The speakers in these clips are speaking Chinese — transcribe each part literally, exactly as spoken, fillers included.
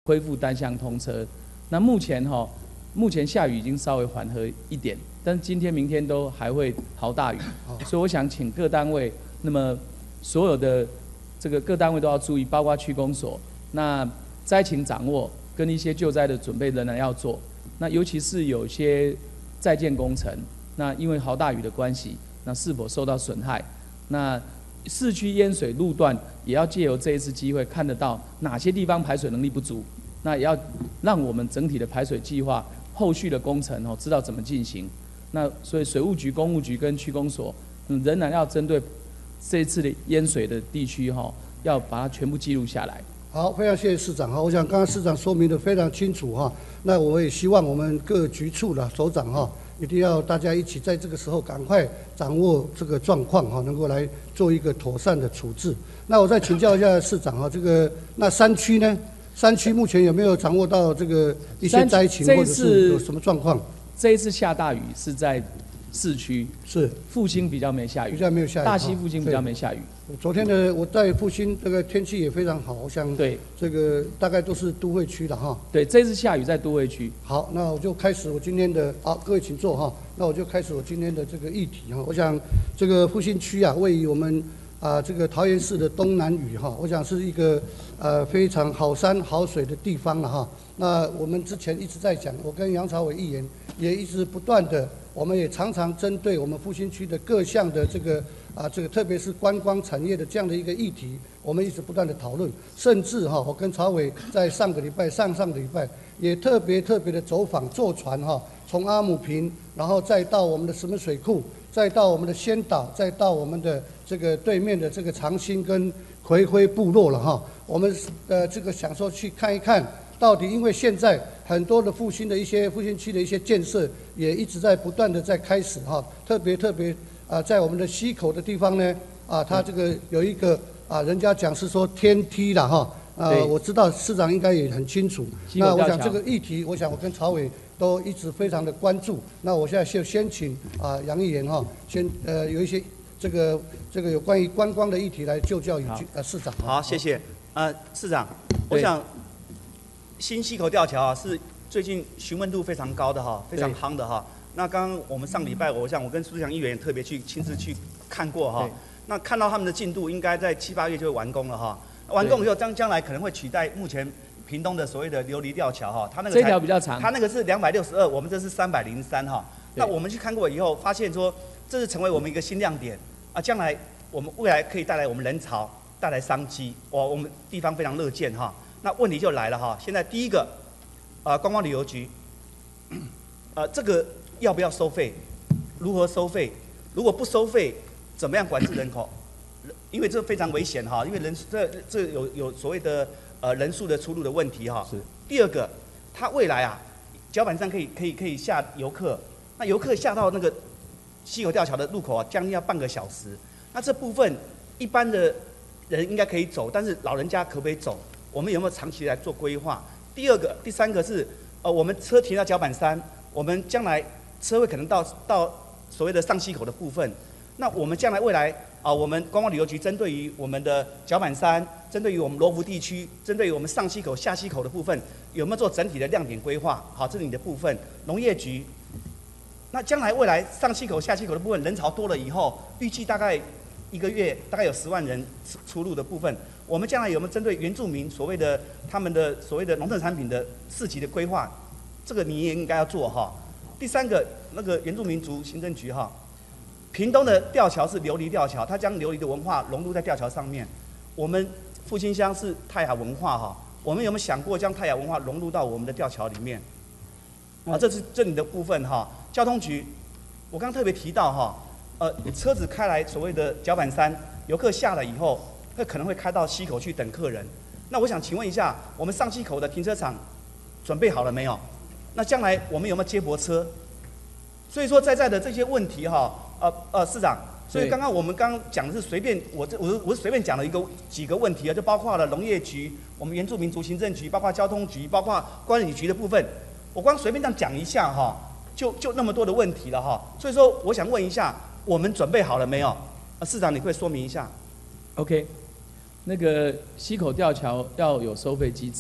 恢复单向通车。那目前哈、哦，目前下雨已经稍微缓和一点，但是今天、明天都还会豪大雨，所以我想请各单位，那么所有的这个各单位都要注意，包括区公所，那灾情掌握跟一些救灾的准备仍然要做。那尤其是有些在建工程，那因为豪大雨的关系，那是否受到损害？那市区淹水路段也要借由这一次机会，看得到哪些地方排水能力不足，那也要让我们整体的排水计划、后续的工程哦，知道怎么进行。那所以水务局、工务局跟区公所，嗯，仍然要针对这一次的淹水的地区哈，要把它全部记录下来。 好，非常谢谢市长哈。我想刚刚市长说明的非常清楚哈。那我也希望我们各局处的首长哈，一定要大家一起在这个时候赶快掌握这个状况哈，能够来做一个妥善的处置。那我再请教一下市长哈，这个那山区呢？山区目前有没有掌握到这个一些灾情，或者是有什么状况？ 这一次下大雨是在市区， 是复兴比较没下雨， 比较没有下雨， 大溪复兴比较没下雨。 昨天的我在复兴，这个天气也非常好，我想对这个大概都是都会区的哈。 对，这次下雨在都会区。 好，那我就开始我今天的啊，各位请坐哈。那我就开始我今天的这个议题哈。我想这个复兴区啊，位于我们啊这个桃园市的东南隅哈，我想是一个呃非常好山好水的地方了哈。那我们之前一直在讲，我跟杨朝伟议员也一直不断的，我们也常常针对我们复兴区的各项的这个啊这个特别是观光产业的这样的一个议题，我们一直不断的讨论，甚至哈，我跟朝伟在上个礼拜、上上个礼拜也特别特别的走访坐船哈，从阿姆坪，然后再到我们的石门水库，再到我们的仙岛，再到我们的这个对面的这个长兴跟葵辉部落了哈，我们呃这个想说去看一看。到底因为现在很多的复兴的一些复兴区的一些建设也一直在不断的在开始哈，特别特别啊，在我们的溪口的地方呢啊，它这个有一个啊，人家讲是说天梯啦哈，呃，我知道市长应该也很清楚。那我想这个议题，我想我跟曹伟都一直非常的关注。那我现在就先请啊杨议员哈，先呃有一些这个这个有关于观光的议题来就教一句呃市长。 好，谢谢。呃，市长，我想。新溪口吊桥啊，是最近询问度非常高的哈，非常夯的哈。那刚刚我们上礼拜，我想我跟苏志祥议员特别去亲自去看过哈。那看到他们的进度，应该在七八月就会完工了哈。完工以后，将将来可能会取代目前屏东的所谓的琉璃吊桥哈。它那个这条比较长， 它那个是两百六十二，我们这是三百零三哈。那我们去看过以后，发现说这是成为我们一个新亮点啊，将来我们未来可以带来我们人潮，带来商机，哇，我们地方非常乐见哈。那问题就来了哈，现在第一个，啊、呃，观光旅游局，呃，这个要不要收费？如何收费？如果不收费，怎么样管制人口？因为这非常危险哈，因为人这这有有所谓的呃人数的出入的问题哈。是。第二个，它未来啊，脚板上可以可以可以下游客，那游客下到那个溪口吊桥的入口啊，将近要半个小时。那这部分一般的人应该可以走，但是老人家可不可以走？我们有没有长期来做规划？第二个、第三个是，呃，我们车停到脚板山，我们将来车位可能到到所谓的上溪口的部分，那我们将来未来啊、呃，我们观光旅游局针对于我们的脚板山，针对于我们罗浮地区，针对于我们上溪口、下溪口的部分，有没有做整体的亮点规划？好，这是你的部分。农业局，那将来未来上溪口、下溪口的部分人潮多了以后，预计大概一个月大概有十万人出入的部分。我们将来有没有针对原住民所谓的他们的所谓的农特产品的市集的规划？这个你也应该要做哈。第三个，那个原住民族行政局哈，屏东的吊桥是琉璃吊桥，它将琉璃的文化融入在吊桥上面。我们复兴乡是泰雅文化哈，我们有没有想过将泰雅文化融入到我们的吊桥里面？啊，这是这里的部分哈。交通局，我刚特别提到哈，呃，车子开来所谓的脚板山，游客下了以后。那可能会开到溪口去等客人。那我想请问一下，我们上溪口的停车场准备好了没有？那将来我们有没有接驳车？所以说在在的这些问题哈，呃呃，市长，所以刚刚我们刚刚讲的是随便，我这我我是随便讲了一个几个问题啊，就包括了农业局、我们原住民族行政局，包括交通局，包括关理局的部分。我光随便这样讲一下哈，就就那么多的问题了哈。所以说，我想问一下，我们准备好了没有？啊，市长，你会说明一下 ？OK。那个溪口吊桥要有收费机制，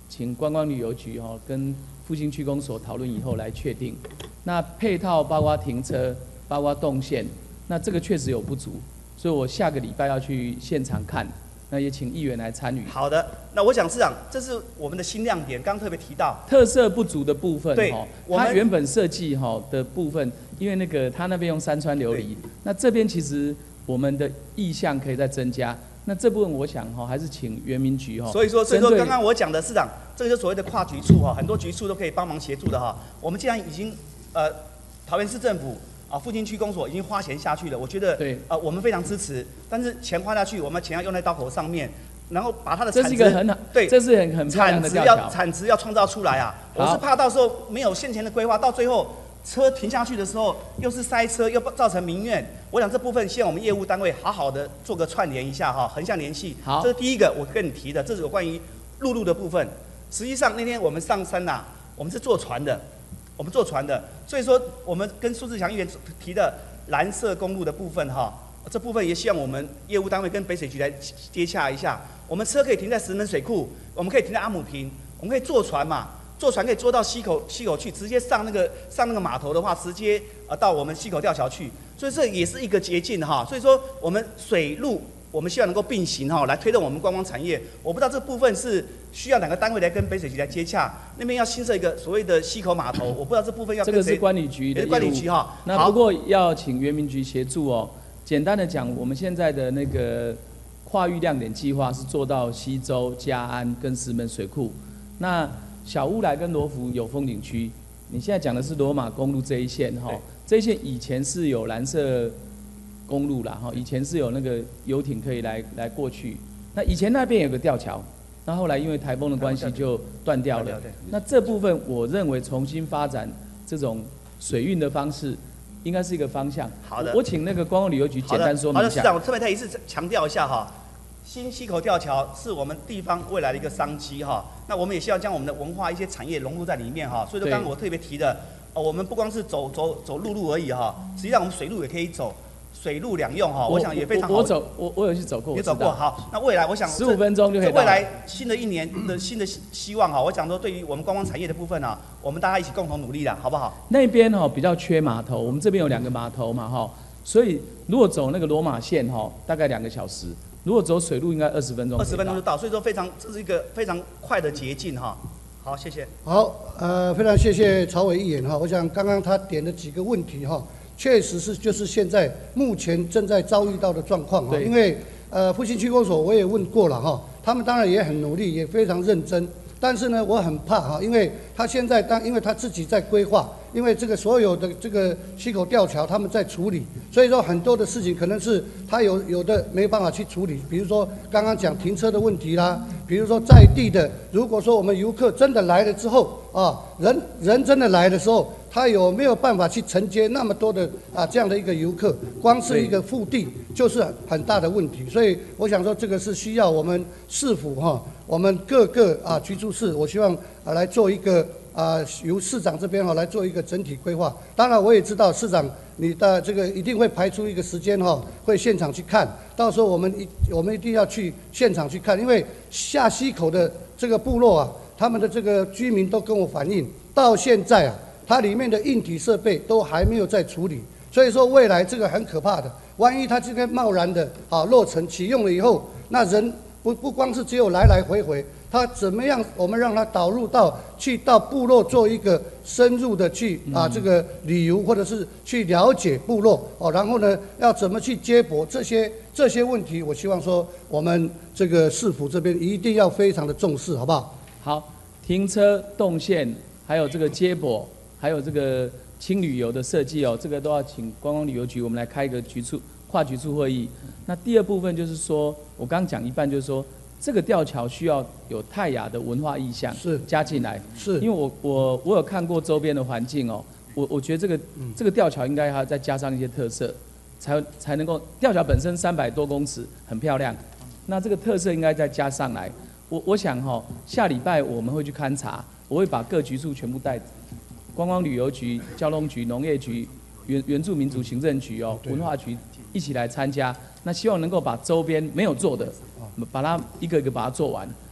请观光旅游局哦跟复兴区公所讨论以后来确定。那配套包括停车，包括动线，那这个确实有不足，所以我下个礼拜要去现场看，那也请议员来参与。 好的，那我想市长，这是我们的新亮点，刚刚特别提到特色不足的部分， 对哈， 我们它原本设计哈的部分，因为那个它那边用山川琉璃，那这边其实我们的意向可以再增加。那这部分我想哈，还是请原民局哈。 所以说，所以说刚刚我讲的市长，这个就所谓的跨局处哈，很多局处都可以帮忙协助的哈。我们既然已经呃桃园市政府啊复兴区公所已经花钱下去了，我觉得对呃我们非常支持，但是钱花下去，我们钱要用在刀口上面，然后把它的这产值是一个很好， 对， 这是很很漂亮产值的吊桥。 要产值要创造出来啊！我好是怕到时候没有现前的规划，到最后车停下去的时候又是塞车，又造成民怨。我想这部分希望我们业务单位好好的做个串联一下哈，横向联系。 好， 这是第一个我跟你提的，这是有关于陆路的部分。实际上那天我们上山呐、啊，我们是坐船的，我们坐船的，所以说我们跟苏志强议员提的蓝色公路的部分哈，这部分也希望我们业务单位跟北水局来接洽一下。我们车可以停在石门水库，我们可以停在阿姆坪，我们可以坐船嘛。坐船可以坐到溪口，溪口去，直接上那个上那个码头的话，直接呃到我们溪口吊桥去，所以这也是一个捷径哈。所以说我们水陆我们希望能够并行哈，来推动我们观光产业。我不知道这部分是需要哪个单位来跟北水局来接洽，那边要新设一个所谓的溪口码头，我不知道这部分要跟这个是管理局的业务， 管理局哈。 那不过要请原民局协助哦。简单的讲，我们现在的那个跨域亮点计划是做到西周、嘉安跟石门水库，那小乌来跟罗浮有风景区，你现在讲的是罗马公路这一线哈，这一线以前是有蓝色公路啦哈，以前是有那个游艇可以来来过去。那以前那边有个吊桥，那后来因为台风的关系就断掉了。那这部分我认为重新发展这种水运的方式，应该是一个方向。 好的， 我请那个观光旅游局简单说明一下。 好的，市长，我特别再一次强调一下哈。新溪口吊桥是我们地方未来的一个商机哈，那我们也希望将我们的文化一些产业融入在里面哈。所以说，刚刚我特别提的，哦，我们不光是走走走陆路而已哈，实际上我们水路也可以走，水陆两用哈。我想也非常好。 我走，我我有去走过， 也走过。好，那未来我想十五分钟就可以到。 未来新的一年的新的希望哈，我想说对于我们观光产业的部分啊，我们大家一起共同努力啦，好不好？ 那边哈比较缺码头，我们这边有两个码头嘛哈，所以如果走那个罗马线哈，大概两个小时。如果走水路应该二十分钟， 二十分钟就到，所以说非常这是一个非常快的捷径哈。好，谢谢。 好，呃，非常谢谢曹伟议员哈。我想刚刚他点的几个问题哈，确实是就是现在目前正在遭遇到的状况哈。因为呃，复兴区公所我也问过了哈，他们当然也很努力，也非常认真。但是呢，我很怕哈，因为他现在当因为他自己在规划，因为这个所有的这个溪口吊桥他们在处理，所以说很多的事情可能是他有有的没办法去处理，比如说刚刚讲停车的问题啦，比如说在地的，如果说我们游客真的来了之后啊，人人真的来的时候，他有没有办法去承接那么多的啊这样的一个游客？光是一个腹地就是很大的问题，所以我想说这个是需要我们市府哈，我们各个啊局处室，我希望啊来做一个啊由市长这边哈来做一个整体规划。当然我也知道市长你的这个一定会排出一个时间哈，会现场去看，到时候我们一我们一定要去现场去看，因为下溪口的这个部落啊，他们的这个居民都跟我反映，到现在啊。它里面的硬体设备都还没有在处理，所以说未来这个很可怕的。万一它这个贸然的啊落成启用了以后，那人不不光是只有来来回回，它怎么样？我们让它导入到去到部落做一个深入的去啊这个旅游，或者是去了解部落哦，然后呢要怎么去接驳这些这些问题，我希望说我们这个市府这边一定要非常的重视，好不好？ 好，停车动线还有这个接驳。还有这个轻旅游的设计哦，这个都要请观光旅游局我们来开一个局处跨局处会议。那第二部分就是说，我刚刚讲一半，就是说这个吊桥需要有泰雅的文化意象是加进来， 是因为我我我有看过周边的环境哦，我我觉得这个、嗯、这个吊桥应该还要再加上一些特色，才才能够吊桥本身三百多公尺很漂亮，那这个特色应该再加上来。我我想哈、哦，下礼拜我们会去勘察，我会把各局处全部带。观光旅游局、交通局、农业局、原原住民族行政局哦、文化局一起来参加。那希望能够把周边没有做的，把它一个一个把它做完。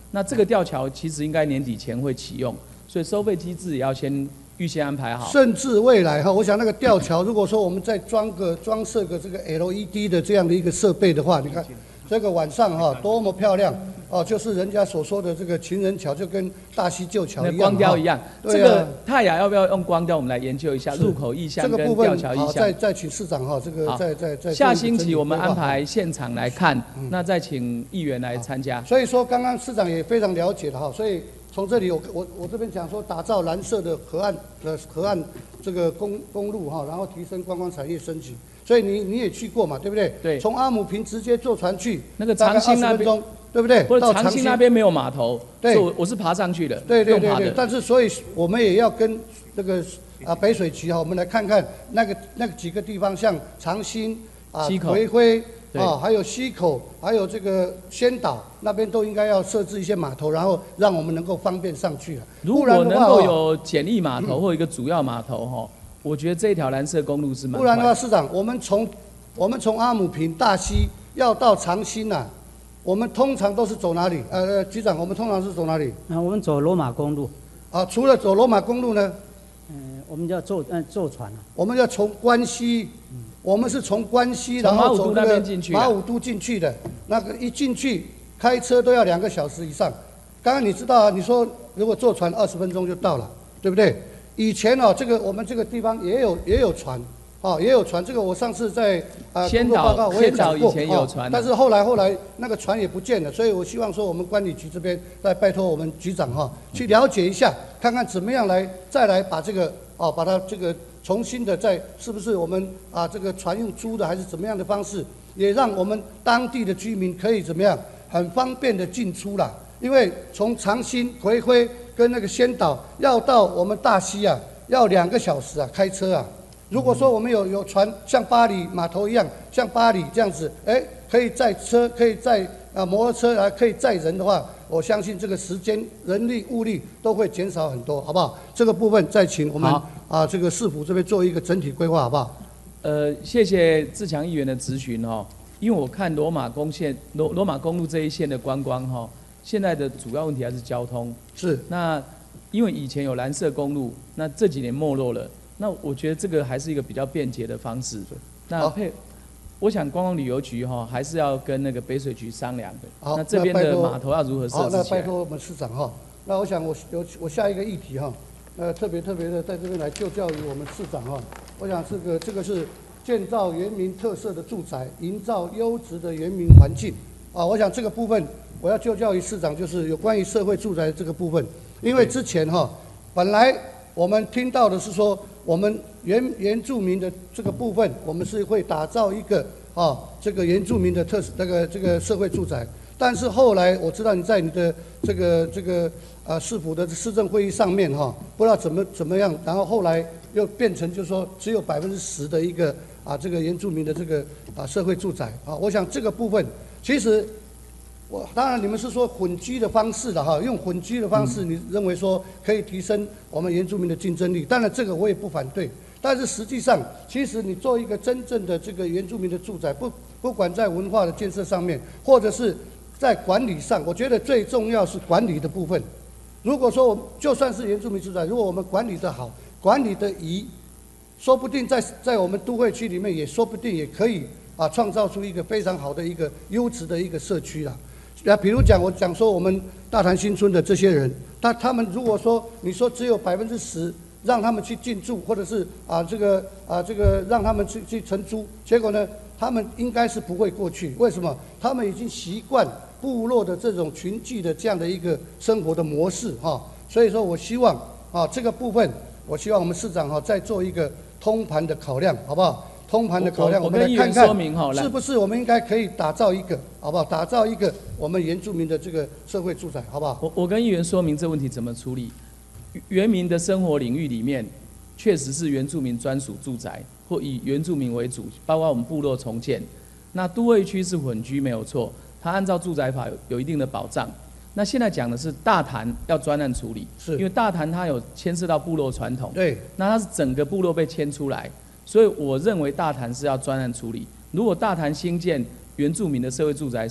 那这个吊桥其实应该年底前会启用，所以收费机制也要先预先安排好。 甚至未来哈，我想那个吊桥，如果说我们再装个装设个这个 L E D 的这样的一个设备的话，你看这个晚上哈多么漂亮哦，就是人家所说的这个情人桥，就跟大溪旧桥一样， 光雕一样。 对啊、 这个泰雅要不要用光雕？我们来研究一下入口意向跟吊桥意向。 再再请市长哈，这个再再再。 下星期我们安排现场来看，嗯、那再请议员来参加。 所以说，刚刚市长也非常了解了哈，所以从这里我我我这边讲说，打造蓝色的河岸的河岸这个公公路哈，然后提升观光产业升级。所以你你也去过嘛，对不对？ 对。 从阿姆坪直接坐船去， 那个长兴那边， 对不对？ 或者长兴那边没有码头，对，我我是爬上去的， 对对对对。但是所以我们也要跟那个啊北水局哈，我们来看看那个那个几个地方，像长兴啊、葵辉啊，还有溪口，还有这个仙岛那边都应该要设置一些码头，然后让我们能够方便上去。 如果能够有简易码头或一个主要码头哈。我觉得这条蓝色公路是蛮。 不然的话，市长，我们从我们从阿姆坪、大溪要到长兴啊，我们通常都是走哪里？呃，局长，我们通常是走哪里？ 啊，我们走罗马公路。 啊，除了走罗马公路呢？ 嗯，我们要坐嗯坐船啊。 我们要从关西，嗯、我们是从关西，然后走那个马武都进去的。那个一进去，开车都要两个小时以上。刚刚你知道啊，你说如果坐船二十分钟就到了，对不对？以前哦，这个我们这个地方也有也有船，哦也有船。这个我上次在啊工作报告我也讲过， 以前有船、啊哦，但是后来后来那个船也不见了，所以我希望说我们管理局这边再拜托我们局长哈、哦，去了解一下，看看怎么样来再来把这个哦把它这个重新的再是不是我们啊这个船用租的还是怎么样的方式，也让我们当地的居民可以怎么样很方便的进出啦。因为从长兴、葵辉跟那个仙岛要到我们大溪啊，要两个小时啊，开车啊。如果说我们有有船，像巴黎码头一样，像巴黎这样子，哎，可以载车，可以载啊摩托车啊，可以载人的话，我相信这个时间、人力、物力都会减少很多，好不好？这个部分再请我们啊这个市府这边做一个整体规划，好不好？ 呃，谢谢志强议员的质询哈，因为我看罗马公线、罗罗马公路这一线的观光哈。现在的主要问题还是交通， 是那因为以前有蓝色公路，那这几年没落了，那我觉得这个还是一个比较便捷的方式。那配，我想观光旅游局哈还是要跟那个北水局商量的。 好， 那这边的码头要如何设置起来？ 好，那拜托我们市长哈。那我想我有我下一个议题哈，呃特别特别的在这边来就教于我们市长哈。我想这个这个是建造原民特色的住宅，营造优质的原民环境啊。我想这个部分。我要就教于市长，就是有关于社会住宅这个部分，因为之前哈，本来我们听到的是说，我们原原住民的这个部分，我们是会打造一个啊这个原住民的特那个这个社会住宅，但是后来我知道你在你的这个这个啊市府的市政会议上面哈，不知道怎么怎么样，然后后来又变成就是说只有百分之十的一个啊这个原住民的这个啊社会住宅啊，我想这个部分其实。我当然，你们是说混居的方式了哈，用混居的方式，你认为说可以提升我们原住民的竞争力？当然，这个我也不反对。但是实际上，其实你做一个真正的这个原住民的住宅，不不管在文化的建设上面，或者是在管理上，我觉得最重要是管理的部分。如果说我们就算是原住民住宅，如果我们管理得好，管理得宜，说不定在在我们都会区里面，也说不定也可以啊，创造出一个非常好的一个优质的一个社区啦。那比如讲，我讲说我们大潭新村的这些人，他他们如果说你说只有百分之十让他们去进驻，或者是啊这个啊这个让他们去去承租，结果呢，他们应该是不会过去。为什么？他们已经习惯部落的这种群聚的这样的一个生活的模式哈。所以说我希望啊这个部分，我希望我们市长哈再做一个通盘的考量，好不好？通盘的考量，我们来看看是不是我们应该可以打造一个，好不好？打造一个我们原住民的这个社会住宅，好不好？ 我我跟议员说明这问题怎么处理。原民的生活领域里面，确实是原住民专属住宅，或以原住民为主，包括我们部落重建。那都会区是混居没有错，它按照住宅法有有一定的保障。那现在讲的是大潭要专案处理， 是因为大潭它有牵涉到部落传统， 对， 那它是整个部落被牵出来。所以我认为大潭是要专案处理。如果大潭新建原住民的社会住宅是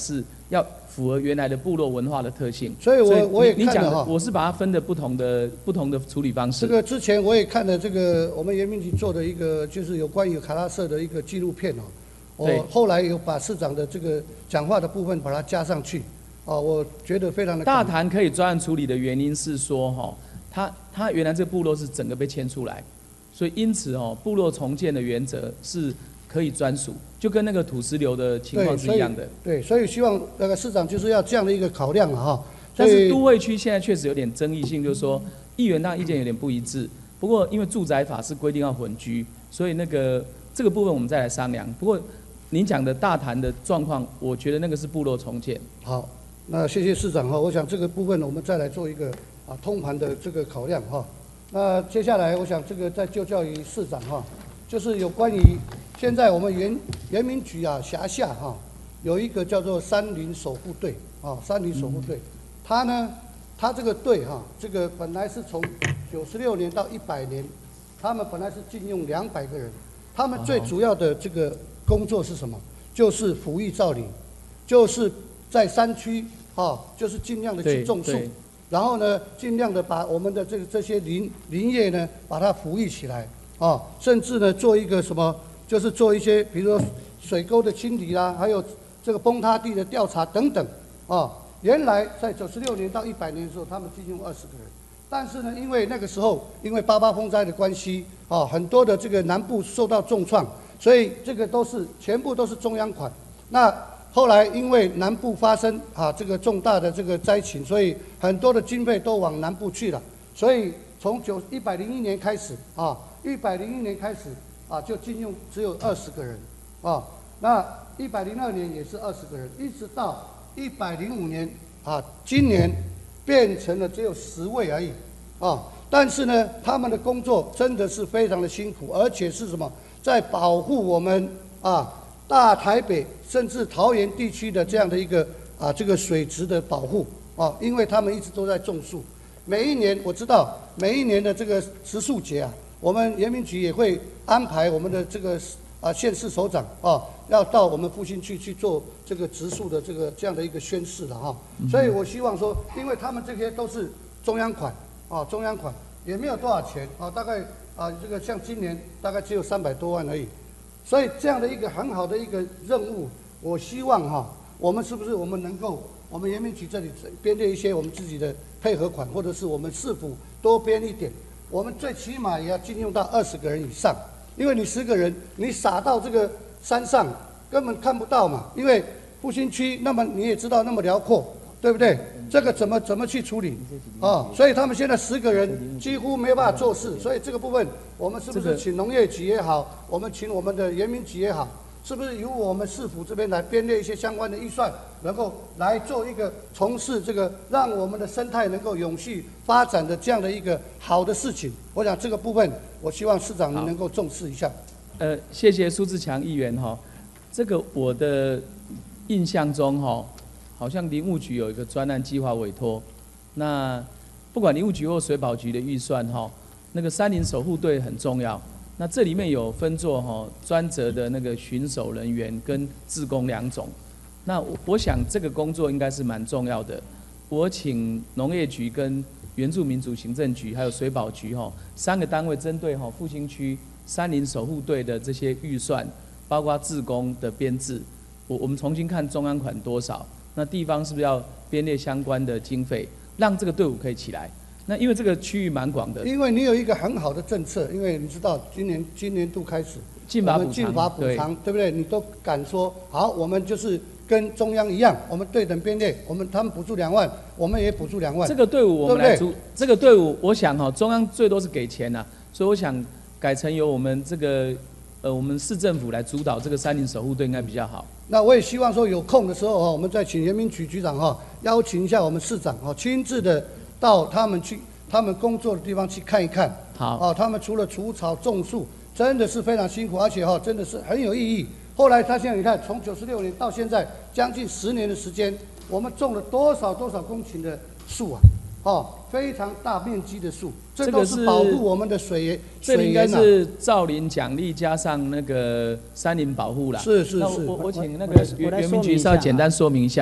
要符合原来的部落文化的特性。 所以我我也你讲的， 看了哈， 我是把它分的不同的不同的处理方式。 这个之前我也看了这个我们原民局做的一个就是有关于卡拉社的一个纪录片哦。我后来有把市长的这个讲话的部分把它加上去，哦，我觉得非常的。 大潭可以专案处理的原因是说，哈，他他原来这个部落是整个被迁出来，所以因此哦，部落重建的原则是可以专属，就跟那个土石流的情况是一样的。 对，所以希望那个市长就是要这样的一个考量了哈。 但是都会区现在确实有点争议性，就是说议员当然意见有点不一致，不过因为住宅法是规定要混居，所以那个这个部分我们再来商量。不过您讲的大潭的状况，我觉得那个是部落重建。 好，那谢谢市长哈。我想这个部分我们再来做一个啊通盘的这个考量哈。那接下来我想这个再就教于市长哈，就是有关于现在我们原原民局啊辖下哈有一个叫做山林守护队啊，山林守护队，它呢，它这个队哈，这个本来是从九十六年到一百年，他们本来是禁用两百个人，他们最主要的这个工作是什么？就是抚育造林，就是在山区啊，就是尽量的去种树，然后呢，尽量的把我们的这个这些林林业呢，把它抚育起来啊，甚至呢做一个什么，就是做一些比如说水沟的清理啦，还有这个崩塌地的调查等等啊。原来在九十六年到一百年的时候，他们禁用二十个人，但是呢，因为那个时候因为八八风灾的关系啊，很多的这个南部受到重创。所以这个都是全部都是中央款。那后来因为南部发生啊这个重大的这个灾情，所以很多的经费都往南部去了。所以从九一百零一年开始啊，一百零一年开始啊就禁用只有二十个人啊。那一百零二年也是二十个人，一直到一百零五年啊，今年变成了只有十位而已啊。但是呢，他们的工作真的是非常的辛苦，而且是什么？在保护我们啊大台北甚至桃园地区的这样的一个啊这个水质的保护啊，因为他们一直都在种树。每一年我知道每一年的这个植树节啊，我们原民局也会安排我们的这个啊县市首长啊要到我们复兴区去做这个植树的这个这样的一个宣示的哈。所以我希望说，因为他们这些都是中央款啊，中央款也没有多少钱啊，大概。啊，这个像今年大概只有三百多万而已，所以这样的一个很好的一个任务，我希望哈，我们是不是我们能够，我们原民局这里编列一些我们自己的配合款，或者是我们市府多编一点，我们最起码也要禁用到二十个人以上，因为你十个人，你撒到这个山上根本看不到嘛，因为复兴区那么你也知道那么辽阔，对不对？这个怎么怎么去处理啊？所以他们现在十个人几乎没办法做事，所以这个部分我们是不是请农业局也好，我们请我们的原民局也好，是不是由我们市府这边来编列一些相关的预算，能够来做一个从事这个让我们的生态能够永续发展的这样的一个好的事情？我想这个部分，我希望市长您能够重视一下。 呃，谢谢苏志强议员哈，这个我的印象中哈。好像林务局有一个专案计划委托，那不管林务局或水保局的预算哈，那个山林守护队很重要。那这里面有分作哈专责的那个巡守人员跟志工两种。那我我想这个工作应该是蛮重要的。我请农业局跟原住民族行政局还有水保局哈三个单位针对哈复兴区山林守护队的这些预算，包括志工的编制，我我们重新看中央款多少。那地方是不是要编列相关的经费，让这个队伍可以起来？那因为这个区域蛮广的。 因为你有一个很好的政策，因为你知道今年今年度开始， 进法补偿， 进法补偿，对不对？你都敢说好，我们就是跟中央一样，我们对等编列，我们他们补助两万，我们也补助两万。 这个队伍我们来组，这个队伍我想哈，中央最多是给钱呐、啊，所以我想改成由我们这个呃我们市政府来主导这个山林守护队应该比较好。 那我也希望说有空的时候哈，我们再请原民局局长哈，邀请一下我们市长哈，亲自的到他们去他们工作的地方去看一看。 好。 哦，他们除了除草种树，真的是非常辛苦，而且哈真的是很有意义。后来他现在你看，从九十六年到现在将近十年的时间，我们种了多少多少公顷的树啊！哦，非常大面积的树，这都是保护我们的水源。 这里应该是造林奖励加上那个山林保护啦。 是是是。 那我我请那个原民局稍微简单说明一下。 好，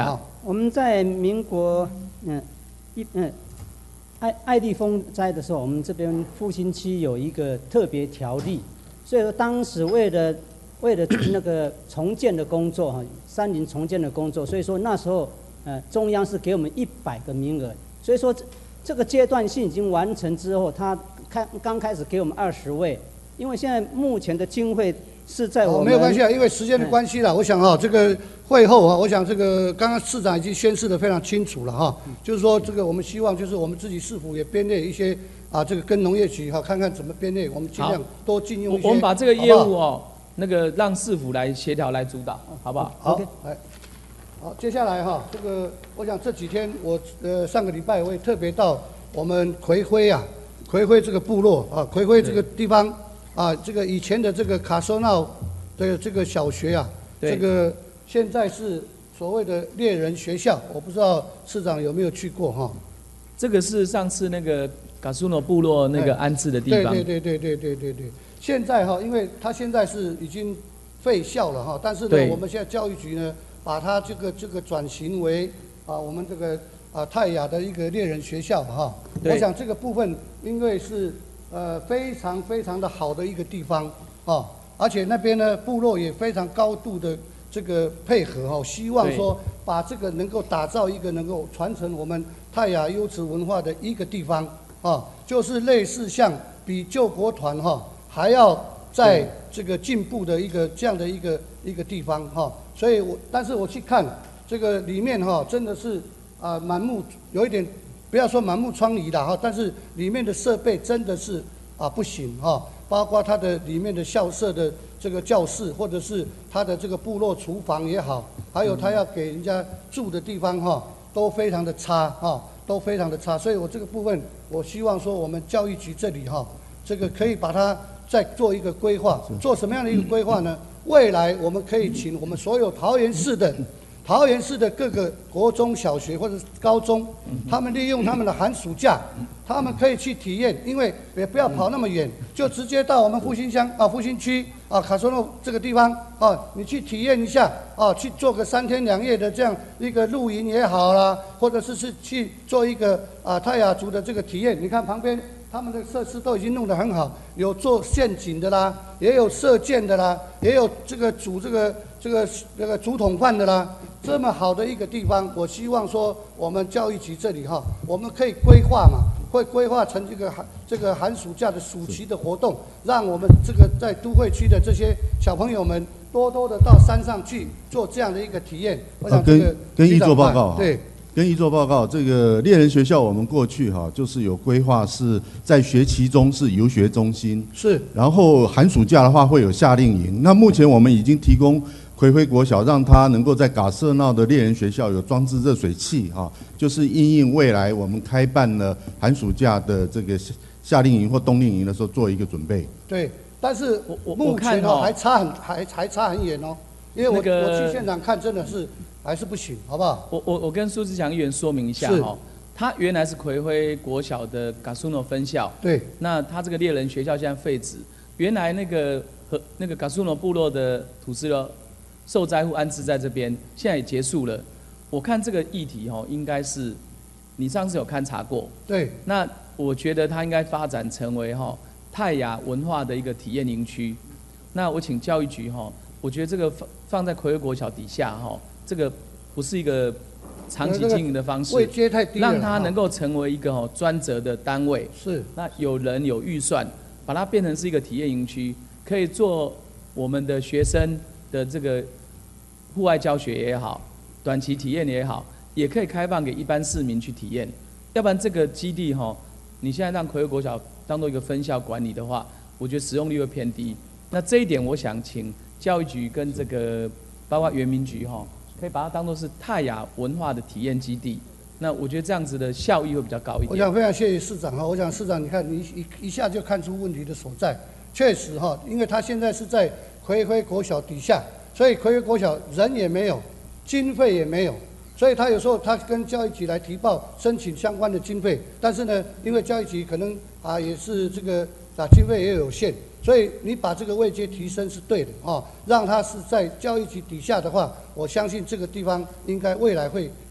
我们在民国嗯一嗯爱爱地风灾的时候，我们这边复兴区有一个特别条例，所以说当时为了为了那个重建的工作哈，山林重建的工作，所以说那时候呃中央是给我们一百个名额，所以说这这个阶段性已经完成之后，他开刚开始给我们二十位，因为现在目前的经费。是在我们、 哦、没有关系啊，因为时间的关系啦。我想哈、哦，这个会后啊，我想这个刚刚市长已经宣示的非常清楚了哈，就是说这个我们希望就是我们自己市府也编列一些啊，这个跟农业局哈看看怎么编列，我们尽量多禁用一些。 我们把这个业务哦，好好那个让市府来协调来主导，好不好？ 好，来，好，接下来哈，这个我想这几天我呃上个礼拜我也特别到我们葵辉啊，葵辉这个部落啊，葵辉这个地方。啊，这个以前的这个卡索闹的这个小学啊，这个现在是所谓的猎人学校，我不知道市长有没有去过哈？ 这个是上次那个卡苏诺部落那个安置的地方。 对对对对对对对对。现在哈，因为它现在是已经废校了哈，但是呢，我们现在教育局呢，把它这个这个转型为啊，我们这个啊泰雅的一个猎人学校哈。我想这个部分因为是。呃，非常非常的好的一个地方啊，而且那边呢，部落也非常高度的这个配合哈、哦，希望说把这个能够打造一个能够传承我们泰雅优质文化的一个地方啊，就是类似像比救国团哈、哦、还要在这个进步的一个这样的一个一个地方哈、哦，所以我但是我去看这个里面哈、哦，真的是啊满目有一点。不要说满目疮痍了哈，但是里面的设备真的是啊不行哈，包括它的里面的校舍的这个教室，或者是它的这个部落厨房也好，还有它要给人家住的地方哈，都非常的差哈，都非常的差。所以我这个部分，我希望说我们教育局这里哈，这个可以把它再做一个规划，做什么样的一个规划呢？未来我们可以请我们所有桃园市的。桃园市的各个国中小学或者高中，他们利用他们的寒暑假，他们可以去体验，因为也不要跑那么远，就直接到我们复兴乡啊、复兴区啊、卡索诺这个地方啊，你去体验一下啊，去做个三天两夜的这样一个露营也好啦，或者是是去做一个啊泰雅族的这个体验。你看旁边他们的设施都已经弄得很好，有做陷阱的啦，也有射箭的啦，也有这个煮这个这个这个竹筒饭的啦。这么好的一个地方，我希望说我们教育局这里哈，我们可以规划嘛，会规划成这个寒这个寒暑假的暑期的活动，让我们这个在都会区的这些小朋友们多多的到山上去做这样的一个体验。我想这个、 啊、跟跟一做报告哈， 对， 跟一做报告，这个猎人学校我们过去哈就是有规划是在学期中是游学中心， 是， 然后寒暑假的话会有夏令营。那目前我们已经提供。葵辉国小让他能够在嘎瑟闹的猎人学校有装置热水器哈，就是因应未来我们开办了寒暑假的这个夏令营或冬令营的时候做一个准备。 对，但是我我目前哦还差很还还差很远哦，因为我、 那个、 我去现场看真的是还是不行，好不好？ 我我我跟苏志强议员说明一下哈、哦，他原来是葵辉国小的嘎苏诺分校， 对， 那他这个猎人学校现在废止，原来那个和那个嘎苏诺部落的土司了。受灾户安置在这边，现在也结束了。我看这个议题哈，应该是你上次有勘察過。 对。 那我覺得它應該發展成為哈泰雅文化的一個體驗營區。那我請教育局哈，我覺得這個放放在葵輝國小底下哈，這個不是一個長期經營的方式， 位階太低了， 讓它能夠成為一個哈專責的單位。 是。那有人有預算，把它變成是一個體驗營區，可以做我們的學生的這個戶外教學也好，短期體驗也好，也可以開放給一般市民去體驗。要不然這個基地哈，你現在讓葵輝國小當做一個分校管理的話，我覺得使用率會偏低。那這一點，我想請教育局跟這個包括原民局哈，可以把它當作是泰雅文化的體驗基地。那我覺得這樣子的效益會比較高一點。 我想非常謝謝市長哈，我想市長，你看你一一下就看出問題的所在。確實哈，因為他現在是在葵輝國小底下，所以葵輝國小人也沒有，經費也沒有。所以他有時候他跟教育局來提報申請相關的經費，但是呢，因為教育局可能啊也是這個啊經費也有限，所以你把這個位階提升是對的啊，讓他是在教育局底下的話，我相信這個地方應該未來會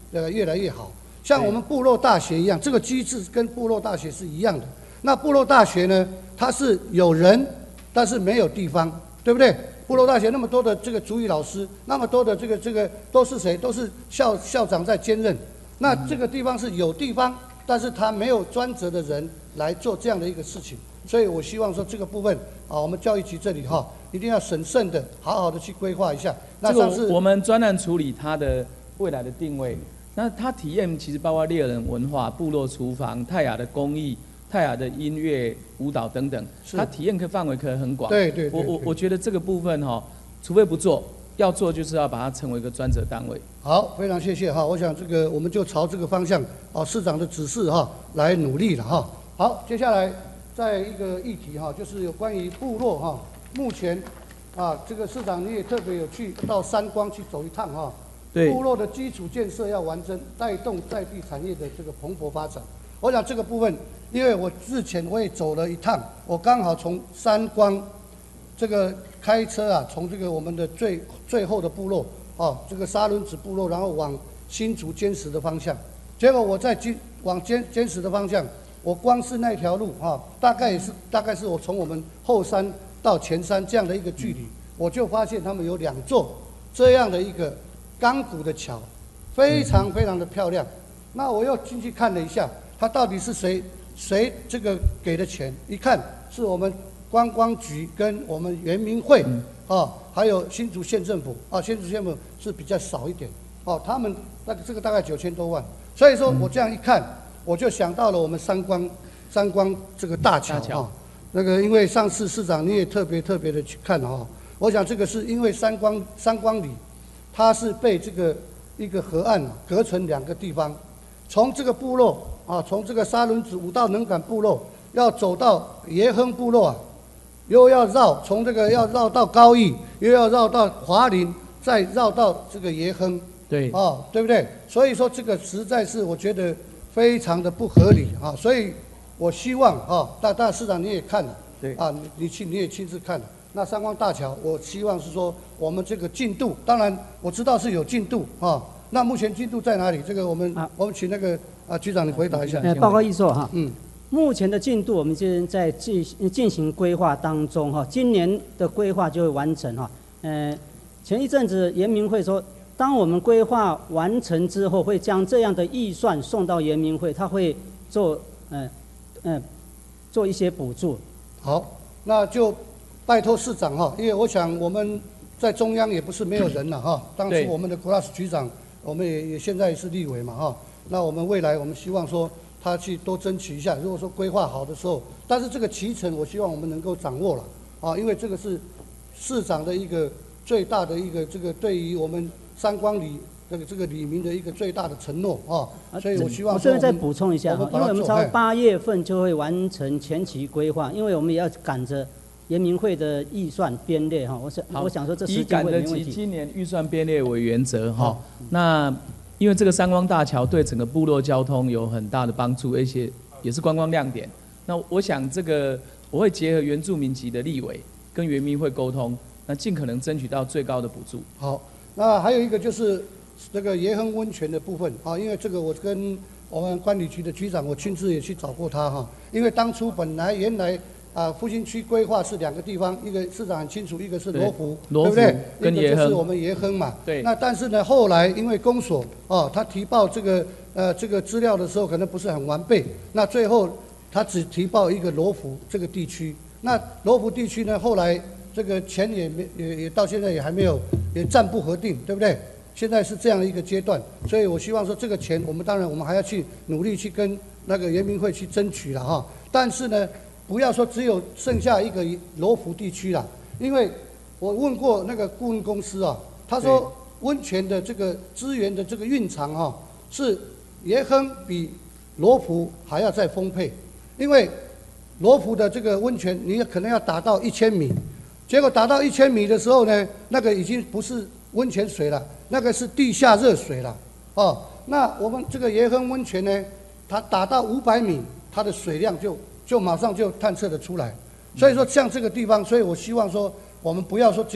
呃越来越好。像我们部落大学一样，这个机制跟部落大学是一样的。那部落大学呢，它是有人，但是没有地方，对不对？部落大学那么多的这个族语老师，那么多的这个这个都是谁？都是校校长在兼任。那这个地方是有地方，但是他没有专责的人来做这样的一个事情。所以我希望说这个部分啊，我们教育局这里哈，一定要审慎的、好好的去规划一下。那这上次个我们专案处理它的未来的定位。那它体验其实包括猎人文化、部落厨房、泰雅的工艺、泰雅的音乐、舞蹈等等，它体验可范围可以很广。 对对对。 我我我觉得这个部分哈，除非不做，要做就是要把它成为一个专责单位。 好，非常谢谢哈。我想这个我们就朝这个方向啊，市长的指示哈来努力了哈。好，接下来再一个议题哈，就是有关于部落哈。目前啊，这个市长你也特别有去到三光去走一趟哈。 对， 部落的基础建设要完整，带动在地产业的这个蓬勃发展。我想这个部分，因为我之前我也走了一趟，我刚好从三光这个开车啊，从这个我们的最最后的部落哦，这个沙仑子部落，然后往新竹坚石的方向。结果我在坚往坚坚石的方向，我光是那条路啊，大概也是大概是我从我们后山到前山这样的一个距离，我就发现他们有两座这样的一个钢骨的桥，非常非常的漂亮。那我又进去看了一下，它到底是谁谁这个给的钱？一看是我们观光局跟我们原民会啊、哦，还有新竹县政府啊，新竹县政府是比较少一点哦，他们那个这个大概九千多万。所以说我这样一看，我就想到了我们三光三光这个大桥啊、哦，那个因为上次市长你也特别特别的去看啊、哦，我想这个是因为三光三光里。它是被这个一个河岸隔成两个地方，从这个部落啊，从这个沙仑子五道能感部落要走到耶亨部落啊，又要绕从这个要绕到高义，又要绕到华林，再绕到这个耶亨， 对， 啊，对不对？所以说这个实在是我觉得非常的不合理啊，所以我希望啊，大大市长你也看了， 对， 啊，你你去你也亲自看了。那三光大桥，我希望是说我们这个进度，当然我知道是有进度啊。那目前进度在哪里？这个我们、啊、我们请那个啊局长你回答一下。 呃，报告议座哈。 嗯。 目前的进度我们现在在进进行规划当中哈，今年的规划就会完成哈。呃，前一阵子原民会说，当我们规划完成之后，会将这样的预算送到原民会，他会做呃呃做一些补助。 好，那就。拜托市长哈，因为我想我们在中央也不是没有人了哈。当初我们的 Glass 局长，我们也也现在是立委嘛哈。那我们未来我们希望说他去多争取一下，如果说规划好的时候，但是这个期程我希望我们能够掌握了啊，因为这个是市长的一个最大的一个这个对于我们三光里这个这个里民的一个最大的承诺啊。所以我希望我这边再补充一下哈，因为我们超八月份就会完成前期规划，因为我们也要赶着。原民会的预算编列哈，我想我想说这时间会没问题。以赶得及今年预算编列为原则哈。那因为这个三光大桥对整个部落交通有很大的帮助，而且也是观光亮点。那我想这个我会结合原住民籍的立委跟原民会沟通，那尽可能争取到最高的补助。 好，那还有一个就是这个耶亨温泉的部分啊，因为这个我跟我们管理局的局长我亲自也去找过他哈，因为当初本来原来。啊，复兴区规划是两个地方，一个市长很清楚，一个是罗浮，对不对？ 跟一个就是我们耶亨嘛。 对。 那但是呢，后来因为公所哦，他提报这个呃这个资料的时候可能不是很完备，那最后他只提报一个罗浮这个地区。那罗浮地区呢，后来这个钱也没也也到现在也还没有也暂不核定，对不对？现在是这样的一个阶段，所以我希望说这个钱，我们当然我们还要去努力去跟那个原民会去争取了哈。但是呢。不要说只有剩下一个罗浮地区啦，因为我问过那个顾问公司啊，他说温泉的这个资源的这个蕴藏哈，是耶亨比罗浮还要再丰沛，因为罗浮的这个温泉你可能要达到一千米，结果达到一千米的时候呢，那个已经不是温泉水了，那个是地下热水了哦。那我们这个耶亨温泉呢，它达到五百米，它的水量就就马上就探测得出来，所以说像这个地方，所以我希望说，我们不要说只有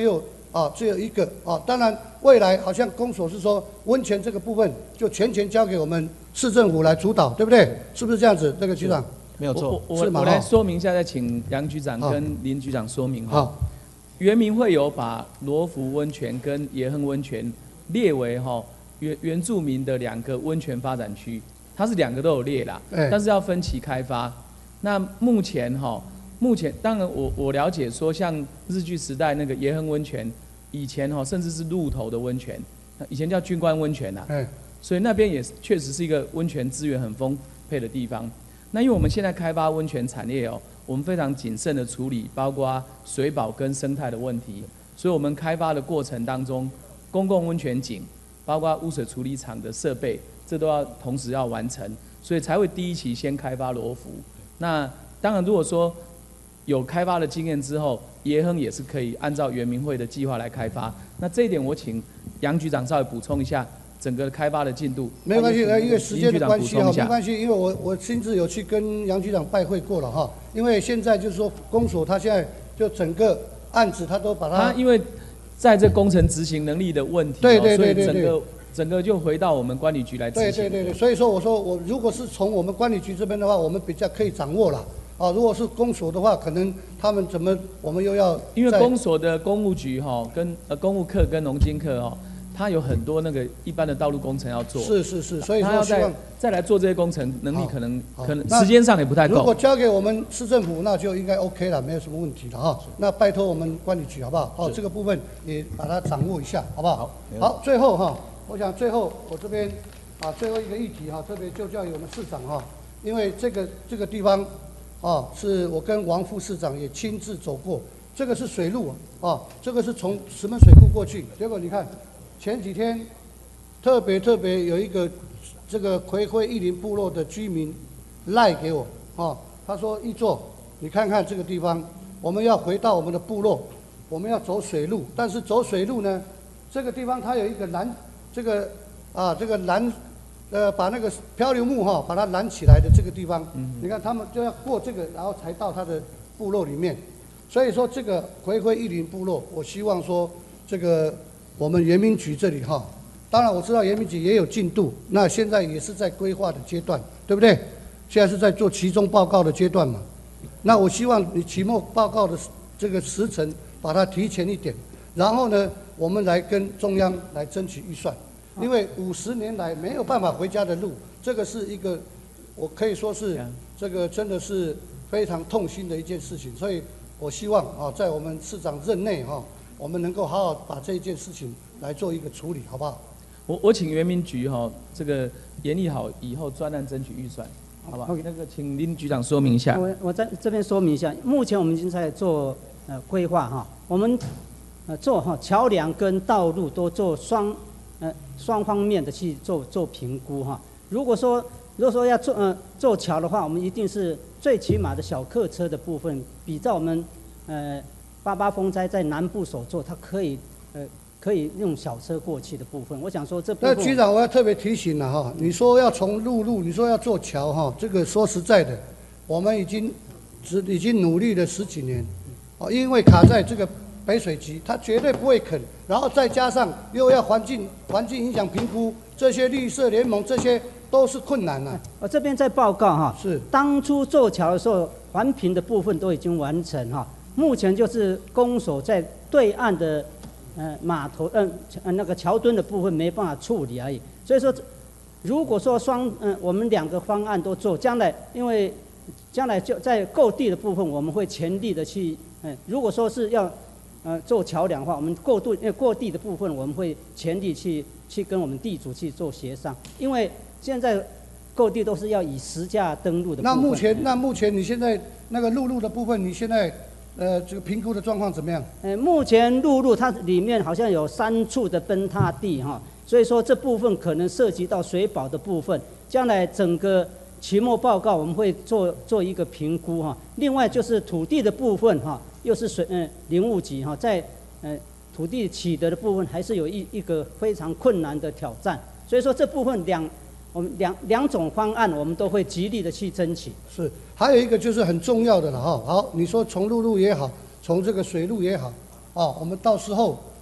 啊，只有一个啊。当然，未来好像公所是说温泉这个部分就全权交给我们市政府来主导，对不对？是不是这样子？这个局长没有错。我我我我来说明一下，再请杨局长跟林局长说明哈。 好， 原民会有把罗浮温泉跟野亨温泉列为哈原原住民的两个温泉发展区，它是两个都有列啦，但是要分期开发。那目前哈。目前当然我我了解说，像日据时代那个野亨温泉，以前哈甚至是鹿头的温泉，以前叫军官温泉呐、啊，所以那边也确实是一个温泉资源很丰沛的地方。那因为我们现在开发温泉产业哦，我们非常谨慎的处理，包括水保跟生态的问题，所以我们开发的过程当中，公共温泉井，包括污水处理厂的设备，这都要同时要完成，所以才会第一期先开发罗浮。那当然如果说有开发的经验之后，野亨也是可以按照原民会的计划来开发。那这一点我请杨局长稍微补充一下整个开发的进度。 没关系，呃，因为时间的关系哈，没关系，因为我我亲自有去跟杨局长拜会过了哈。因为现在就是说公所他现在就整个案子他都把它， 他因为在这工程执行能力的问题， 对对对对对， 所以整个整个就回到我们管理局来执行。 对对对对，所以说我说我如果是从我们管理局这边的话，我们比较可以掌握了。啊，如果是公所的话，可能他们怎么，我们又要因为公所的公务局哈、哦，跟呃公务课跟农经课哦，它有很多那个一般的道路工程要做。 是是是，所以说他要再希望再来做这些工程，能力可能可能时间上也不太够。 如果交给我们市政府，那就应该 OK 了，没有什么问题了哈。那拜托我们管理局好不好？哦，这个部分也把它掌握一下，好不好？好，好，最后哈，我想最后我这边啊，最后一个议题哈，特别就交给我们市长哈，因为这个这个地方。啊，是我跟王副市长也亲自走过，这个是水路啊，这个是从石门水库过去。结果你看，前几天特别特别有一个这个葵辉义林部落的居民赖给我啊，他说一座，你看看这个地方，我们要回到我们的部落，我们要走水路，但是走水路呢，这个地方它有一个拦，这个啊这个拦。呃，把那个漂流木哈，把它拦起来的这个地方，嗯、你看他们就要过这个，然后才到他的部落里面。所以说这个葵辉义林部落，我希望说这个我们原民局这里哈，当然我知道原民局也有进度，那现在也是在规划的阶段，对不对？现在是在做期中报告的阶段嘛。那我希望你期末报告的这个时程把它提前一点，然后呢，我们来跟中央来争取预算。因为五十年来没有办法回家的路，这个是一个，我可以说是这个真的是非常痛心的一件事情。所以我希望啊，在我们市长任内哈，我们能够好好把这一件事情来做一个处理，好不好？ 我我请原民局哈，这个研议好以后专案争取预算，好不好？ OK 那个请林局长说明一下。 我我在这边说明一下，目前我们已经在做呃规划哈，我们呃做哈桥梁跟道路都做双。呃，双方面的去做做评估哈。如果说如果说要做呃做桥的话，我们一定是最起码的小客车的部分，比照我们呃八八风灾在南部所做，它可以呃可以用小车过去的部分。我想说这部分。 那局长，我要特别提醒了哈，你说要从陆路，你说要做桥哈，这个说实在的，我们已经只已经努力了十几年，哦，因为卡在这个。北水局，他绝对不会肯，然后再加上又要环境环境影响评估，这些绿色联盟这些都是困难啊。 我这边在报告哈， 是当初做桥的时候，环评的部分都已经完成哈，目前就是公所在对岸的呃码头嗯呃那个桥墩的部分没办法处理而已。所以说，如果说双嗯、呃、我们两个方案都做，将来因为将来就在购地的部分，我们会全力的去嗯、呃，如果说是要。呃，做桥梁的话，我们过渡呃过地的部分，我们会全力去去跟我们地主去做协商，因为现在购地都是要以实价登录的部分。 那目前那目前你现在那个陆路的部分，你现在呃这个评估的状况怎么样？ 呃，目前陆路它里面好像有三处的崩塌地哈，所以说这部分可能涉及到水保的部分，将来整个期末报告我们会做做一个评估哈。另外就是土地的部分哈。又是水嗯林务局哈，在呃土地取得的部分还是有一一个非常困难的挑战，所以说这部分两我们两两种方案我们都会极力的去争取。 是，还有一个就是很重要的了哈。好，你说从陆路也好，从这个水路也好，啊，我们到时候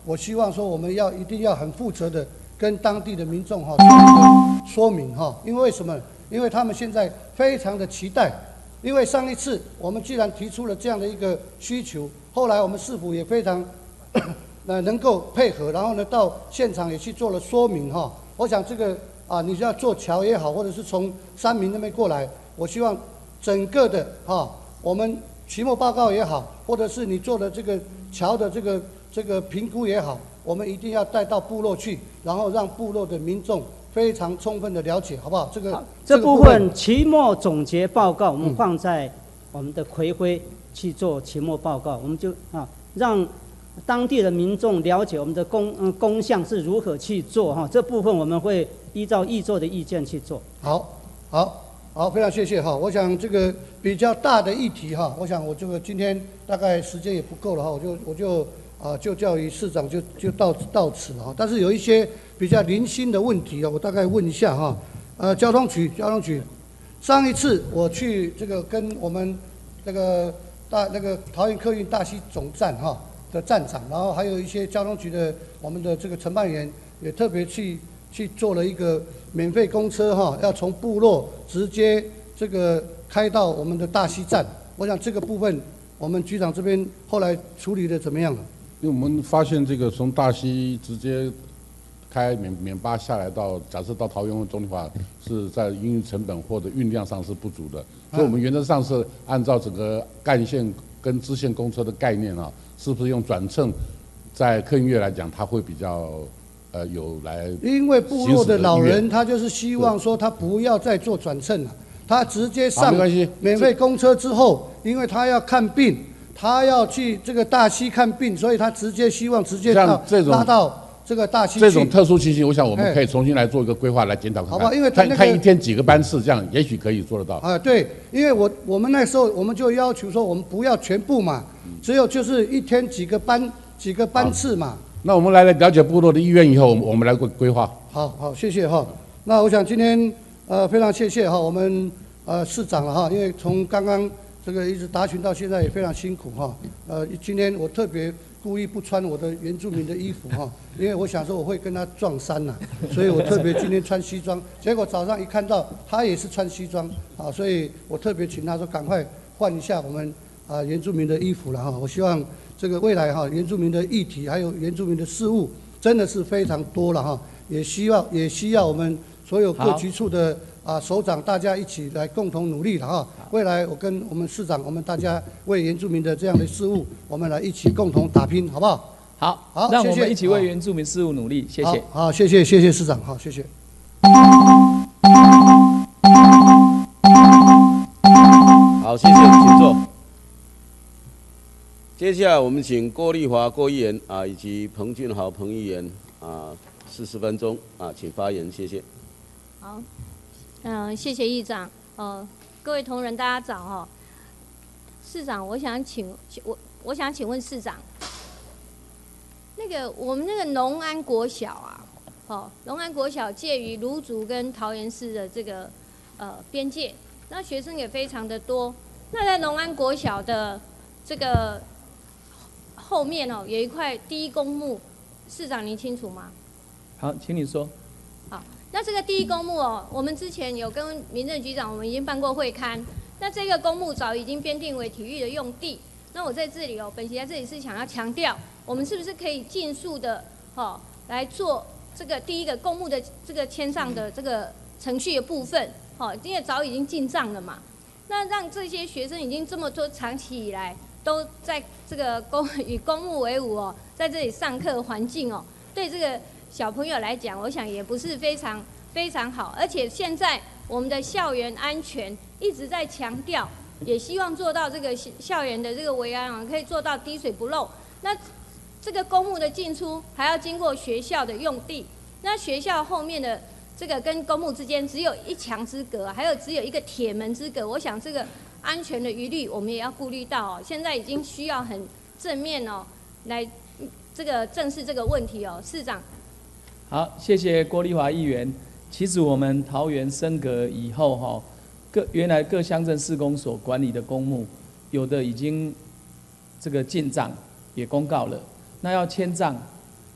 我希望说我们要一定要很负责的跟当地的民众哈做一个说明哈，因为什么？因为他们现在非常的期待，因为上一次我们既然提出了这样的一个需求，后来我们市府也非常呃能够配合，然后呢到现场也去做了说明哈。我想这个啊，你要做桥也好，或者是从三民那边过来，我希望整个的哈，我们期末报告也好，或者是你做的这个桥的这个这个评估也好，我们一定要带到部落去，然后让部落的民众非常充分的了解，好不好？这个这部分期末总结报告，我们放在我们的葵辉去做期末报告，我们就啊让当地的民众了解我们的工嗯工项是如何去做哈。这部分我们会依照议座的意见去做。 好，好，好，非常谢谢哈。我想这个比较大的议题哈，我想我这个今天大概时间也不够了哈，我就我就啊就叫于市长就就到到此了哈。但是有一些比较零星的问题啊，我大概问一下哈。呃，交通局，交通局，上一次我去这个跟我们那个大那个桃园客运大溪总站哈的站长，然后还有一些交通局的我们的这个承办员也特别去去做了一个免费公车哈，要从部落直接这个开到我们的大溪站。我想这个部分我们局长这边后来处理的怎么样了？ 因为我们发现这个从大溪直接开免免巴下来到，假设到桃园或中立华，是在营运成本或者运量上是不足的，所以我们原则上是按照整个干线跟支线公车的概念啊，是不是用转乘，在客运业来讲，它会比较呃有来。 因为部落的老人他就是希望说他不要再做转乘了，他直接上免费公车之后，因为他要看病，他要去这个大溪看病，所以他直接希望直接到拉到。这个大溪这种特殊情形，我想我们可以重新来做一个规划来检讨看看， 好吧？因为看看一天几个班次，这样也许可以做得到。 啊，对，因为我我们那时候我们就要求说，我们不要全部嘛，只有就是一天几个班几个班次嘛。 那我们来了解部落的意愿以后，我们我们来规规划。 好好，谢谢哈。那我想今天呃非常谢谢哈我们呃市长了哈，因为从刚刚这个一直答询到现在也非常辛苦哈。呃，今天我特别。故意不穿我的原住民的衣服哈，因为我想说我会跟他撞衫呐，所以我特别今天穿西装。结果早上一看到他也是穿西装啊，所以我特别请他说赶快换一下我们啊原住民的衣服了哈。我希望这个未来哈原住民的议题还有原住民的事务真的是非常多了哈，也希望也需要我们所有各局处的啊首长大家一起来共同努力了哈。未来我跟我们市长，我们大家为原住民的这样的事务，我们来一起共同打拼，好不好？ 好，好，让我们一起为原住民事务努力，谢谢。 好，谢谢，谢谢市长，好，谢谢。 好，谢谢，请坐。接下来我们请郭丽华郭议员啊，以及彭俊豪彭议员啊，四十分钟啊，请发言，谢谢。 好，嗯、呃，谢谢议长，呃。各位同仁，大家早哈。市长，我想请我我想请问市长，那个我们那个农安国小啊，哦，农安国小介于芦竹跟桃园市的这个呃边界，那学生也非常的多。那在农安国小的这个后面哦，有一块第一公墓，市长您清楚吗？ 好，请你说。 好。那这个第一公墓哦，我们之前有跟民政局长，我们已经办过会勘。那这个公墓早已经编定为体育的用地。那我在这里哦，本席在这里是想要强调，我们是不是可以尽速的哦来做这个第一个公墓的这个签上的这个程序的部分，哦，因为早已经进账了嘛。那让这些学生已经这么多长期以来都在这个公以公墓为伍哦，在这里上课环境哦，对这个小朋友来讲，我想也不是非常非常好，而且现在我们的校园安全一直在强调，也希望做到这个校园的这个维安啊，可以做到滴水不漏。那这个公墓的进出还要经过学校的用地，那学校后面的这个跟公墓之间只有一墙之隔，还有只有一个铁门之隔，我想这个安全的疑虑我们也要顾虑到哦。现在已经需要很正面哦来这个正视这个问题哦，市长。 好，谢谢郭丽华议员。其实我们桃园升格以后，哈，各原来各乡镇市公所管理的公墓，有的已经这个进账也公告了。那要迁账，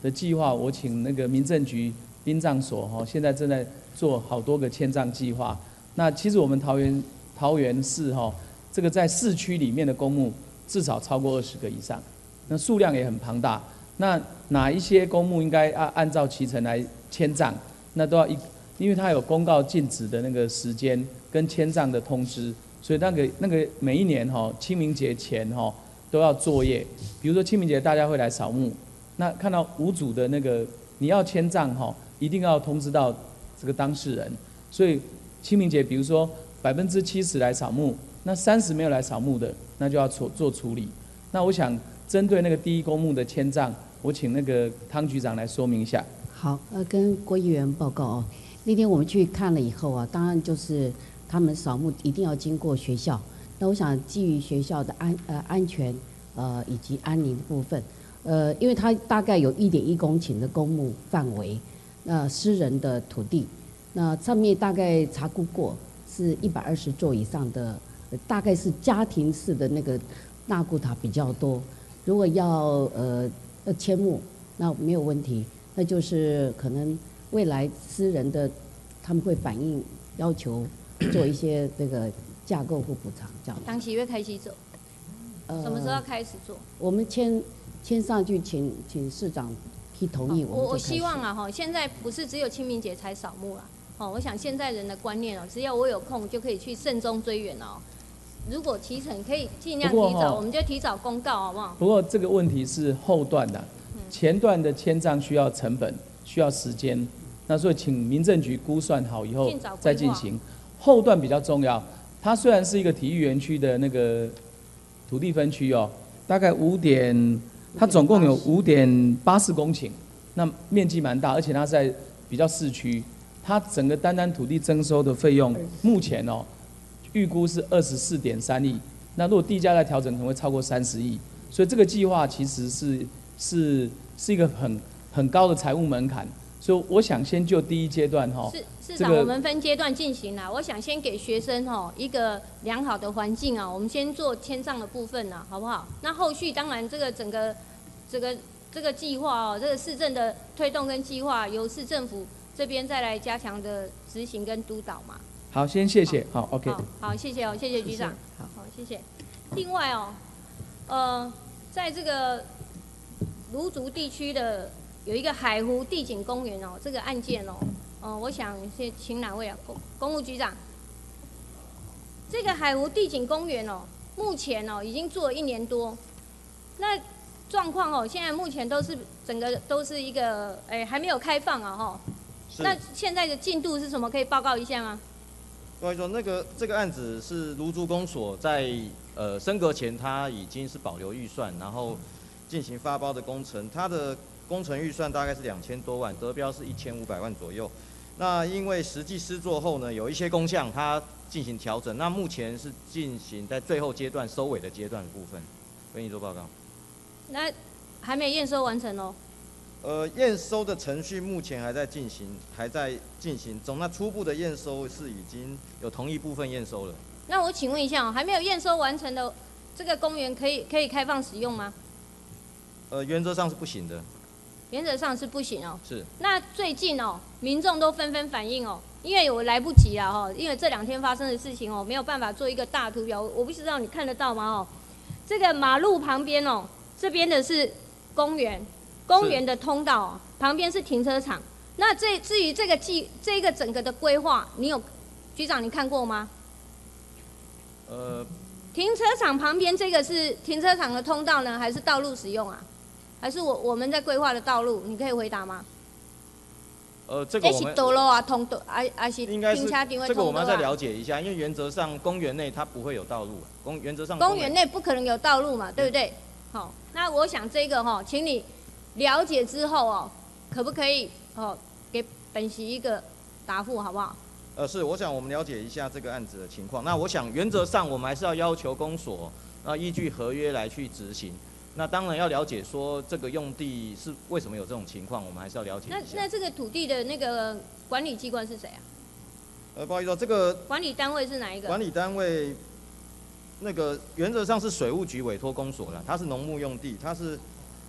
的计划，我请那个民政局殡葬所哈，现在正在做好多个迁葬计划。那其实我们桃园桃园市哈，这个在市区里面的公墓至少超过二十个以上，那数量也很庞大。那哪一些公墓应该按按照期程来迁葬？那都要一，因为它有公告禁止的那个时间跟迁葬的通知，所以那个那个每一年哈清明节前哈都要作业。比如说清明节大家会来扫墓，那看到无主的那个你要迁葬哈，一定要通知到这个当事人。所以清明节比如说百分之七十来扫墓，那三十没有来扫墓的，那就要做做处理。那我想针对那个第一公墓的迁葬，我请那个汤局长来说明一下。 好，呃，跟郭议员报告哦。那天我们去看了以后啊，当然就是他们扫墓一定要经过学校。那我想基于学校的安呃安全呃以及安宁的部分，呃，因为它大概有一点一公顷的公墓范围，那、呃、私人的土地，那上面大概查估过是一百二十座以上的，呃、大概是家庭式的那个纳骨塔比较多。如果要呃要迁墓，那没有问题。那就是可能未来私人的他们会反映要求做一些这个架构或补偿这样。 当几月开始走？呃，什么时候要开始做？ 我们签签上去，请请市长批同意。 我我希望啊哈，现在不是只有清明节才扫墓啦。哦，我想现在人的观念哦，只要我有空就可以去慎终追远哦。如果提成可以尽量提早，我们就提早公告好不好？ 不过这个问题是后段的。前段的迁葬需要成本，需要时间，那所以请民政局估算好以后再进行。后段比较重要，它虽然是一个体育园区的那个土地分区哦，大概五点，它总共有五点八四公顷，那面积蛮大，而且它在比较市区，它整个单单土地征收的费用，目前哦预估是二十四点三亿，那如果地价再调整，可能会超过三十亿，所以这个计划其实是。是是一个很很高的财务门槛，所以我想先就第一阶段哈， 市市长，我们分阶段进行啦。我想先给学生哈一个良好的环境啊，我们先做迁葬的部分啦，好不好？那后续当然这个整个这个这个计划哦，这个市政的推动跟计划，由市政府这边再来加强的执行跟督导嘛。 好，先谢谢，好 ，OK。 好，好，谢谢哦，谢谢局长，好，好，谢谢。另外哦，呃，在这个芦竹地区的有一个海湖地景公园哦，这个案件哦，呃，我想先请哪位啊？公公务局长。这个海湖地景公园哦，目前哦已经做了一年多，那状况哦，现在目前都是整个都是一个哎还没有开放啊哈。那现在的进度是什么？可以报告一下吗？ 不好意思，那个这个案子是芦竹公所在呃升格前，它已经是保留预算，然后进行发包的工程，它的工程预算大概是两千多万，得标是一千五百万左右。那因为实际施作后呢，有一些工项它进行调整，那目前是进行在最后阶段收尾的阶段的部分，跟你做报告。 那还没验收完成哦。 呃，验收的程序目前还在进行，还在进行中。那初步的验收是已经有同一部分验收了。 那我请问一下哦，还没有验收完成的这个公园可以可以开放使用吗？ 呃，原则上是不行的。 原则上是不行哦。 是。 那最近哦，民众都纷纷反映哦，因为我来不及了哈，因为这两天发生的事情哦，没有办法做一个大图表，我不知道你看得到吗？哦，这个马路旁边哦，这边的是公园，公园的通道哦，旁边是停车场。那这至于这个计这个整个的规划，你有局长你看过吗？ 呃。 停车场旁边这个是停车场的通道呢，还是道路使用啊？还是我我们在规划的道路？你可以回答吗？ 呃，这个我们是道路啊，通道啊啊是应该是这个我们要再了解一下，因为原则上公园内它不会有道路，公原则上公园内不可能有道路嘛，对不对？好、哦，那我想这个哈、哦，请你了解之后哦，可不可以哦给本席一个答复好不好？ 呃，是，我想我们了解一下这个案子的情况。那我想原则上我们还是要要求公所，呃，依据合约来去执行。那当然要了解说这个用地是为什么有这种情况，我们还是要了解一下。 那那这个土地的那个管理机关是谁啊？ 呃，不好意思，这个管理单位是哪一个？ 管理单位，那个原则上是水务局委托公所的，它是农牧用地，它是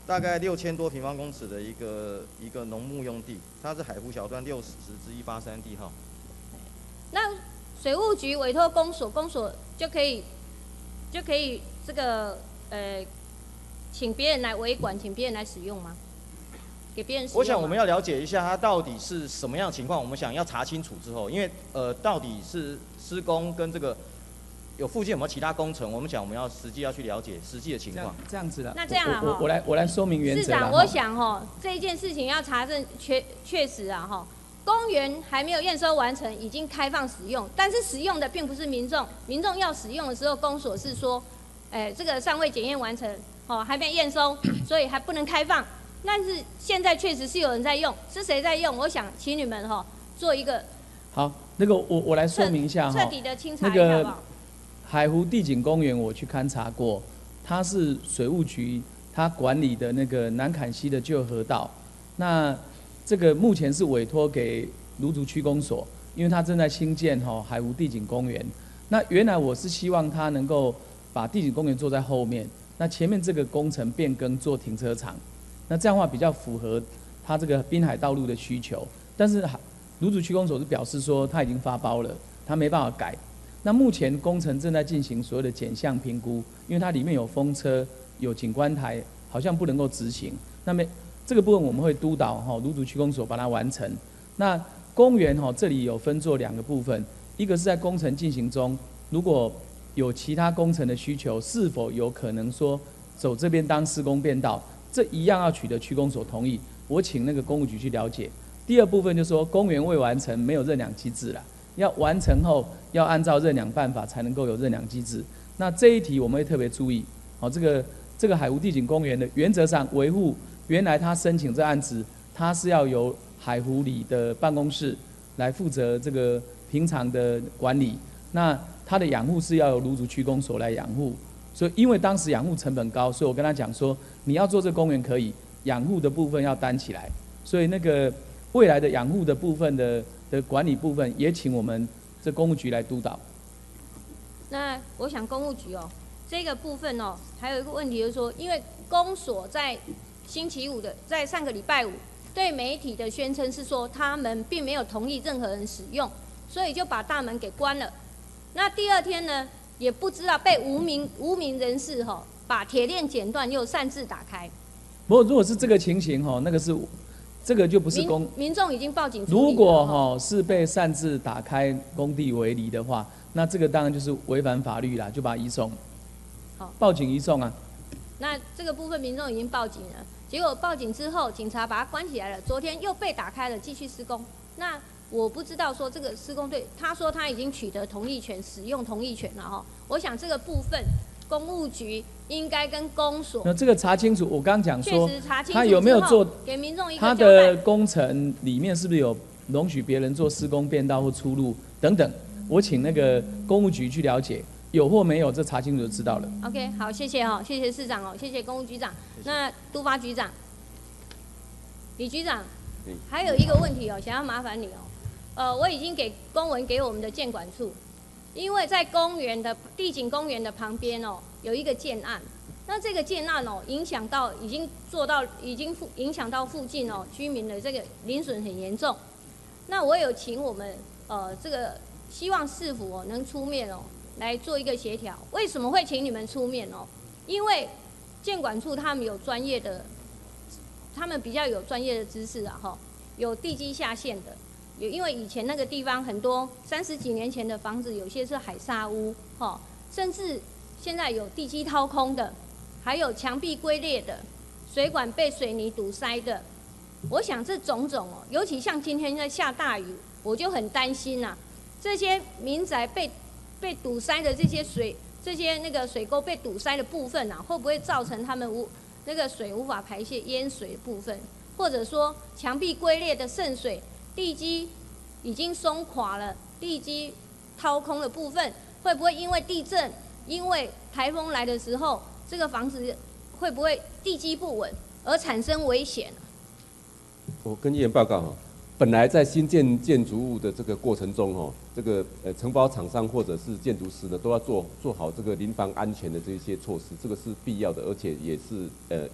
大概六千多平方公尺的一个一个农牧用地，它是海湖小段六十之一八三地号。 那水务局委托公所，公所就可以就可以这个呃，请别人来维管，请别人来使用吗？给别人使用吗？ 我想我们要了解一下它到底是什么样的情况，我们想要查清楚之后，因为呃，到底是施工跟这个有附近有没有其他工程，我们想我们要实际要去了解实际的情况。 这样子的。 那这样啊， 我我我来我来说明原则。 市长，我想哈，这一件事情要查证确确实啊哈。公园还没有验收完成，已经开放使用，但是使用的并不是民众。民众要使用的时候，公所是说，哎，这个尚未检验完成，哦，还没验收，所以还不能开放。但是现在确实是有人在用，是谁在用？我想请你们哈做一个好，那个我我来说明一下哈， 彻底的清查一下好不好？ 海湖地景公园我去勘察过，它是水务局它管理的那个南坎溪的旧河道，那。这个目前是委托给芦竹区公所，因为它正在兴建哈海湖地景公园。那原来我是希望它能够把地景公园做在后面，那前面这个工程变更做停车场，那这样的话比较符合它这个滨海道路的需求。但是芦竹区公所是表示说它已经发包了，它没办法改。那目前工程正在进行所有的减项评估，因为它里面有风车、有景观台，好像不能够执行。那么这个部分我们会督导哈芦竹区公所把它完成。那公园哈这里有分作两个部分，一个是在工程进行中，如果有其他工程的需求，是否有可能说走这边当施工变道，这一样要取得区公所同意，我请那个公务局去了解。第二部分就是说公园未完成没有认养机制啦，要完成后要按照认养办法才能够有认养机制。那这一题我们会特别注意，好，这个这个海湖地景公园的原则上维护。原来他申请这案子，他是要由海湖里的办公室来负责这个平常的管理，那他的养护是要由芦竹区公所来养护。所以因为当时养护成本高，所以我跟他讲说，你要做这个公园可以，养护的部分要担起来。所以那个未来的养护的部分的的管理部分，也请我们这公务局来督导。 那我想公务局哦，这个部分哦，还有一个问题就是说，因为公所在星期五的，在上个礼拜五对媒体的宣称是说，他们并没有同意任何人使用，所以就把大门给关了。那第二天呢，也不知道被无名无名人士哈、哦、把铁链剪断，又擅自打开。 不过如果是这个情形哈、哦，那个是这个就不是公民众已经报警处理了。如果哈、哦、是被擅自打开工地围篱的话，那这个当然就是违反法律啦，就把它移送。 好， 报警移送啊。 那这个部分民众已经报警了，结果报警之后，警察把它关起来了。昨天又被打开了，继续施工。那我不知道说这个施工队，他说他已经取得同意权，使用同意权了哈。我想这个部分，公务局应该跟公所， 那这个查清楚。我刚讲说， 确实查清楚他有没有做给民众一个他交代的工程里面是不是有容许别人做施工变道或出入等等？我请那个公务局去了解。有或没有，这查清楚就知道了。 OK， 好，谢谢哦，谢谢市长哦，谢谢公务局长。那督发局长，李局长，还有一个问题哦，想要麻烦你哦。呃，我已经给公文给我们的建管处，因为在公园的地景公园的旁边哦，有一个建案。那这个建案哦，影响到已经做到已经附影响到附近哦居民的这个邻损很严重。那我有请我们呃这个希望市府哦能出面哦。来做一个协调，为什么会请你们出面哦？因为建管处他们有专业的，他们比较有专业的知识啊，哈，有地基下陷的，有因为以前那个地方很多三十几年前的房子，有些是海砂屋，哈，甚至现在有地基掏空的，还有墙壁龟裂的，水管被水泥堵塞的。我想这种种哦，尤其像今天在下大雨，我就很担心呐、啊，这些民宅被被堵塞的这些水，这些那个水沟被堵塞的部分啊，会不会造成他们无那个水无法排泄淹水的部分，或者说墙壁龟裂的渗水，地基已经松垮了，地基掏空的部分，会不会因为地震、因为台风来的时候，这个房子会不会地基不稳而产生危险？ 我跟议员报告哈。本来在新建建筑物的这个过程中，哦，这个呃承包厂商或者是建筑师呢，都要做做好这个临房安全的这些措施，这个是必要的，而且也是呃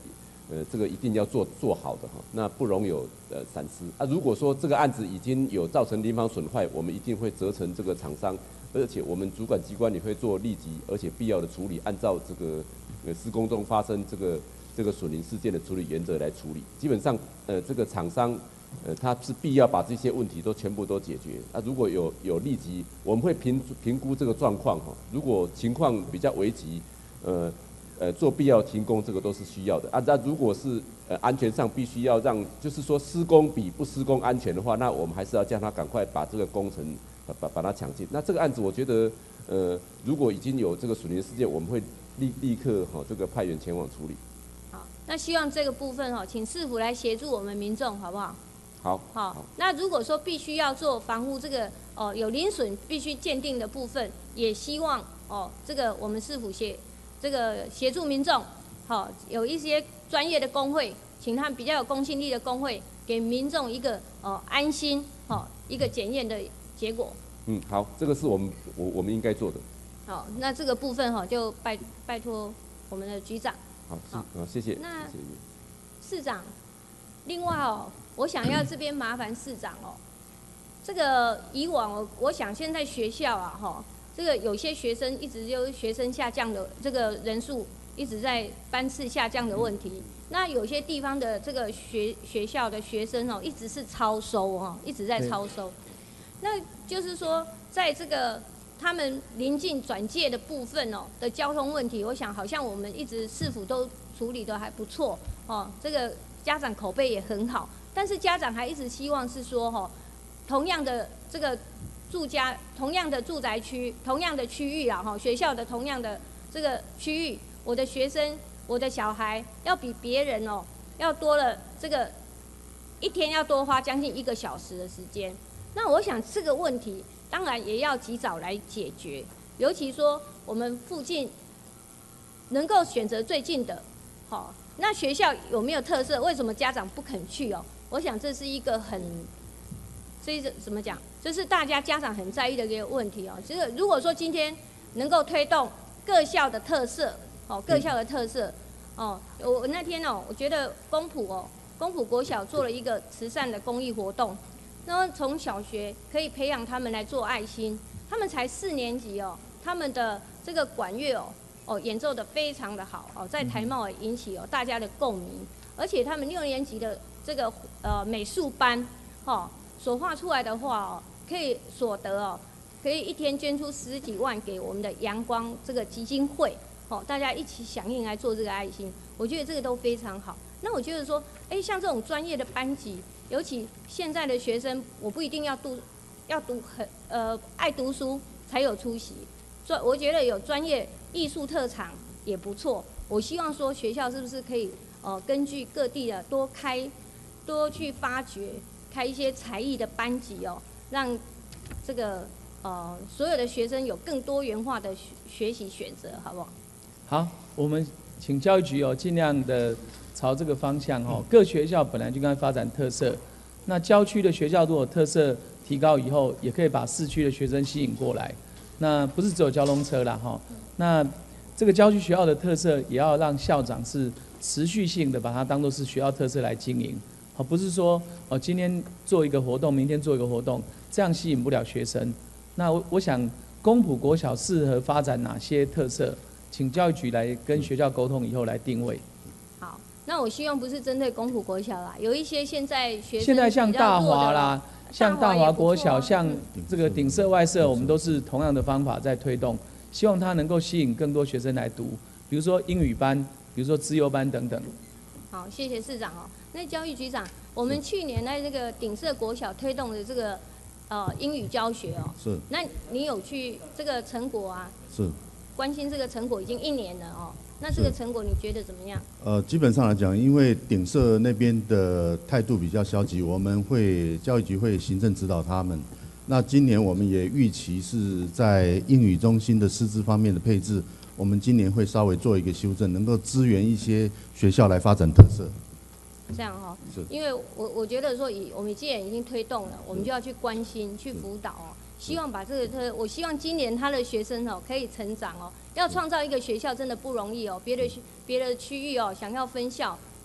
呃，这个一定要做做好的哈，那不容有呃闪失啊。如果说这个案子已经有造成临房损坏，我们一定会责成这个厂商，而且我们主管机关也会做立即而且必要的处理，按照这个呃施工中发生这个这个损林事件的处理原则来处理。基本上，呃，这个厂商呃他是必要把这些问题都全部都解决。啊，如果有有立即，我们会评评估这个状况哈，如果情况比较危急，呃。呃，做必要停工，这个都是需要的啊。那如果是呃安全上必须要让，就是说施工比不施工安全的话，那我们还是要叫他赶快把这个工程把把把它抢进。那这个案子，我觉得呃，如果已经有这个损林事件，我们会立立刻哈、哦、这个派员前往处理。 好，那希望这个部分哈、哦，请市府来协助我们民众，好不好？ 好。 好。好那如果说必须要做防护这个哦有林损必须鉴定的部分，也希望哦这个我们市府协。这个协助民众，好、哦、有一些专业的工会，请他们比较有公信力的工会，给民众一个哦安心，好、哦、一个检验的结果。 嗯，好，这个是我们我我们应该做的。 好，那这个部分哈、哦、就拜拜托我们的局长。 好，好，好谢谢。 那谢谢市长，另外哦，我想要这边麻烦市长哦，这个以往我我想现在学校啊哈。哦这个有些学生一直就学生下降的这个人数一直在班次下降的问题，那有些地方的这个学学校的学生哦，一直是超收哦，一直在超收。那就是说，在这个他们临近转介的部分哦的交通问题，我想好像我们一直市府都处理得还不错哦，这个家长口碑也很好，但是家长还一直希望是说哈、哦，同样的这个。住家同样的住宅区，同样的区域啊，哈，学校的同样的这个区域，我的学生，我的小孩要比别人哦，要多了这个一天要多花将近一个小时的时间。那我想这个问题当然也要及早来解决，尤其说我们附近能够选择最近的，好，那学校有没有特色？为什么家长不肯去哦？我想这是一个很。这是怎么讲？这是大家家长很在意的一个问题哦。这个如果说今天能够推动各校的特色，哦，各校的特色，哦，我我那天哦，我觉得公埔哦，公埔国小做了一个慈善的公益活动，那么从小学可以培养他们来做爱心，他们才四年级哦，他们的这个管乐哦，哦演奏得非常的好哦，在台贸也引起哦大家的共鸣，而且他们六年级的这个呃美术班，哦。所画出来的画哦，可以所得哦，可以一天捐出十几万给我们的阳光这个基金会哦，大家一起响应来做这个爱心，我觉得这个都非常好。那我觉得说，哎，像这种专业的班级，尤其现在的学生，我不一定要读，要读很呃爱读书才有出息，所以我觉得有专业艺术特长也不错。我希望说学校是不是可以呃根据各地的多开，多去发掘。开一些才艺的班级哦，让这个呃所有的学生有更多元化的学学习选择，好不好？ 好，我们请教育局哦，尽量的朝这个方向哦。各学校本来就应该发展特色，那郊区的学校如果特色提高以后，也可以把市区的学生吸引过来。那不是只有交通车啦哈，那这个郊区学校的特色也要让校长是持续性的把它当作是学校特色来经营。哦，不是说哦，今天做一个活动，明天做一个活动，这样吸引不了学生。那我我想，公埔国小适合发展哪些特色？请教育局来跟学校沟通，以后来定位。 好，那我希望不是针对公埔国小啦，有一些现在学生现在像大华啦，像大华国小， 啊、 像这个顶社外社，我们都是同样的方法在推动，希望它能够吸引更多学生来读，比如说英语班，比如说资优班等等。 好，谢谢市长哦。那教育局长，我们去年在这个顶社国小推动的这个呃英语教学哦， 是。 那你有去这个成果啊？ 是。 关心这个成果已经一年了哦，那这个成果你觉得怎么样？ 呃，基本上来讲，因为顶社那边的态度比较消极，我们会教育局会行政指导他们。那今年我们也预期是在英语中心的师资方面的配置，我们今年会稍微做一个修正，能够支援一些学校来发展特色。 这样哈、哦， 是， 因为我我觉得说以我们既然已经推动了，我们就要去关心、去辅导哦，希望把这个特，我希望今年他的学生哦可以成长哦，要创造一个学校真的不容易哦，别的别的区域哦想要分校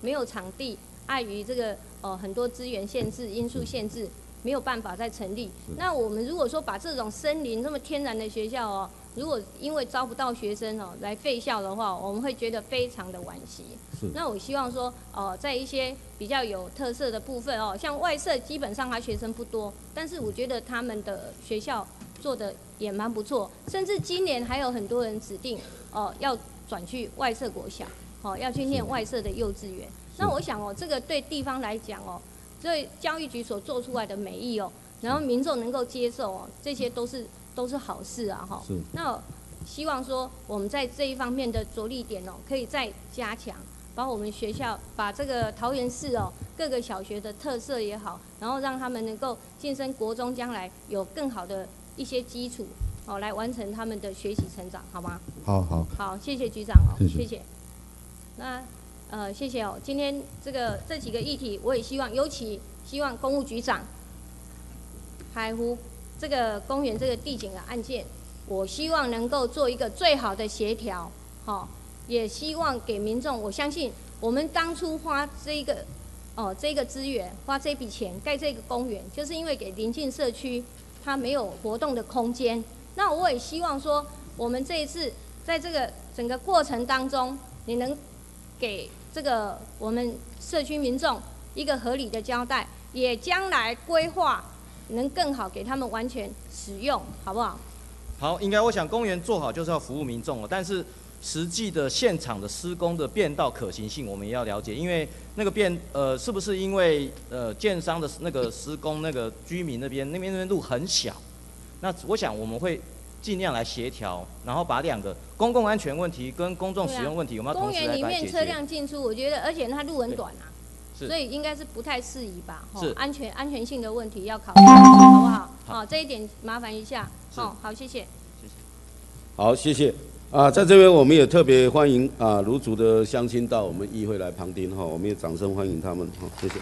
没有场地，碍于这个呃很多资源限制、因素限制，没有办法再成立。那我们如果说把这种森林这么天然的学校哦，如果因为招不到学生哦来废校的话，我们会觉得非常的惋惜。那我希望说，呃，在一些比较有特色的部分哦，像外社基本上他学生不多，但是我觉得他们的学校做的也蛮不错，甚至今年还有很多人指定哦、呃、要转去外社国小，哦要去念外社的幼稚园。那我想哦，这个对地方来讲哦，对教育局所做出来的美意哦，然后民众能够接受哦，这些都是都是好事啊哈。那希望说我们在这一方面的着力点哦，可以再加强。把我们学校把这个桃园市哦各个小学的特色也好，然后让他们能够晋升国中，将来有更好的一些基础哦，来完成他们的学习成长，好吗？ 好好好，谢谢局长哦， 谢谢。 谢谢那呃谢谢哦，今天这个这几个议题，我也希望，尤其希望公务局长海湖这个公园这个地景的案件，我希望能够做一个最好的协调，好、哦。也希望给民众，我相信我们当初花这一个哦这个资源，花这笔钱盖这个公园，就是因为给邻近社区它没有活动的空间。那我也希望说，我们这一次在这个整个过程当中，你能给这个我们社区民众一个合理的交代，也将来规划能更好给他们完全使用，好不好？ 好，应该我想公园做好就是要服务民众了，但是实际的现场的施工的变道可行性，我们也要了解，因为那个变呃是不是因为呃建商的那个施工那个居民那边那边那边路很小，那我想我们会尽量来协调，然后把两个公共安全问题跟公众使用问题，我们要同时来解决。 公园里面车辆进出，我觉得而且它路很短啊，所以应该是不太适宜吧？ 是安全安全性的问题要考虑，好不好？好，这一点麻烦一下。好，好，谢谢。 谢谢。好，谢谢。啊，在这边我们也特别欢迎啊卢竹的乡亲到我们议会来旁听哈，我们也掌声欢迎他们哈，谢谢。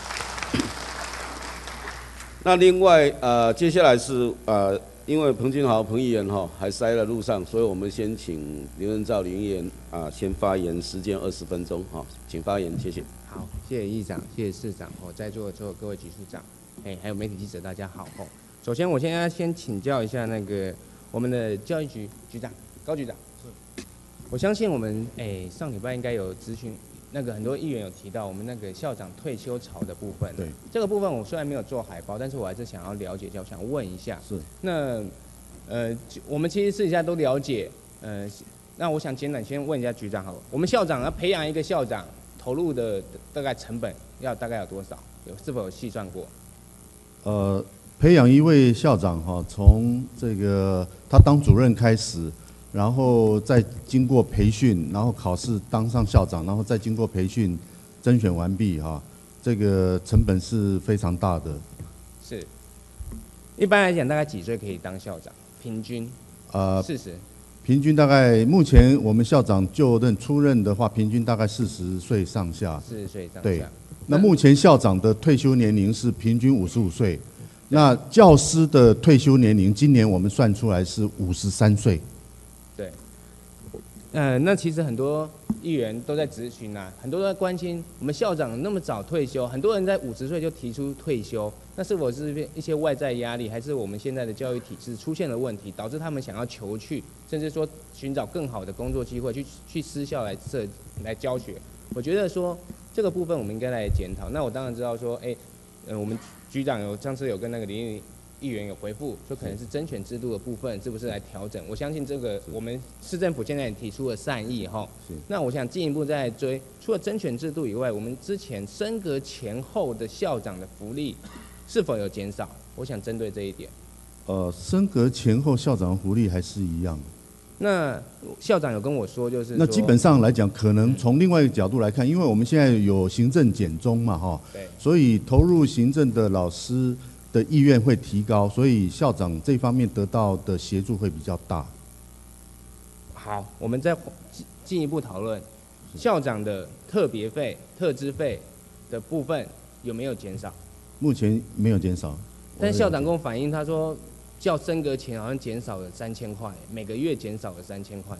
那另外呃，接下来是呃，因为彭俊豪彭议员哈还塞在路上，所以我们先请林仁照林议员啊先发言，时间二十分钟哈，请发言，谢谢。 好，谢谢议长，谢谢市长哦，在座的所有各位局处长，哎，还有媒体记者，大家好哦。首先，我现在先请教一下那个我们的教育局局长。高局长，是，我相信我们诶、欸、上礼拜应该有咨询，那个很多议员有提到我们那个校长退休潮的部分。对，这个部分我虽然没有做海报，但是我还是想要了解一下，我想问一下。是。那呃，我们其实私底下都了解，呃，那我想简短先问一下局长好了，我们校长要培养一个校长，投入的大概成本要大概有多少？有是否有细算过？ 呃，培养一位校长哈，从这个他当主任开始。然后再经过培训，然后考试当上校长，然后再经过培训，甄选完毕哈，这个成本是非常大的。 是，一般来讲，大概几岁可以当校长？平均？呃，四十。 平均大概目前我们校长就任出任的话，平均大概四十岁上下。 四十岁上下。 对。那目前校长的退休年龄是平均五十五岁，那教师的退休年龄，今年我们算出来是五十三岁。 对，呃，那其实很多议员都在质询啊，很多都在关心我们校长那么早退休，很多人在五十岁就提出退休，那是否是一些外在压力，还是我们现在的教育体制出现了问题，导致他们想要求去，甚至说寻找更好的工作机会，去去私校来设来教学？我觉得说这个部分我们应该来检讨。那我当然知道说，哎，呃，我们局长有上次有跟那个林议员有回复，说可能是甄选制度的部分是不是来调整？我相信这个我们市政府现在也提出了善意哈。那我想进一步再追，除了甄选制度以外，我们之前升格前后的校长的福利是否有减少？我想针对这一点。 呃，升格前后校长福利还是一样。 那校长有跟我说，就是那基本上来讲，可能从另外一个角度来看，因为我们现在有行政减中嘛哈，对，所以投入行政的老师的意愿会提高，所以校长这方面得到的协助会比较大。 好，我们再进一步讨论校长的特别费、特支费的部分有没有减少？ 目前没有减少。 但校长跟我反映，他说较升格前好像减少了三千块，每个月减少了三千块。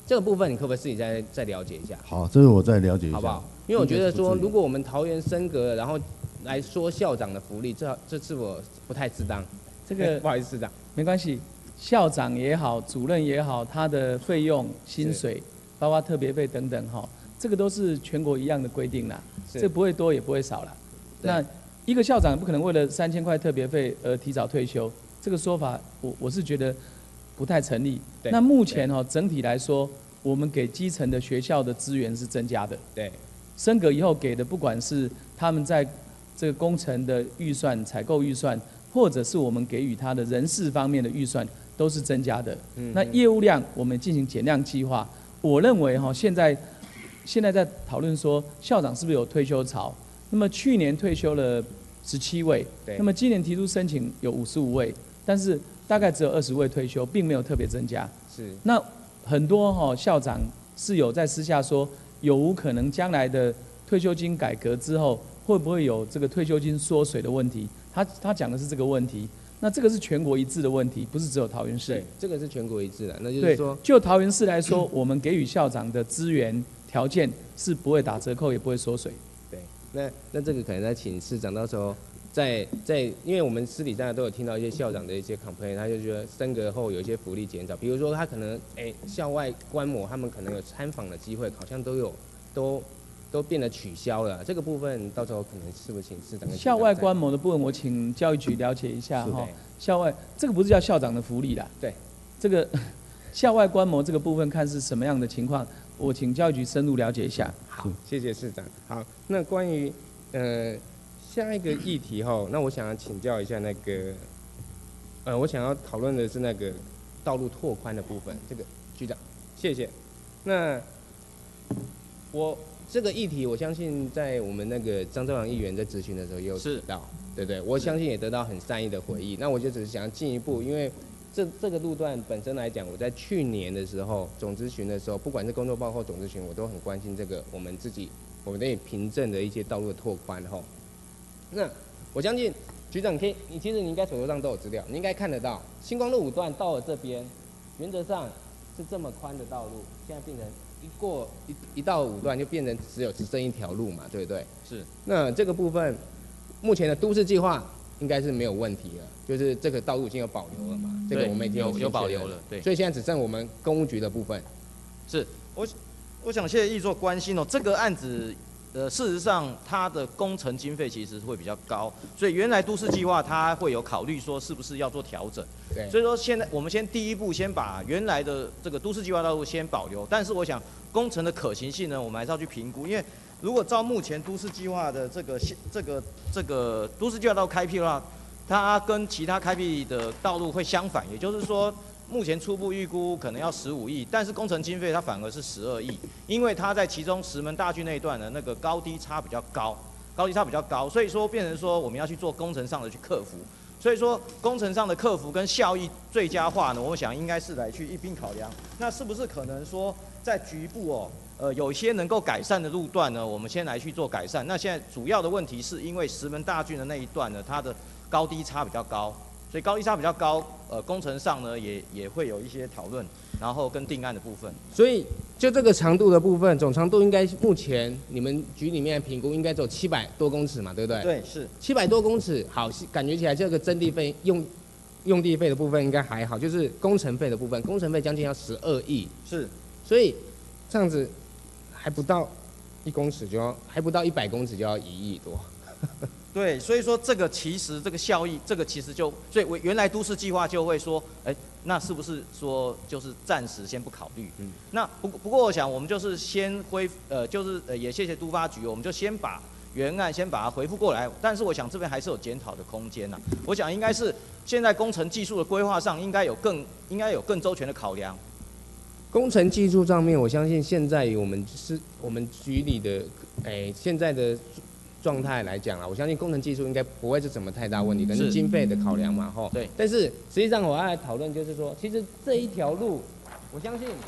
这个部分你可不可以自己再再了解一下？ 好，这个我再了解一下， 好不好？因为我觉得说，如果我们桃园升格，然后来说校长的福利，这这是我不太适当。 这个不好意思，市长， 没关系，校长也好，主任也好，他的费用、薪水，包括特别费等等哈，这个都是全国一样的规定啦，这不会多也不会少啦。那一个校长不可能为了三千块特别费而提早退休，这个说法我我是觉得不太成立。那目前哈整体来说，我们给基层的学校的资源是增加的。 对， 升格以后给的不管是他们在这个工程的预算、采购预算，或者是我们给予他的人事方面的预算，都是增加的。 嗯那业务量我们进行减量计划，我认为哈现在现在在讨论说校长是不是有退休潮？那么去年退休了十七位，那么今年提出申请有五十五位，但是大概只有二十位退休，并没有特别增加。 是。 那很多哈校长是有在私下说，有无可能将来的退休金改革之后，会不会有这个退休金缩水的问题？他他讲的是这个问题。那这个是全国一致的问题，不是只有桃园市。 对，这个是全国一致的。那就是说， 就桃园市来说，我们给予校长的资源条件是不会打折扣，也不会缩水。 对，那那这个可能再请市长到时候在在，因为我们私底下都有听到一些校长的一些 complaint， 他就觉得升格后有一些福利减少，比如说他可能哎校外观摩他们可能有参访的机会，好像都有都都变得取消了。这个部分到时候可能是不是请市长跟校外观摩的部分，我请教育局了解一下哈。校外这个不是叫校长的福利啦， 对， 这个校外观摩这个部分看是什么样的情况，我请教育局深入了解一下。 好，谢谢市长。好，那关于呃下一个议题哈，那我想要请教一下那个，呃，我想要讨论的是那个道路拓宽的部分。这个局长，谢谢。那我这个议题，我相信在我们那个张兆阳议员在咨询的时候也有提到，对不对？我相信也得到很善意的回应。那我就只是想要进一步，因为这这个路段本身来讲，我在去年的时候总咨询的时候，不管是工作报告总咨询，我都很关心这个我们自己我们的凭证的一些道路的拓宽哈。那我相信局长可以，你其实你应该手头上都有资料，你应该看得到，星光路五段到了这边，原则上是这么宽的道路，现在变成一过一一到五段就变成只有只剩一条路嘛，对不对？ 是。 那这个部分，目前的都市计划应该是没有问题了，就是这个道路已经有保留了嘛，这个我们已经有有保留了，对。 所以现在只剩我们公务局的部分。 是，我我想谢谢议座关心哦，这个案子。呃，事实上，它的工程经费其实会比较高，所以原来都市计划它会有考虑说是不是要做调整。 对。 所以说现在我们先第一步先把原来的这个都市计划道路先保留，但是我想工程的可行性呢，我们还是要去评估，因为如果照目前都市计划的这个这个这个都市计划道路开辟的话，它跟其他开辟的道路会相反，也就是说。目前初步预估可能要十五亿，但是工程经费它反而是十二亿，因为它在其中石门大巨那一段的那个高低差比较高，高低差比较高，所以说变成说我们要去做工程上的去克服，所以说工程上的克服跟效益最佳化呢，我想应该是来去一并考量。那是不是可能说在局部哦，呃，有一些能够改善的路段呢，我们先来去做改善？那现在主要的问题是因为石门大巨的那一段呢，它的高低差比较高。所以高低差比较高，呃，工程上呢也也会有一些讨论，然后跟定案的部分。 所以就这个长度的部分，总长度应该目前你们局里面评估应该只有七百多公尺嘛，对不对？ 对，是七百多公尺。好，感觉起来这个征地费用用地费的部分应该还好，就是工程费的部分，工程费将近要十二亿。 是， 所以这样子还不到一公尺就要，还不到一百公尺就要一亿多。 对，所以说这个其实这个效益，这个其实就，所以我原来都市计划就会说，哎，那是不是说就是暂时先不考虑？嗯，那不不过我想我们就是先恢，呃，就是呃也谢谢都发局，我们就先把原案先把它回复过来，但是我想这边还是有检讨的空间呐。我想应该是现在工程技术的规划上应该有更应该有更周全的考量。 工程技术上面，我相信现在我们是我们局里的，哎，现在的。状态来讲啊，我相信工程技术应该不会是什么太大问题，可能是经费的考量嘛，吼。 对。 但是实际上我要来讨论，就是说，其实这一条路，我相信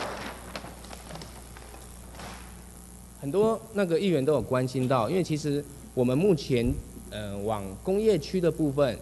很多那个议员都有关心到，因为其实我们目前呃往工业区的部分，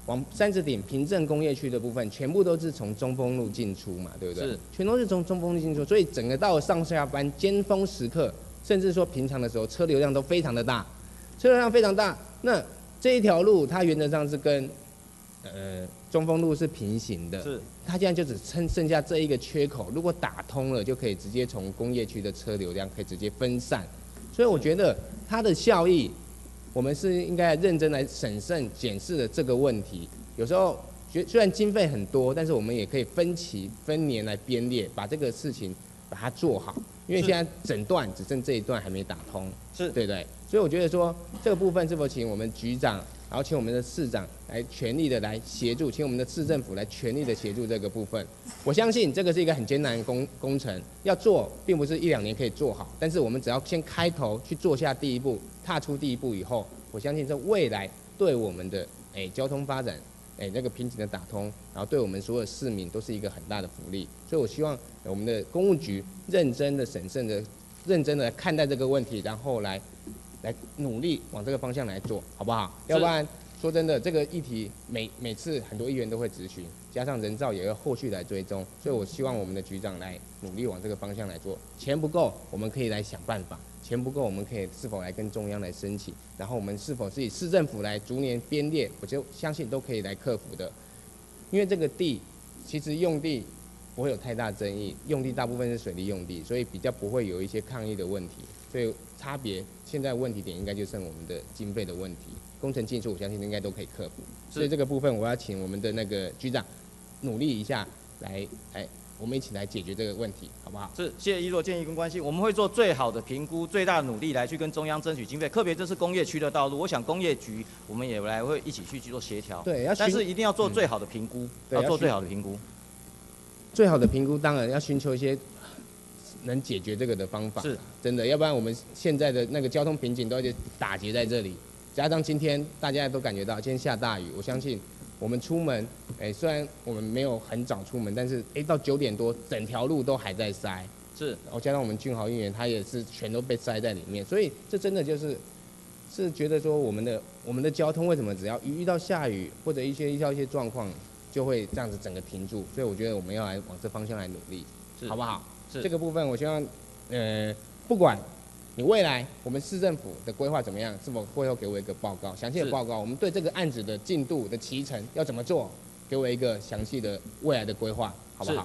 往三十顶平镇工业区的部分，全部都是从中丰路进出嘛，对不对？ 是， 全都是从中丰路进出，所以整个到上下班尖峰时刻，甚至说平常的时候，车流量都非常的大，车流量非常大。那这一条路它原则上是跟呃中丰路是平行的， 是， 它现在就只剩剩下这一个缺口，如果打通了，就可以直接从工业区的车流量可以直接分散，所以我觉得它的效益。我们是应该认真来审慎检视的这个问题。有时候虽然经费很多，但是我们也可以分期分年来编列，把这个事情把它做好。因为现在整段只剩这一段还没打通， 是对不对？所以我觉得说这个部分是否请我们局长，然后请我们的市长来全力的来协助，请我们的市政府来全力的协助这个部分。我相信这个是一个很艰难的工工程，要做并不是一两年可以做好，但是我们只要先开头去做下第一步。踏出第一步以后，我相信这未来对我们的哎交通发展，哎那个瓶颈的打通，然后对我们所有市民都是一个很大的福利。所以我希望我们的公务局认真的、审慎的、认真的看待这个问题，然后来来努力往这个方向来做，好不好？要不然说真的，这个议题每每次很多议员都会质询，加上人造也要后续来追踪，所以我希望我们的局长来努力往这个方向来做。钱不够，我们可以来想办法。钱不够，我们可以是否来跟中央来申请？然后我们是否是以市政府来逐年编列？我就相信都可以来克服的。因为这个地其实用地不会有太大争议，用地大部分是水利用地，所以比较不会有一些抗议的问题。所以差别现在问题点应该就剩我们的经费的问题，工程技术我相信应该都可以克服。所以这个部分我要请我们的那个局长努力一下来，来。我们一起来解决这个问题，好不好？ 是，谢谢一座建议跟关心，我们会做最好的评估，最大的努力来去跟中央争取经费。特别这是工业区的道路，我想工业局我们也来会一起去做协调。 对，要但是一定要做最好的评估， 嗯、 要做最好的评估。 最好的评估当然要寻求一些能解决这个的方法， 是真的，要不然我们现在的那个交通瓶颈都要打结在这里。加上今天大家都感觉到今天下大雨，我相信。我们出门，哎、欸，虽然我们没有很早出门，但是哎、欸，到九点多，整条路都还在塞。 是， 然后加上我们俊豪议员，他也是全都被塞在里面，所以这真的就是，是觉得说我们的我们的交通为什么只要一遇到下雨或者一些遇到一些状况，就会这样子整个停住？所以我觉得我们要来往这方向来努力，好不好？ 是， 这个部分我希望，呃，不管。你未来我们市政府的规划怎么样？是否会后给我一个报告，详细的报告？我们对这个案子的进度的期程要怎么做？给我一个详细的未来的规划，好不好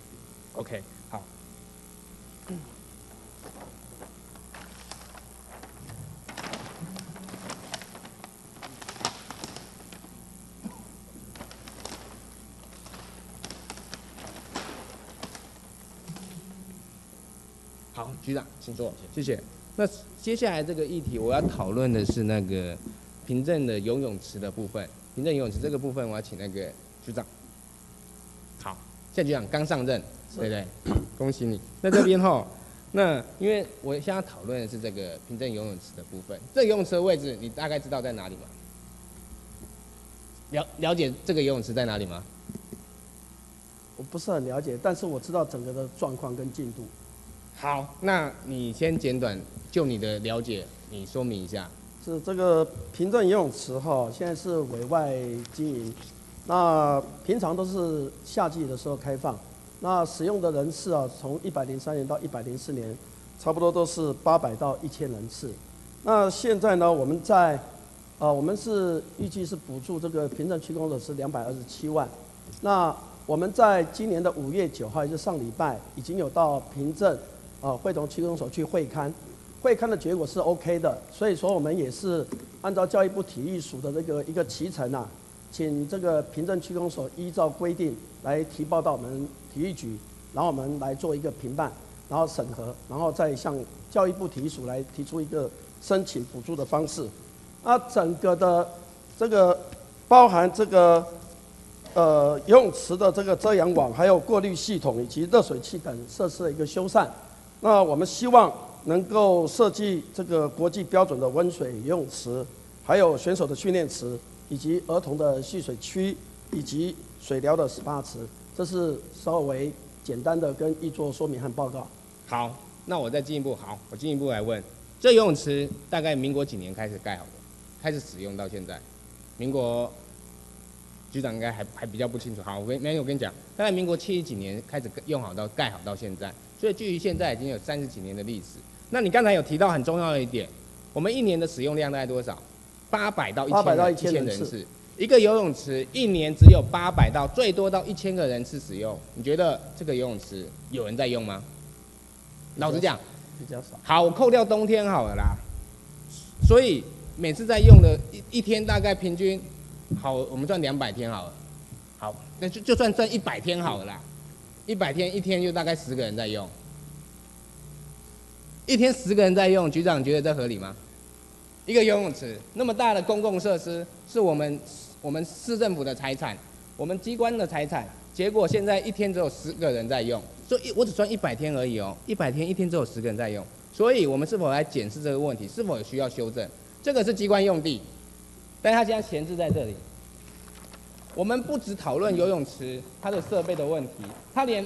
？OK， 好。好，局长，请坐，谢谢。那接下来这个议题，我要讨论的是那个平镇的游泳池的部分。平镇游泳池这个部分，我要请那个局长。好，现在局长刚上任，对不对？恭喜你。那这边哈，那因为我现在讨论的是这个平镇游泳池的部分。这个游泳池的位置，你大概知道在哪里吗？了了解这个游泳池在哪里吗？ 我不是很了解，但是我知道整个的状况跟进度。 好，那你先简短就你的了解，你说明一下。 是这个平镇游泳池哈，现在是委外经营，那平常都是夏季的时候开放，那使用的人次啊，从一百零三年到一百零四年，差不多都是八百到一千人次。那现在呢，我们在啊，我们是预计是补助这个平镇区公所是两百二十七万，那我们在今年的五月九号，也就是上礼拜，已经有到平镇。啊，会同区公所去会勘，会勘的结果是 OK 的，所以说我们也是按照教育部体育署的这个一个期程啊，请这个平镇区公所依照规定来提报到我们体育局，然后我们来做一个评办，然后审核，然后再向教育部体育署来提出一个申请补助的方式。那整个的这个包含这个呃游泳池的这个遮阳网，还有过滤系统以及热水器等设施的一个修缮。那我们希望能够设计这个国际标准的温水游泳池，还有选手的训练池，以及儿童的戏水区，以及水疗的 S P A 池。这是稍微简单的跟议座说明和报告。 好，那我再进一步，好，我进一步来问，这游泳池大概民国几年开始盖好的？开始使用到现在？民国局长应该还还比较不清楚。好，我跟没有我跟你讲，大概民国七十几年开始用好到盖好到现在，所以距离现在已经有三十几年的历史。那你刚才有提到很重要的一点，我们一年的使用量大概多少？八百到一千八百到一千一千人次人次。一个游泳池一年只有八百到最多到一千个人次使用，你觉得这个游泳池有人在用吗？老实讲， 比较少。 好，我扣掉冬天好了啦。所以每次在用的一一天大概平均，好，我们算两百天好了。好，那就就算算一百天好了啦。一百天一天就大概十个人在用，一天十个人在用，局长觉得这合理吗？一个游泳池那么大的公共设施，是我们我们市政府的财产，我们机关的财产，结果现在一天只有十个人在用，所以我只算一百天而已哦，一百天一天只有十个人在用，所以我们是否来检视这个问题，是否有需要修正？这个是机关用地，但它现在闲置在这里。我们不只讨论游泳池它的设备的问题，它连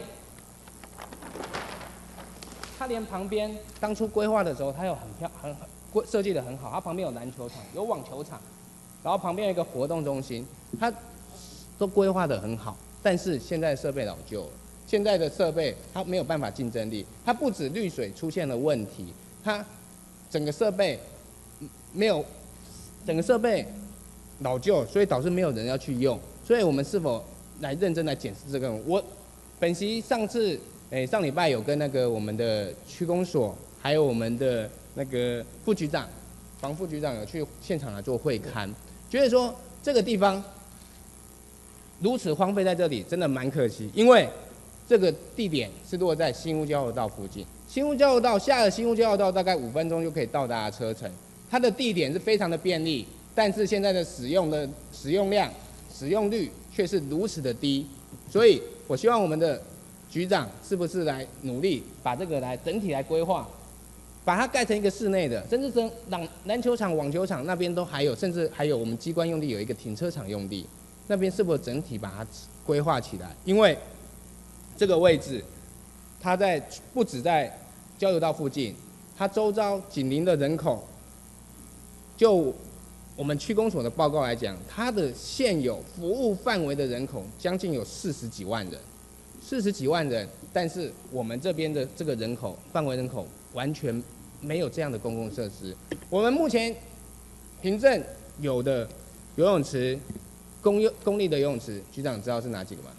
它连旁边当初规划的时候，它有很漂很很设计的很好，它旁边有篮球场，有网球场，然后旁边有一个活动中心，它都规划的很好。但是现在的设备老旧了，现在的设备它没有办法竞争力，它不止滤水出现了问题，它整个设备没有整个设备老旧，所以导致没有人要去用。所以我们是否来认真来检视这个？我本席上次诶、欸、上礼拜有跟那个我们的区公所，还有我们的那个副局长、房副局长有去现场来做会勘，觉得说这个地方如此荒废在这里，真的蛮可惜。因为这个地点是落在新屋交流道附近，新屋交流道下了新屋交流道大概五分钟就可以到达的车程，它的地点是非常的便利，但是现在的使用的使用量、使用率却是如此的低，所以我希望我们的局长是不是来努力把这个来整体来规划。把它盖成一个室内的，甚至是篮篮球场、网球场那边都还有，甚至还有我们机关用地有一个停车场用地，那边是否整体把它规划起来？因为这个位置，它在不止在交流道附近，它周遭紧邻的人口，就我们区公所的报告来讲，它的现有服务范围的人口将近有四十几万人，四十几万人，但是我们这边的这个人口范围人口完全没有这样的公共设施。我们目前凭证有的游泳池，公用公立的游泳池，局长知道是哪几个吗？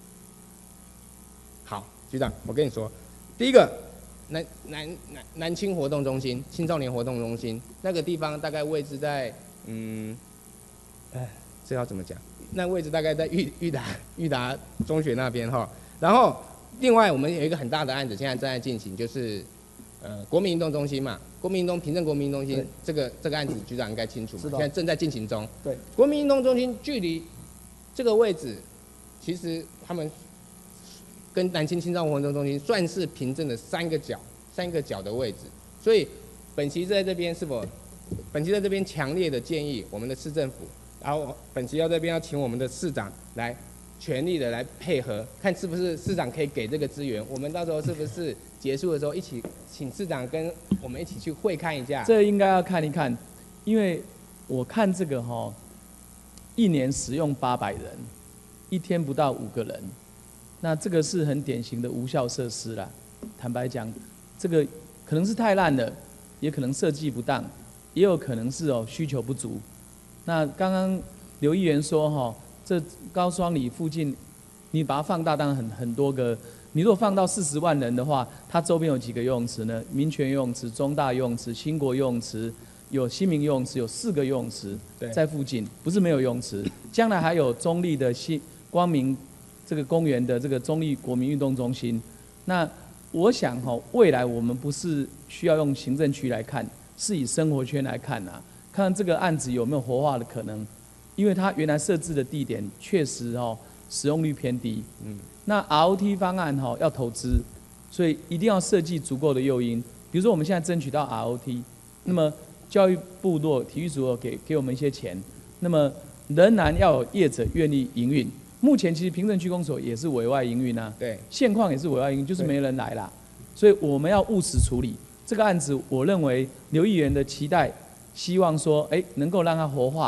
好，局长，我跟你说，第一个南南南南青活动中心、青少年活动中心那个地方，大概位置在嗯，哎，这要怎么讲？那位置大概在裕裕达裕达中学那边哈。然后另外我们有一个很大的案子，现在正在进行，就是呃国民运动中心嘛，国民运动凭证国民运动中心这个这个案子局长应该清楚，现在正在进行中。 对， 国民运动中心距离这个位置，其实他们跟南青青少年活动中心算是凭证的三个角三个角的位置，所以本期在这边是否本期在这边强烈的建议我们的市政府，然后本期要这边要请我们的市长来全力的来配合，看是不是市长可以给这个资源，我们到时候是不是结束的时候一起请市长跟我们一起去会看一下。 这应该要看一看，因为我看这个哈、哦，一年使用八百人，一天不到五个人，那这个是很典型的无效设施啦。坦白讲，这个可能是太烂了，也可能设计不当，也有可能是哦需求不足。那刚刚刘议员说哈、哦。这高双里附近，你把它放大，当然很很多个。你如果放到四十万人的话，它周边有几个游泳池呢？民权游泳池、中大游泳池、新国游泳池，有新民游泳池，有四个游泳池在附近，不是没有游泳池。将来还有中立的新光明这个公园的这个中立国民运动中心。那我想哈、哦，未来我们不是需要用行政区来看，是以生活圈来看啊，看这个案子有没有活化的可能。因为它原来设置的地点确实哦使用率偏低，嗯，那 R O T 方案哈、哦、要投资，所以一定要设计足够的诱因。比如说我们现在争取到 R O T， 那么教育部若体育署若给给我们一些钱，那么仍然要有业者愿意营运。目前其实平镇区公所也是委外营运啊， 对， 现况也是委外营运，就是没人来啦。所以我们要务实处理这个案子。我认为刘议员的期待，希望说，哎，能够让它活化。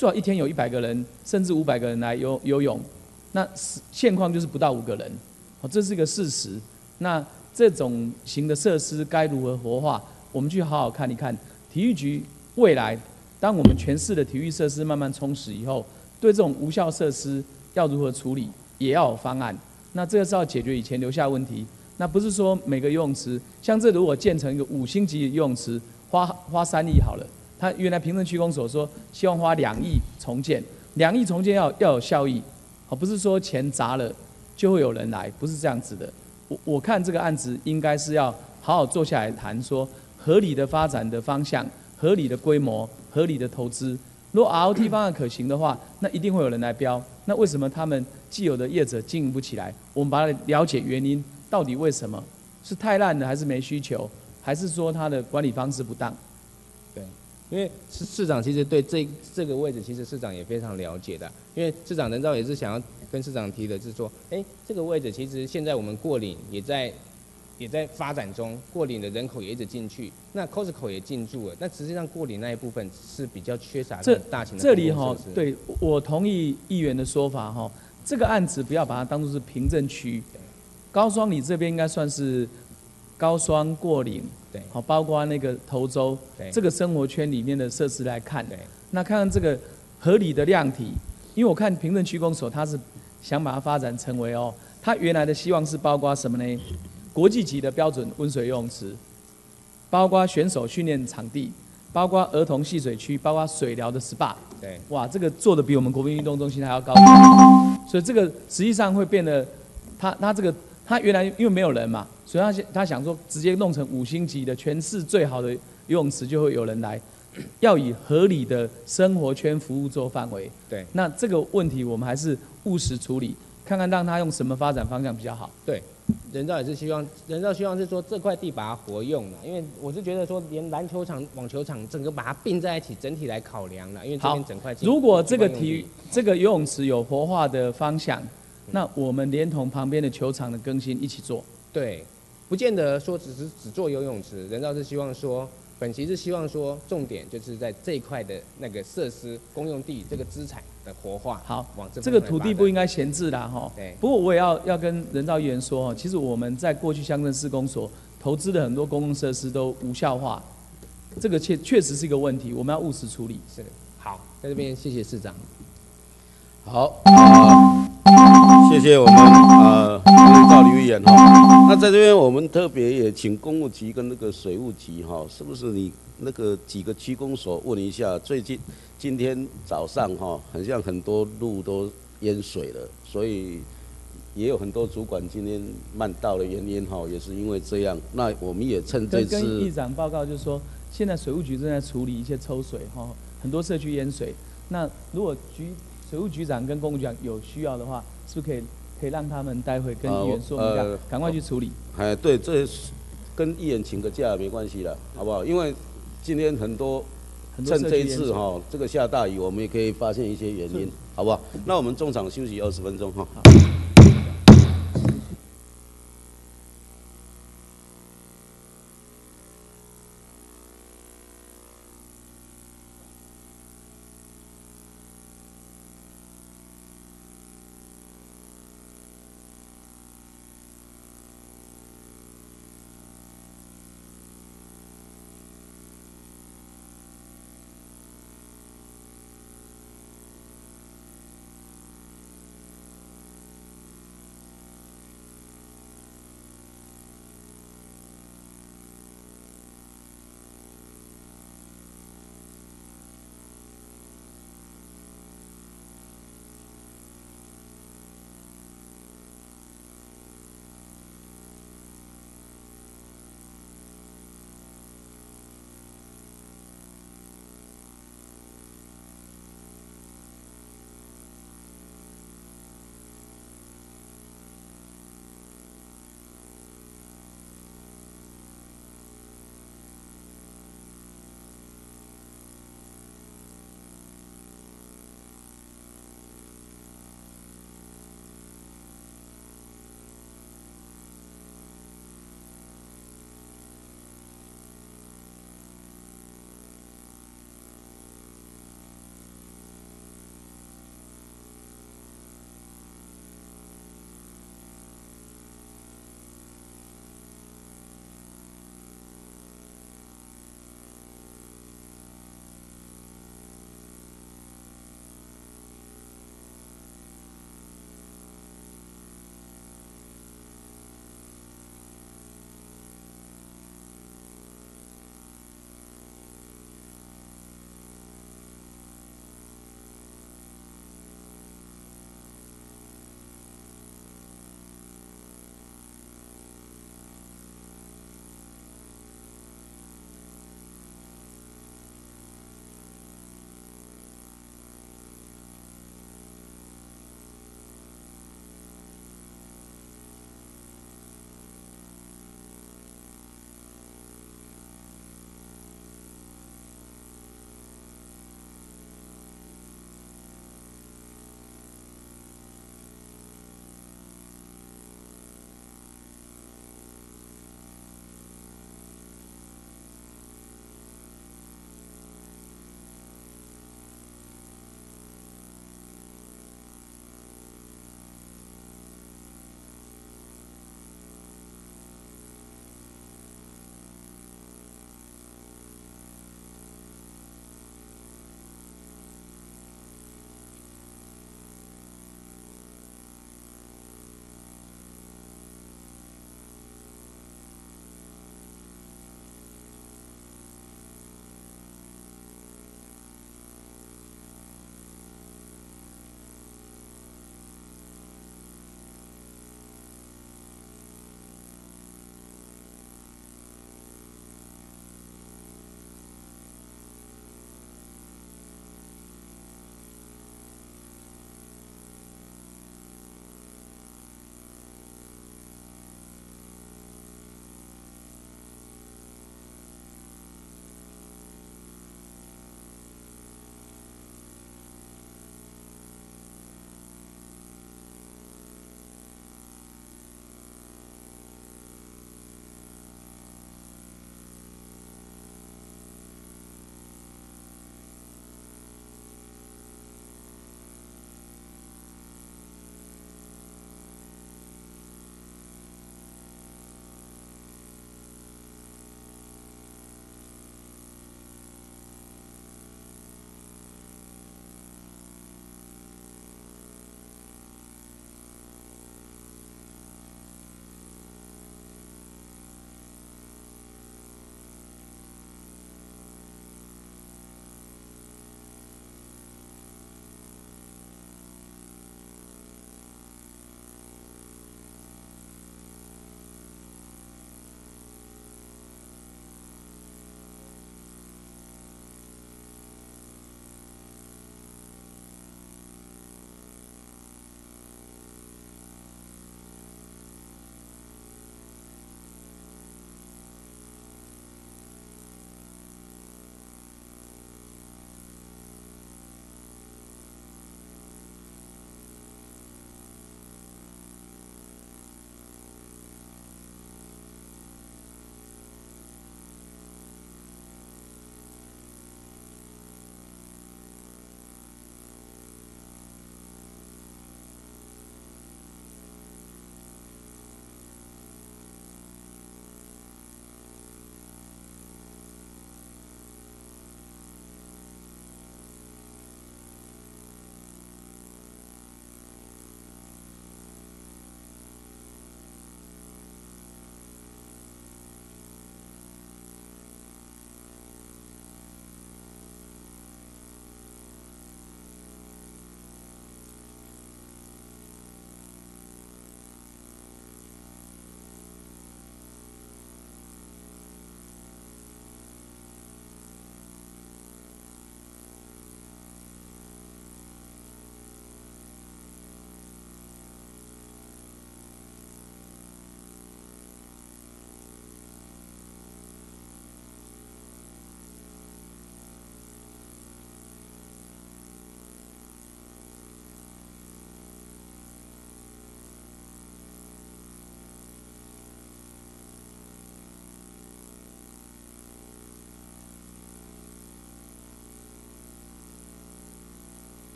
最好一天有一百个人甚至五百个人来游游泳，那现况就是不到五个人，哦，这是一个事实。那这种型的设施该如何活化？我们去好好看一看。体育局未来，当我们全市的体育设施慢慢充实以后，对这种无效设施要如何处理，也要有方案。那这个是要解决以前留下问题。那不是说每个游泳池，像这如果建成一个五星级的游泳池，花花三亿好了。他原来平镇区公所说希望花两亿重建，两亿重建要要有效益，好，不是说钱砸了就会有人来，不是这样子的。我我看这个案子应该是要好好坐下来谈，说合理的发展的方向、合理的规模、合理的投资。如果 R O T 方案可行的话，那一定会有人来标。那为什么他们既有的业者经营不起来？我们把它了解原因，到底为什么？是太烂了，还是没需求？还是说他的管理方式不当？ 对，因为市市长其实对这这个位置，其实市长也非常了解的。因为市长人造也是想要跟市长提的是说，哎，这个位置其实现在我们过岭也在也在发展中，过岭的人口也一直进去，那 Costco 也进驻了，那实际上过岭那一部分是比较缺少这大型的这里哈，对我同意议员的说法哈，这个案子不要把它当作是平镇区，高双里这边应该算是高双过岭， 对， 好，包括那个头洲，这个生活圈里面的设施来看，那看看这个合理的量体，因为我看平镇区公所它是想把它发展成为哦，它原来的希望是包括什么呢？国际级的标准温水游泳池，包括选手训练场地，包括儿童戏水区，包括水疗的 S P A。 对， 哇，这个做的比我们国民运动中心还要高，所以这个实际上会变得，他他这个他原来因为没有人嘛，所以他他想说直接弄成五星级的全市最好的游泳池就会有人来，要以合理的生活圈服务做范围。 对， 那这个问题我们还是务实处理，看看让他用什么发展方向比较好。 对。人造也是希望，人造希望是说这块地把它活用了，因为我是觉得说连篮球场、网球场整个把它并在一起，整体来考量了，因为这边整块。 如果这个体育这个游泳池有活化的方向，那我们连同旁边的球场的更新一起做。 对，不见得说只是只做游泳池，人造是希望说。本席是希望说，重点就是在这一块的那个设施公用地这个资产的活化。 好， 往这这个土地不应该闲置啦，哈。 对。 不过我也要要跟人造议员说，哈，其实我们在过去乡镇市公所投资的很多公共设施都无效化，这个确确实是一个问题，我们要务实处理。 是。好，在这边谢谢市长。 好。呃谢谢我们啊人造刘议员哈。那在这边我们特别也请公务局跟那个水务局哈，是不是你那个几个区公所问一下，最近今天早上哈，很像很多路都淹水了，所以也有很多主管今天慢到的原因哈，也是因为这样。那我们也趁这次跟议长报告，就是说现在水务局正在处理一些抽水哈，很多社区淹水。那如果局水务局长跟公务局长有需要的话，是不是可以可以让他们待会跟议员说明一下，赶、呃、快去处理？ 哎，对，这跟议员请个假没关系了，好不好？因为今天很多趁这一次哈，这个下大雨，我们也可以发现一些原因，好不好？那我们中场休息二十分钟哈。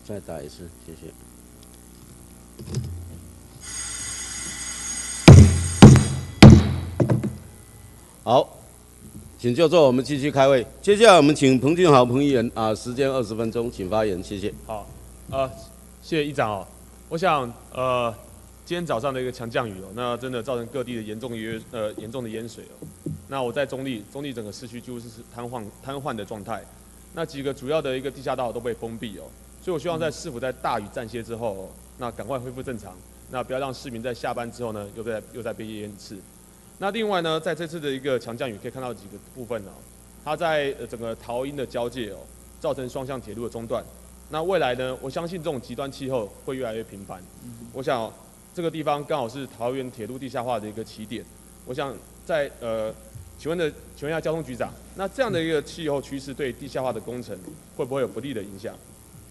再打一次，谢谢。好，请就座，我们继续开会。接下来我们请彭俊豪彭议员啊，时间二十分钟，请发言，谢谢。 好，呃，谢谢议长哦。我想，呃，今天早上的一个强降雨哦，那真的造成各地的严重淹呃严重的淹水哦。那我在中立，中立整个市区几乎是瘫痪瘫痪的状态。那几个主要的一个地下道都被封闭哦，所以我希望在市府在大雨暂歇之后、哦，那赶快恢复正常，那不要让市民在下班之后呢，又再又再被淹一次。那另外呢，在这次的一个强降雨，可以看到几个部分哦，它在整个桃阴的交界哦，造成双向铁路的中断。那未来呢，我相信这种极端气候会越来越频繁。我想、哦、这个地方刚好是桃园铁路地下化的一个起点。我想在呃，请问的，请问一下交通局长，那这样的一个气候趋势对地下化的工程会不会有不利的影响？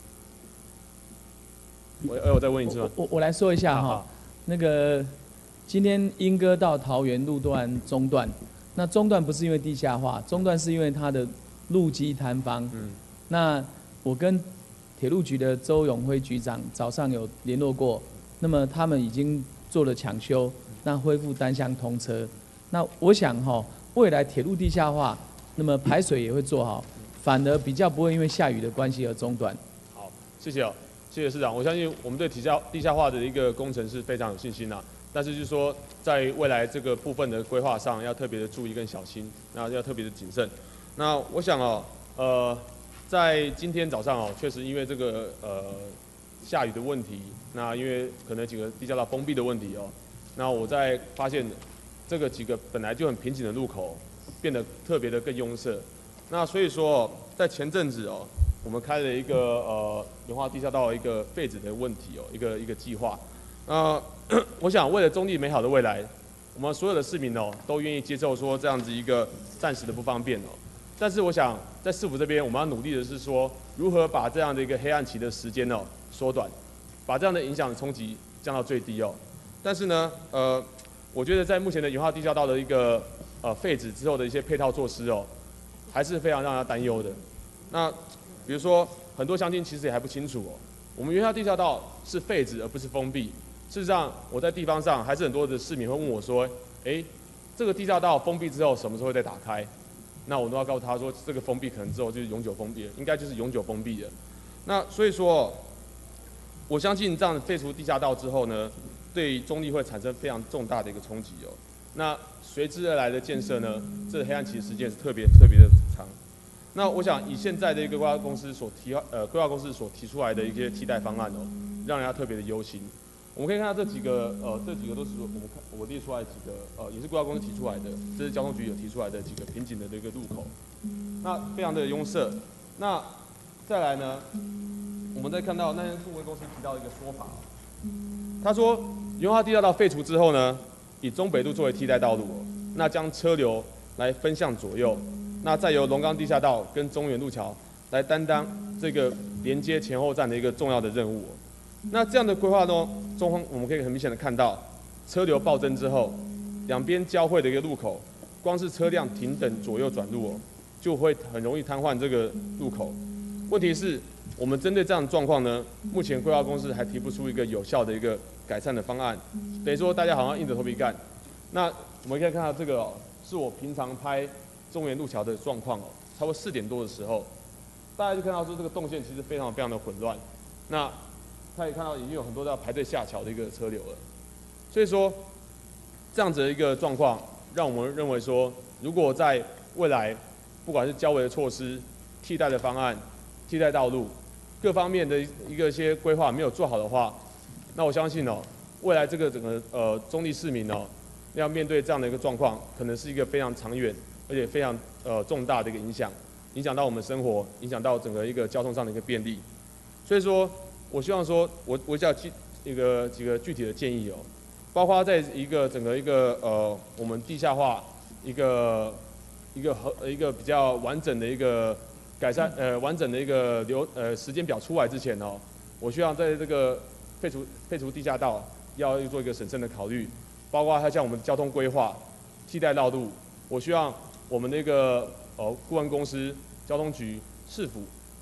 我呃，我再问一次吗？ 我我来说一下哈，那个。今天莺歌到桃园路段中断，那中断不是因为地下化，中断是因为它的路基坍方。嗯，那我跟铁路局的周永辉局长早上有联络过，那么他们已经做了抢修，那恢复单向通车。那我想哈，未来铁路地下化，那么排水也会做好，反而比较不会因为下雨的关系而中断。 好，谢谢哦，谢谢市长。我相信我们对地下地下化的一个工程是非常有信心啦。但是就是说，在未来这个部分的规划上，要特别的注意跟小心，那要特别的谨慎。那我想哦，呃，在今天早上哦，确实因为这个呃下雨的问题，那因为可能几个地下道封闭的问题哦，那我在发现这个几个本来就很瓶颈的路口，变得特别的更拥塞。那所以说、哦，在前阵子哦，我们开了一个呃文化地下道一个废止的问题哦，一个一个计划。那我想，为了中立美好的未来，我们所有的市民哦，都愿意接受说这样子一个暂时的不方便哦。但是我想，在市府这边，我们要努力的是说，如何把这样的一个黑暗期的时间哦缩短，把这样的影响冲击降到最低哦。但是呢，呃，我觉得在目前的元化地下道的一个呃废止之后的一些配套措施哦，还是非常让人担忧的。那比如说，很多乡亲其实也还不清楚哦，我们元化地下道是废止而不是封闭。事实上，我在地方上还是很多的市民会问我说：“哎，这个地下道封闭之后什么时候会再打开？”那我都要告诉他说，这个封闭可能之后就是永久封闭了，应该就是永久封闭的。那所以说，我相信这样废除地下道之后呢，对中立会产生非常重大的一个冲击哦。那随之而来的建设呢，这个黑暗期时间是特别特别的长。那我想以现在的一个规划公司所提呃规划公司所提出来的一些替代方案哦，让人家特别的忧心。我们可以看到这几个，呃，这几个都是我们看我列出来几个，呃，也是规划公司提出来的，这是交通局有提出来的几个瓶颈的这个路口，那非常的拥塞。那再来呢，我们再看到那天顾问公司提到一个说法，他说，元化地下道废除之后呢，以中北路作为替代道路，那将车流来分向左右，那再由龙岗地下道跟中原路桥来担当这个连接前后站的一个重要的任务。那这样的规划呢，中方我们可以很明显的看到，车流暴增之后，两边交汇的一个路口，光是车辆停等左右转入哦，就会很容易瘫痪这个路口。问题是，我们针对这样的状况呢，目前规划公司还提不出一个有效的一个改善的方案，等于说大家好像硬着头皮干。那我们可以看到这个、哦，是我平常拍中原路桥的状况哦，差不多四点多的时候，大家就看到说这个动线其实非常非常的混乱。那可以看到已经有很多要排队下桥的一个车流了，所以说这样子的一个状况，让我们认为说，如果在未来不管是交维的措施、替代的方案、替代道路各方面的一个一些规划没有做好的话，那我相信哦，未来这个整个呃中立市民哦，要面对这样的一个状况，可能是一个非常长远而且非常呃重大的一个影响，影响到我们生活，影响到整个一个交通上的一个便利，所以说。我希望说，我我要具一个几个具体的建议哦，包括在一个整个一个呃我们地下化一个一个和一个比较完整的一个改善呃完整的一个流呃时间表出来之前哦，我希望在这个废除废除地下道要做一个审慎的考虑，包括它像我们交通规划、替代道路，我希望我们那个呃顾问公司、交通局、市府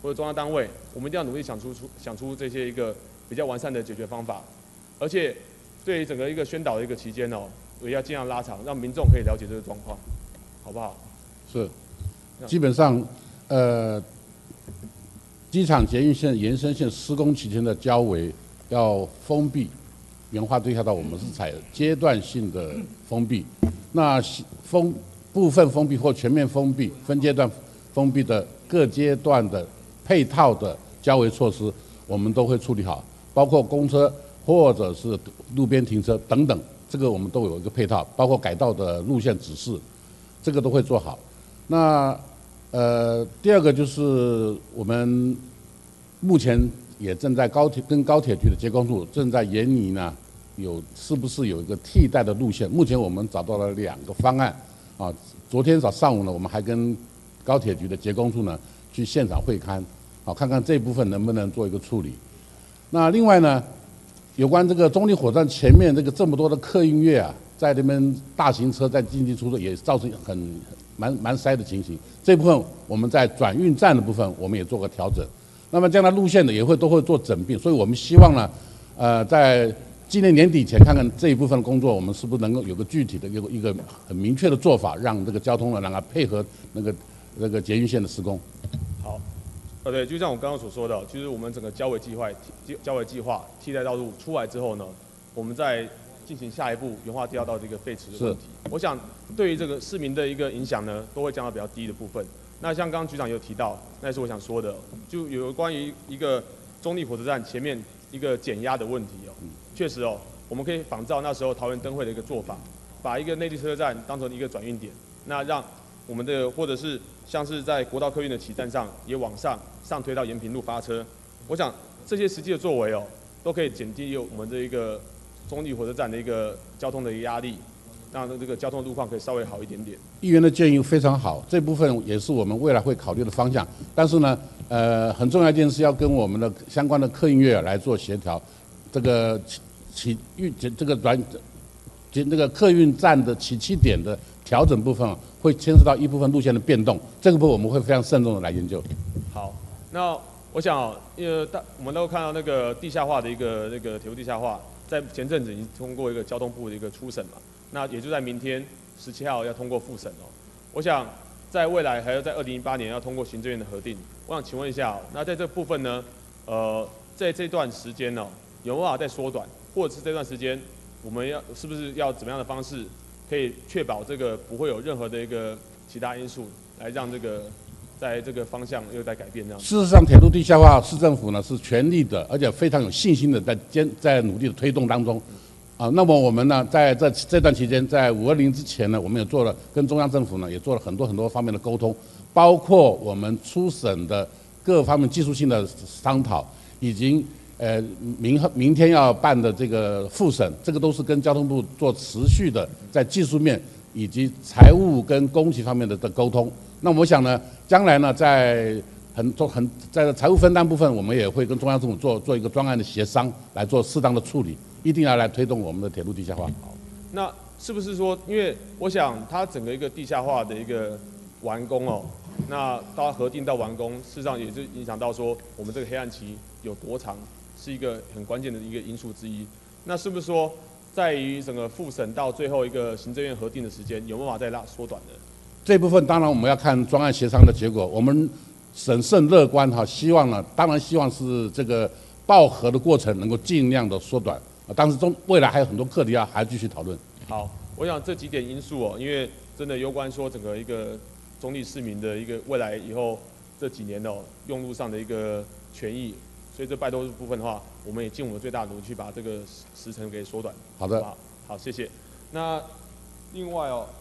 或者中央单位，我们一定要努力想出出想出这些一个比较完善的解决方法，而且对于整个一个宣导的一个期间哦，也要尽量拉长，让民众可以了解这个状况，好不好？ 是，基本上，呃，机场捷运线延伸线施工期间的交围要封闭，原话对下到我们是采阶段性的封闭，那封部分封闭或全面封闭、分阶段封闭的各阶段的配套的交围措施，我们都会处理好，包括公车或者是路边停车等等，这个我们都有一个配套，包括改道的路线指示，这个都会做好。那呃，第二个就是我们目前也正在高铁跟高铁局的捷公路正在研拟呢，有是不是有一个替代的路线？目前我们找到了两个方案啊。昨天早上午呢，我们还跟高铁局的捷公路呢去现场会勘，啊，看看这部分能不能做一个处理。那另外呢，有关这个中坜火车站前面这个这么多的客运月啊，在这边大型车在进进出出也造成很蛮蛮塞的情形。这部分我们在转运站的部分我们也做个调整。那么将来路线呢也会都会做整并，所以我们希望呢，呃，在今年年底前看看这一部分工作，我们是不是能够有个具体的一个一个很明确的做法，让这个交通呢让它配合那个那个捷运线的施工。 好，呃，对，就像我刚刚所说的，就是我们整个交围计划、交围计划替代道路出来之后呢，我们再进行下一步原化第二道这个废池的问题。我想对于这个市民的一个影响呢，都会降到比较低的部分。那像刚刚局长有提到，那也是我想说的，就有关于一个中坜火车站前面一个减压的问题哦。确实哦，我们可以仿照那时候桃园灯会的一个做法，把一个内地车站当成一个转运点，那让我们的或者是像是在国道客运的起站上，也往上上推到延平路发车。我想这些实际的作为哦，都可以减低我们的一个中坜火车站的一个交通的一个压力，让这个交通路况可以稍微好一点点。 议员的建议非常好，这部分也是我们未来会考虑的方向。但是呢，呃，很重要一件事要跟我们的相关的客运业来做协调。这个起起运这个转这个客运站的起起点的调整部分，会牵涉到一部分路线的变动，这个部分我们会非常慎重的来研究。 好，那我想，因为大我们都看到那个地下化的一个那个铁路地下化，在前阵子已经通过一个交通部的一个初审嘛，那也就在明天十七号要通过复审哦。我想在未来还要在二零一八年要通过行政院的核定。我想请问一下、哦，那在这部分呢，呃，在这段时间呢、哦，有没有办法再缩短，或者是这段时间我们要是不是要怎么样的方式，可以确保这个不会有任何的一个其他因素来让这个在这个方向又在改变这样？ 事实上，铁路地下化，市政府呢是全力的，而且非常有信心的在坚在努力的推动当中。啊，那么我们呢，在这这段期间，在五二零之前呢，我们也做了跟中央政府呢也做了很多很多方面的沟通，包括我们初审的各方面技术性的商讨，以及呃明明天要办的这个复审，这个都是跟交通部做持续的在技术面以及财务跟工期方面的的沟通。那我想呢，将来呢，在很做很在财务分担部分，我们也会跟中央政府做做一个专案的协商，来做适当的处理。一定要来推动我们的铁路地下化。 好，那是不是说，因为我想它整个一个地下化的一个完工哦，那到核定到完工，事实上也就影响到说我们这个黑暗期有多长，是一个很关键的一个因素之一。那是不是说，在于整个复审到最后一个行政院核定的时间，有没有办法再拉缩短的？ 这部分当然我们要看专案协商的结果，我们审慎乐观哈，希望呢，当然希望是这个报核的过程能够尽量的缩短。但是中未来还有很多课题要还继续讨论。 好，我想这几点因素哦，因为真的攸关说整个一个中坜市民的一个未来以后这几年哦用路上的一个权益，所以这拜托部分的话，我们也尽我们最大的努力去把这个时程给缩短。 好的， 好，好，谢谢。那另外哦，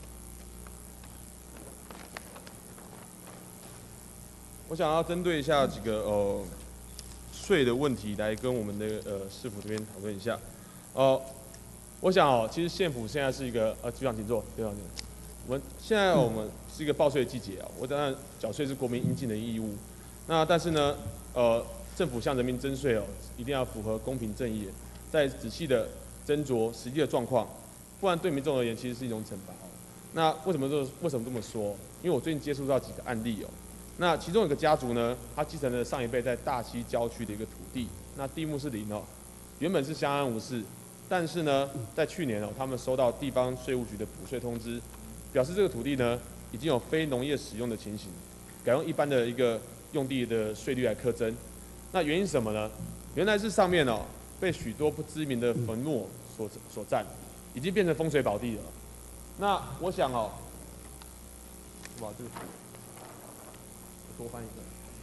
我想要针对一下几个呃。税的问题来跟我们的呃市府这边讨论一下，呃，我想哦，其实县府现在是一个呃局长请坐，局长请坐。我们现在我们是一个报税的季节啊，我当然缴税是国民应尽的义务。那但是呢，呃，政府向人民征税哦，一定要符合公平正义，在仔细的斟酌实际的状况，不然对民众而言其实是一种惩罚哦。那为什么这为什么这么说？因为我最近接触到几个案例哦， 那其中有个家族呢，他继承了上一辈在大溪郊区的一个土地，那地目是零哦，原本是相安无事，但是呢，在去年哦，他们收到地方税务局的补税通知，表示这个土地呢已经有非农业使用的情形，改用一般的一个用地的税率来课征。那原因是什么呢？原来是上面哦被许多不知名的坟墓所所占，已经变成风水宝地了。那我想哦，哇，这个我多翻一个。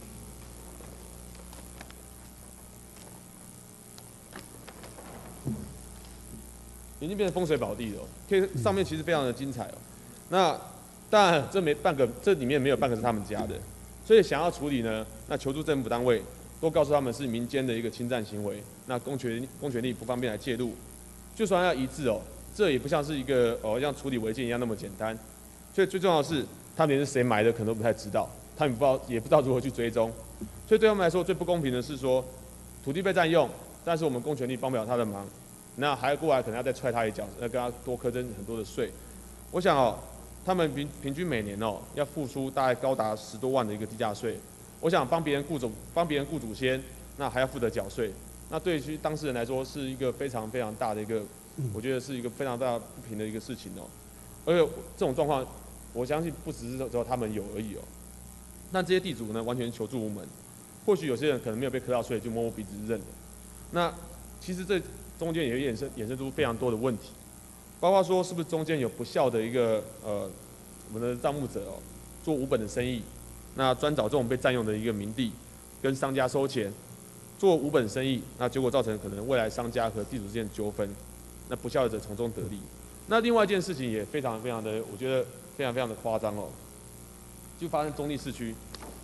已经变成风水宝地了，可以上面其实非常的精彩哦。那当然这没半个，这里面没有半个是他们家的，所以想要处理呢，那求助政府单位都告诉他们是民间的一个侵占行为，那公权公权力不方便来介入。就算要一致哦，这也不像是一个哦像处理违建一样那么简单。所以最重要的是，他们连是谁埋的可能都不太知道，他们不知道也不知道如何去追踪。所以对他们来说最不公平的是说，土地被占用，但是我们公权力帮不了他的忙。那还过来可能要再踹他一脚，要跟他多课征很多的税。我想哦，他们平平均每年哦要付出大概高达十多万的一个地价税。我想帮别人雇主帮别人雇主先，那还要负责缴税。那对于当事人来说是一个非常非常大的一个，我觉得是一个非常大不平的一个事情哦。而且这种状况，我相信不只是只有他们有而已哦。那这些地主呢，完全求助无门。或许有些人可能没有被课到税，就摸摸鼻子认了。那其实这中间也衍生衍生出非常多的问题，包括说是不是中间有不孝的一个呃我们的账目者哦，做无本的生意，那专找这种被占用的一个民地，跟商家收钱，做无本生意，那结果造成可能未来商家和地主之间的纠纷，那不孝者从中得利。那另外一件事情也非常非常的，我觉得非常非常的夸张哦，就发生中坜市区，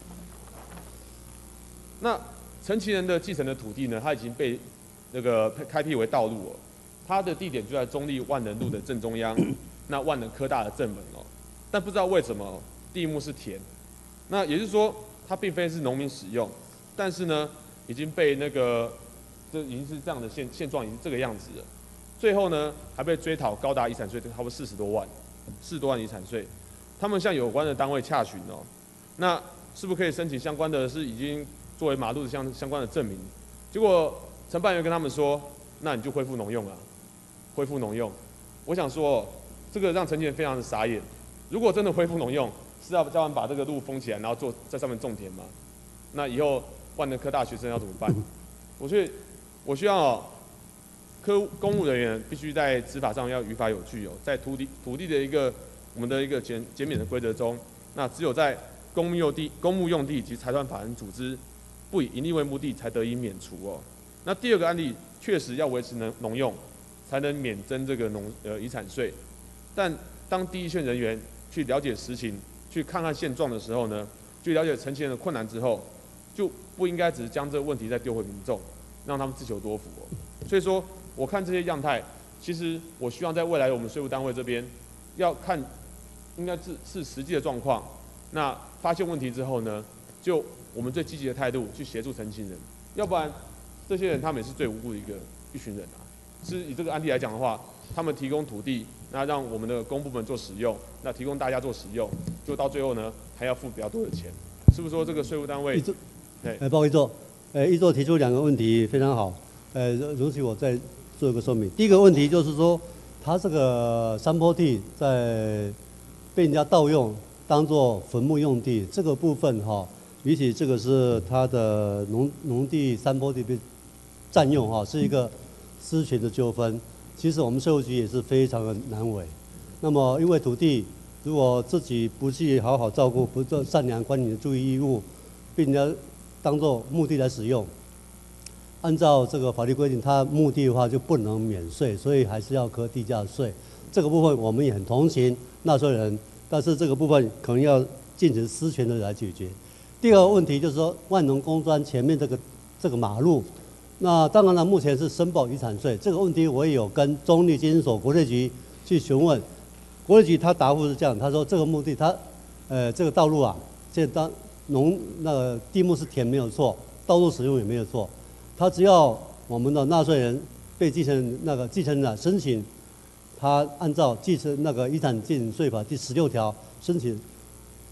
那陈其仁的继承的土地呢，他已经被那个开辟为道路哦，它的地点就在中坜万人路的正中央，那万人科大的正门哦，但不知道为什么地目是田，那也就是说它并非是农民使用，但是呢已经被那个这已经是这样的现现状，已经这个样子了。最后呢还被追讨高达遗产税，差不多四十多万，四十多万遗产税。他们向有关的单位洽询哦，那是不是可以申请相关的是已经作为马路的相相关的证明？结果承办员跟他们说，那你就恢复农用了，恢复农用。我想说，这个让陈其仁非常的傻眼。如果真的恢复农用，是要叫他们把这个路封起来，然后做在上面种田吗？那以后万能科大学生要怎么办？我觉得我需要哦，科公务人员必须在执法上要于法有据哦，在土地土地的一个我们的一个减减免的规则中，那只有在公务用地、公务用地及财团法人组织不以盈利为目的，才得以免除哦。那第二个案例确实要维持农农用，才能免征这个农呃遗产税。但当第一线人员去了解实情，去看看现状的时候呢，去了解陈其仁的困难之后，就不应该只是将这个问题再丢回民众，让他们自求多福哦。所以说，我看这些样态，其实我希望在未来我们税务单位这边要看，应该是是实际的状况。那发现问题之后呢，就我们最积极的态度去协助陈其仁，要不然。这些人他们也是最无辜的一个一群人啊。是以这个案例来讲的话，他们提供土地，那让我们的公部门做使用，那提供大家做使用，就到最后呢还要付比较多的钱，是不是说这个税务单位？ 哎，不好意思，呃，一座提出两个问题非常好，呃，容许我再做一个说明。第一个问题就是说，他这个山坡地在被人家盗用，当做坟墓用地，这个部分哈。比起这个是他的农农地山坡地被占用哈，是一个私权的纠纷。其实我们税务局也是非常的难为。那么因为土地如果自己不去好好照顾，不做善良管理的注意义务，被人家当做墓地来使用，按照这个法律规定，它墓地的话就不能免税，所以还是要课地价税。这个部分我们也很同情纳税人，但是这个部分可能要禁止私权的来解决。第二个问题就是说，万隆工专前面这个这个马路，那当然了，目前是申报遗产税这个问题，我也有跟中坜监所国税局去询问，国税局他答复是这样，他说这个目的他，呃，这个道路啊，现在当农那个地目是田没有错，道路使用也没有错，他只要我们的纳税人被继承那个继承人申请，他按照继承那个遗产继承税法第十六条申请。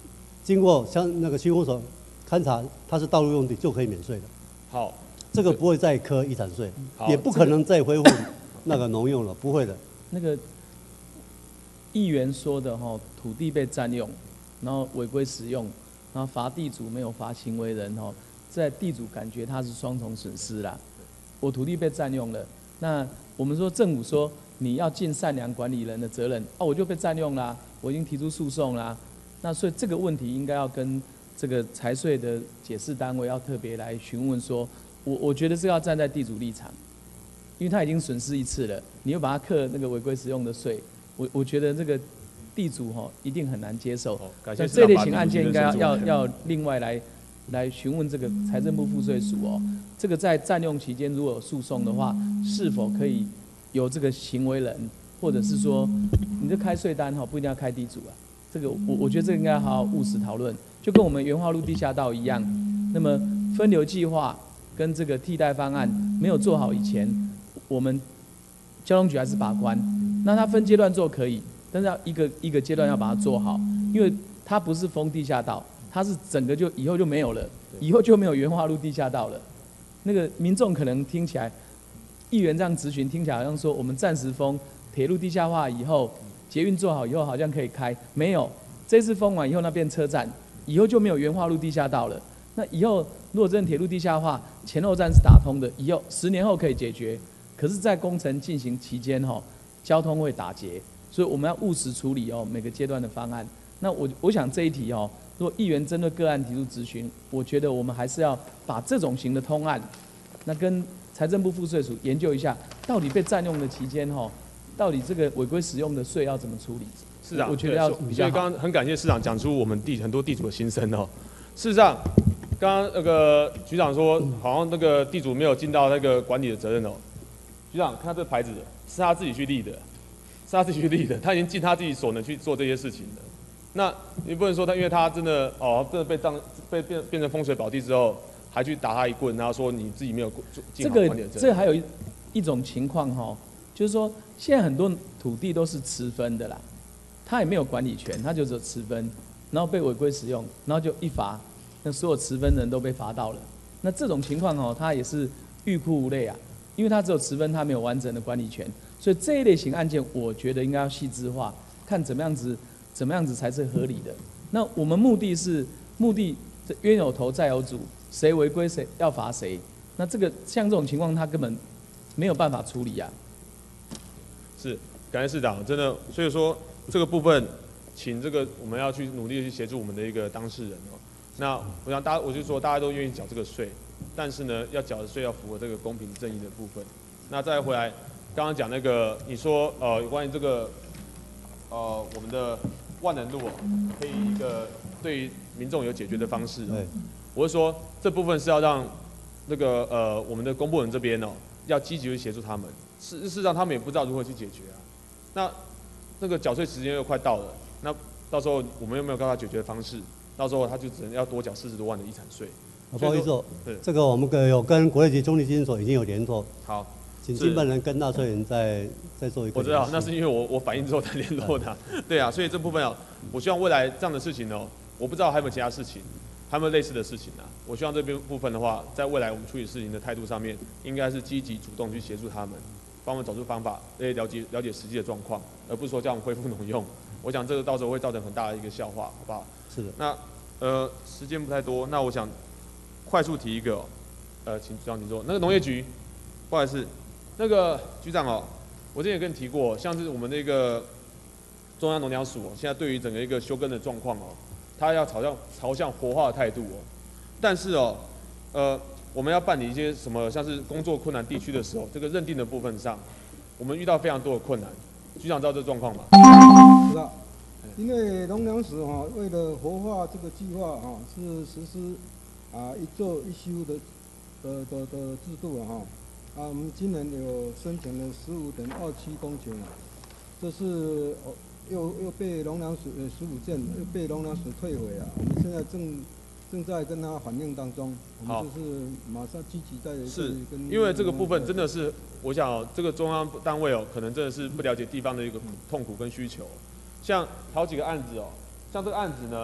经过像那个区公所勘察，它是道路用地就可以免税的。 好， 这个不会再课遗产税， 好也不可能再恢复那个农用了，不会的。 那个议员说的哈，土地被占用，然后违规使用，然后罚地主没有罚行为人哈，在地主感觉他是双重损失啦。我土地被占用了，那我们说政府说你要尽善良管理人的责任，啊，我就被占用啦，我已经提出诉讼啦，那所以这个问题应该要跟这个财税的解释单位要特别来询问说，我我觉得这要站在地主立场，因为他已经损失一次了，你又把他课那个违规使用的税，我我觉得这个地主哈一定很难接受。 感谢这类型案件应该要要要另外来来询问这个财政部赋税署哦，这个在占用期间如果有诉讼的话，是否可以由这个行为人，或者是说你这开税单哈不一定要开地主啊，这个我我觉得这个应该好好务实讨论，就跟我们元化路地下道一样，那么分流计划跟这个替代方案没有做好以前，我们交通局还是把关，那它分阶段做可以，但是要一个一个阶段要把它做好，因为它不是封地下道，它是整个就以后就没有了，以后就没有元化路地下道了。那个民众可能听起来，议员这样质询听起来好像说我们暂时封铁路地下化以后，捷运做好以后好像可以开，没有，这次封完以后那变车站，以后就没有元化路地下道了。那以后如果真的铁路地下化，前后站是打通的，以后十年后可以解决，可是，在工程进行期间哈，交通会打结，所以我们要务实处理哦每个阶段的方案。那我我想这一题哦，如果议员针对个案提出质询，我觉得我们还是要把这种型的通案，那跟财政部赋税署研究一下，到底被占用的期间哈，到底这个违规使用的税要怎么处理？ 市长， 我觉得要比较好。 所以刚刚很感谢市长讲出我们地很多地主的心声哦。事实上，刚刚那个局长说，好像那个地主没有尽到那个管理的责任哦。局长，看这个牌子是他自己去立的，是他自己去立的，他已经尽他自己所能去做这些事情的。那你不能说他，因为他真的哦，真的被当被变变成风水宝地之后，还去打他一棍，然后说你自己没有尽好管理的责任。 这个这个还有一一种情况哈、哦，就是说现在很多土地都是持分的啦，他也没有管理权，他就只有持分，然后被违规使用，然后就一罚，那所有持分人都被罚到了。那这种情况哦，他也是欲哭无泪啊，因为他只有持分，他没有完整的管理权，所以这一类型案件，我觉得应该要细致化，看怎么样子。怎么样子才是合理的？那我们目的是目的，冤有头债有主，谁违规谁要罚谁。那这个像这种情况，他根本没有办法处理啊。 是，感谢市长，真的，所以说这个部分，请这个我们要去努力的去协助我们的一个当事人哦。那我想大家，我就说大家都愿意缴这个税，但是呢，要缴的税要符合这个公平正义的部分。那再回来，刚刚讲那个，你说呃，有关于这个呃我们的。万能路哦，可以一个对于民众有解决的方式、哦。我是说这部分是要让那个呃我们的公部门这边哦，要积极去协助他们。事事实上他们也不知道如何去解决啊。那那个缴税时间又快到了，那到时候我们又没有办法解决的方式，到时候他就只能要多缴四十多万的遗产税。 不好意思、哦，这个我们有跟国税局中立基金所已经有联络。 好。 请经办人跟纳税人再再做一个。 我知道，那是因为我我反映之后才联络的、啊。对啊，所以这部分啊，我希望未来这样的事情呢、哦，我不知道还有没有其他事情，还有没有类似的事情啊？我希望这边部分的话，在未来我们处理事情的态度上面，应该是积极主动去协助他们，帮我们找出方法，来了解了解实际的状况，而不是说叫我们恢复农用。我想这个到时候会造成很大的一个笑话，好不好？ 是的。 那呃时间不太多，那我想快速提一个、哦，呃，请局长请坐。那个农业局，不好意思。那个局长哦，我之前也跟你提过，像是我们那个中央农粮署哦，现在对于整个一个休耕的状况哦，它要朝向朝向活化的态度哦。但是哦，呃，我们要办理一些什么，像是工作困难地区的时候，这个认定的部分上，我们遇到非常多的困难。局长知道这状况吗？ 知道，因为农粮署哈，为了活化这个计划哈，是实施啊一做一休的的的的制度哈。啊，我们今年有申请了十五点二七公顷啊，这是又又被农粮署呃十五件又被农粮署退回啊，我们现在正正在跟他反映当中，我们就是马上积极在是，因为这个部分真的是，我想、哦、这个中央单位哦，可能真的是不了解地方的一个痛苦跟需求，像好几个案子哦，像这个案子呢，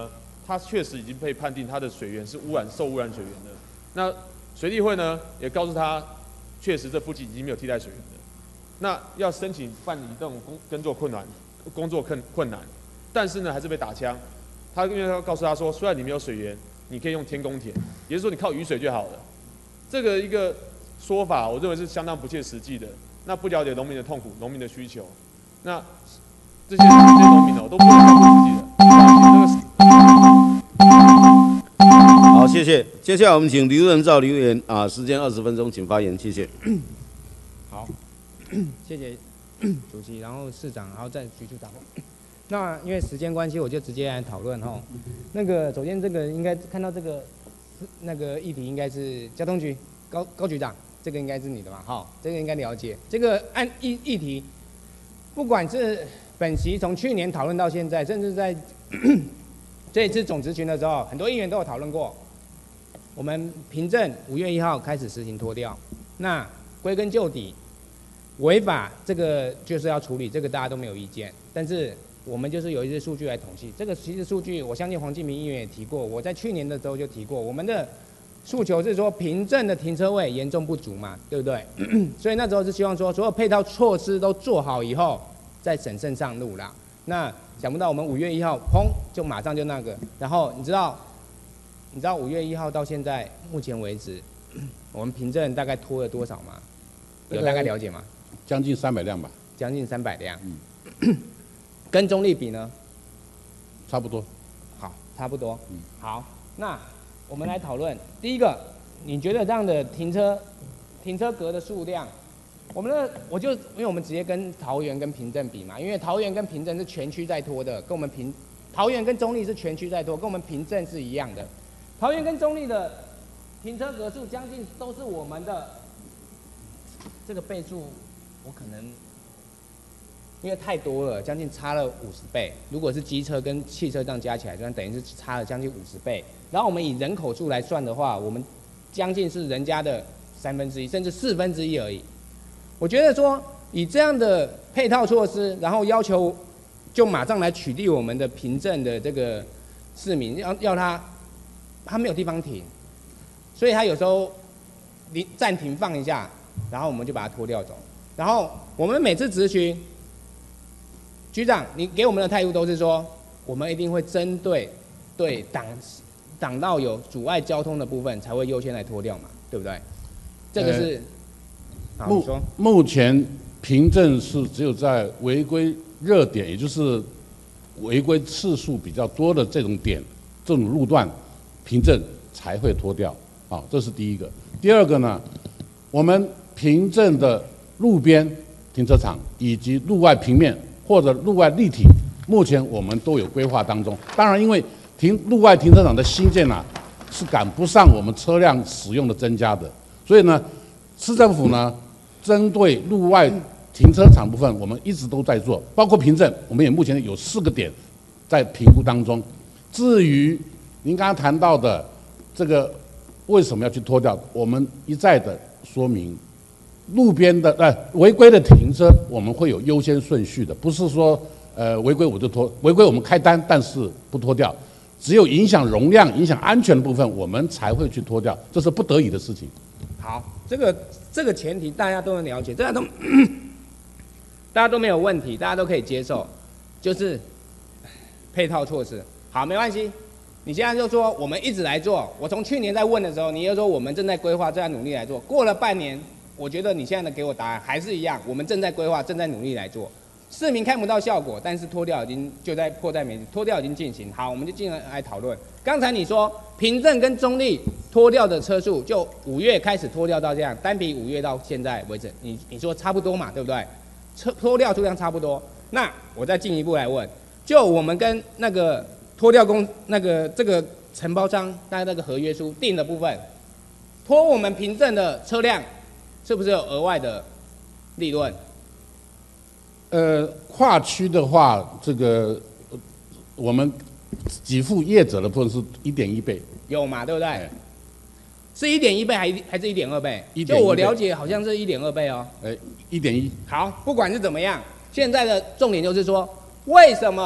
它确实已经被判定它的水源是污染受污染水源的。那水利会呢也告诉他，确实这附近已经没有替代水源了。那要申请办理这种工耕作困难、工作困困难，但是呢还是被打枪。他因为他告诉他说，虽然你没有水源，你可以用天公田，也就是说你靠雨水就好了。这个一个说法，我认为是相当不切实际的。那不了解农民的痛苦、农民的需求，那这些这些农民哦都不能照顾自己的。 好，谢谢。接下来我们请刘仁照留言啊，时间二十分钟，请发言，谢谢。 好，谢谢主席，然后市长，然后再徐处长。那因为时间关系，我就直接来讨论哈。那个首先这个应该看到这个那个议题应该是交通局高高局长，这个应该是你的嘛？哈，这个应该了解。这个按议议题，不管是本席从去年讨论到现在，甚至在这一次总咨询的时候，很多议员都有讨论过。我们凭证五月一号开始实行脱掉，那归根究底，违法这个就是要处理，这个大家都没有意见。但是我们就是有一些数据来统计，这个其实数据我相信黄敬明议员也提过，我在去年的时候就提过，我们的诉求是说凭证的停车位严重不足嘛，对不对？所以那时候是希望说所有配套措施都做好以后，再审慎上路啦。那想不到我们五月一号，砰，就马上就那个，然后你知道，你知道五月一号到现在目前为止，我们凭证大概拖了多少吗？有大概了解吗？ 将近三百辆吧。 将近三百辆。嗯。跟中立比呢？ 差不多。 好，差不多。嗯。好，那我们来讨论第一个，你觉得这样的停车停车格的数量？我们的我就因为我们直接跟桃园跟平镇比嘛，因为桃园跟平镇是全区在拖的，跟我们平桃园跟中立是全区在拖，跟我们平镇是一样的。桃园跟中立的停车格数将近都是我们的这个倍数，我可能因为太多了，将近差了五十倍。如果是机车跟汽车这样加起来，这样等于是差了将近五十倍。然后我们以人口数来算的话，我们将近是人家的三分之一，甚至四分之一而已。我觉得说，以这样的配套措施，然后要求就马上来取缔我们的凭证的这个市民，要要他他没有地方停，所以他有时候你暂停放一下，然后我们就把它拖掉走。然后我们每次质询，局长你给我们的态度都是说，我们一定会针对对挡挡到有阻碍交通的部分才会优先来拖掉嘛，对不对？这个是。 呃、目目前凭证是只有在违规热点，也就是违规次数比较多的这种点、这种路段，凭证才会脱掉。啊，这是第一个。第二个呢，我们凭证的路边停车场以及路外平面或者路外立体，目前我们都有规划当中。当然，因为停路外停车场的新建啊，是赶不上我们车辆使用的增加的，所以呢，市政府呢。针对路外停车场部分，我们一直都在做，包括凭证，我们也目前有四个点在评估当中。至于您刚刚谈到的这个为什么要去拖掉，我们一再的说明，路边的呃违规的停车，我们会有优先顺序的，不是说呃违规我就拖，违规我们开单，但是不拖掉，只有影响容量、影响安全的部分，我们才会去拖掉，这是不得已的事情。 好，这个。这个前提大家都能了解，大家都大家都没有问题，大家都可以接受，就是配套措施。好，没关系。你现在就说我们一直来做，我从去年在问的时候，你又说我们正在规划，正在努力来做。过了半年，我觉得你现在的给我答案还是一样，我们正在规划，正在努力来做。市民看不到效果，但是脱掉已经就在迫在眉睫，脱掉已经进行。好，我们就进来讨论。刚才你说凭证跟中立脱掉的车数，就五月开始脱掉到这样，单比五月到现在为止，你你说差不多嘛，对不对？车脱掉数量差不多。那我再进一步来问，就我们跟那个脱掉公那个这个承包商，大概那个合约书定的部分，脱我们凭证的车辆，是不是有额外的利润？ 呃，跨区的话，这个我们给付业者的部分是一点一倍， 有嘛，对不对？是一点一倍还还是一点二倍？ 一就我了解，好像是一点二倍哦。 哎、欸，一点一。 好，不管是怎么样，现在的重点就是说，为什么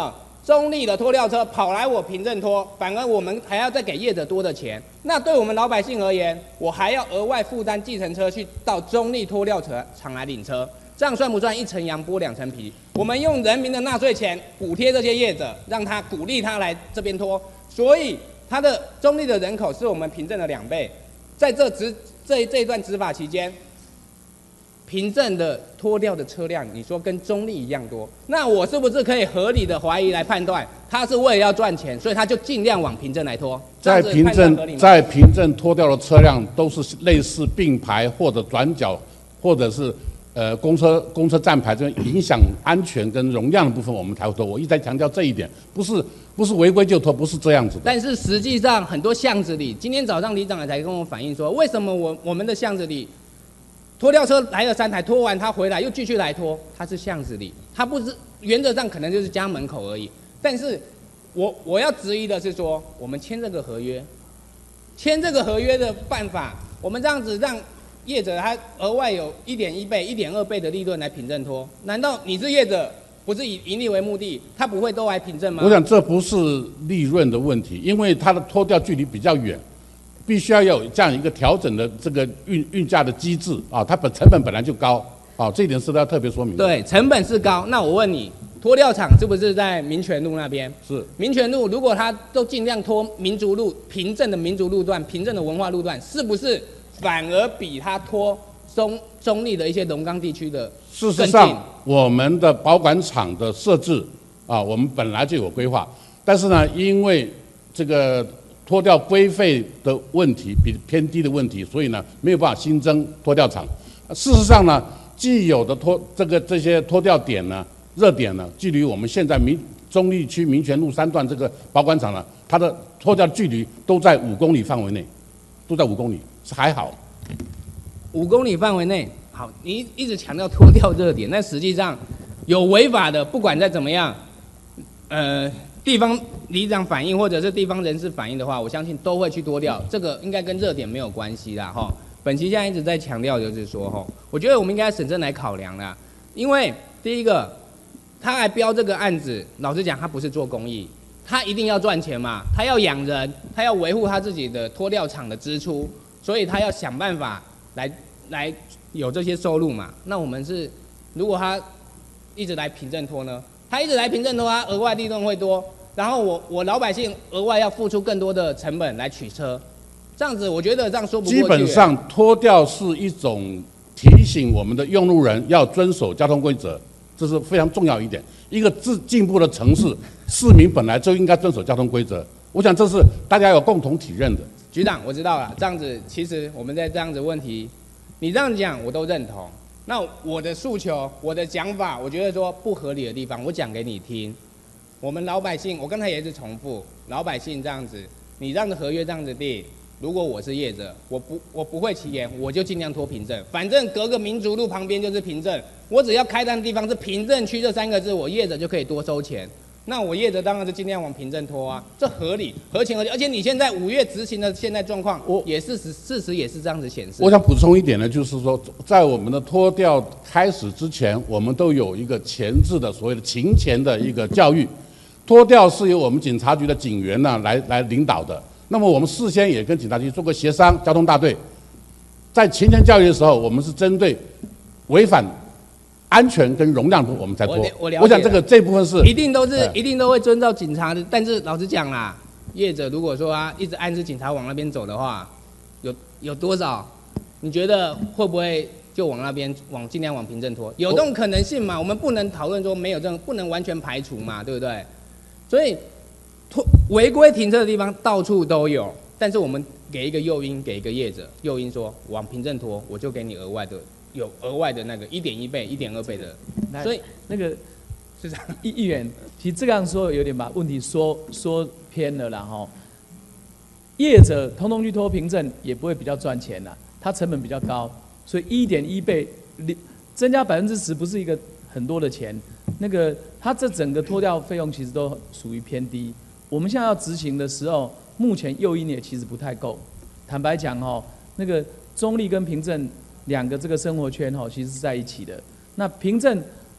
中立的拖吊车跑来我平镇拖，反而我们还要再给业者多的钱。那对我们老百姓而言，我还要额外负担计程车去到中立拖吊车厂来领车，这样算不算一层羊剥两层皮？我们用人民的纳税钱补贴这些业者，让他鼓励他来这边拖，所以他的中立的人口是我们平镇的两倍。在这执这这一段执法期间，平镇的拖吊的车辆，你说跟中立一样多，那我是不是可以合理的怀疑来判断，他是为了要赚钱，所以他就尽量往平镇来拖？ 在平镇在平镇拖吊的车辆都是类似并排或者转角，或者是呃公车公车站牌这种影响安全跟容量的部分，我们才会拖。我一直在强调这一点，不是不是违规就拖，不是这样子的。 但是实际上很多巷子里，今天早上里长才跟我反映说，为什么我我们的巷子里拖吊车来了三台，拖完他回来又继续来拖，他是巷子里，他不是原则上可能就是家门口而已。但是我我要质疑的是说，我们签这个合约，签这个合约的办法，我们这样子让业者他额外有一点一倍、一点二倍的利润来凭证拖，难道你是业者，不是以盈利为目的，他不会都来凭证吗？ 我想这不是利润的问题，因为它的拖吊距离比较远。必须要有这样一个调整的这个运运价的机制啊，它本成本本来就高啊，这一点是要特别说明的。 对，成本是高。那我问你，拖吊厂是不是在民权路那边？ 是。 民权路如果它都尽量拖民族路、平镇的民族路段、平镇的文化路段，是不是反而比它拖中中立的一些龙岗地区的事实上，我们的保管厂的设置啊，我们本来就有规划，但是呢，因为这个拖吊规费的问题比偏低的问题，所以呢没有办法新增拖吊厂。事实上呢，既有的拖这个这些拖吊点呢，热点呢，距离我们现在民中立区民权路三段这个保管厂呢，它的拖吊距离都在五公里范围内，都在五公里，是还好。 五公里范围内，好，你一直强调拖吊热点，但实际上有违法的，不管再怎么样，呃。地方里长反映或者是地方人士反映的话，我相信都会去多调，这个应该跟热点没有关系啦哈。本期现在一直在强调就是说哈，我觉得我们应该审慎来考量啦，因为第一个，他来标这个案子，老实讲他不是做公益，他一定要赚钱嘛，他要养人，他要维护他自己的拖吊厂的支出，所以他要想办法来来有这些收入嘛。那我们是如果他一直来凭证拖呢，他一直来凭证拖，他额外利润会多。然后我我老百姓额外要付出更多的成本来取车，这样子我觉得这样说不过去。 基本上拖吊是一种提醒我们的用路人要遵守交通规则，这是非常重要一点。一个自进步的城市，市民本来就应该遵守交通规则，我想这是大家有共同体认的。 局长，我知道了，这样子其实我们在这样子问题，你这样讲我都认同。那我的诉求，我的讲法，我觉得说不合理的地方，我讲给你听。我们老百姓，我刚才也是重复，老百姓这样子，你让的合约这样子定，如果我是业者，我不我不会起言，我就尽量拖凭证，反正隔个民族路旁边就是凭证，我只要开单的地方是凭证区这三个字，我业者就可以多收钱。那我业者当然是尽量往凭证拖啊，这合理合情合理。而且你现在五月执行的现在状况，也事实事实也是这样子显示。 我想补充一点呢，就是说，在我们的拖吊开始之前，我们都有一个前置的所谓的勤前的一个教育。拖吊是由我们警察局的警员呢来来领导的。那么我们事先也跟警察局做过协商，交通大队在勤前教育的时候，我们是针对违反安全跟容量我们才拖。 我了解。 我想这个这部分是一定都是、嗯、一定都会遵照警察的。但是老实讲啦，业者如果说啊一直暗示警察往那边走的话，有有多少？你觉得会不会就往那边往尽量往凭证拖？有这种可能性嘛？我们不能讨论说没有这种，不能完全排除嘛，对不对？所以，违规停车的地方到处都有，但是我们给一个诱因，给一个业者诱因说往凭证拖，我就给你额外的有额外的那个一点一倍、一点二倍的，所以那个市长议议员，其实这样说有点把问题说说偏了啦哈。业者通通去拖凭证也不会比较赚钱啦，它成本比较高，所以一点一倍增加百分之十不是一个很多的钱。那个，它这整个拖吊费用其实都属于偏低。我们现在要执行的时候，目前诱因也其实不太够。坦白讲哦，那个中立跟平镇两个这个生活圈哦，其实是在一起的。那平镇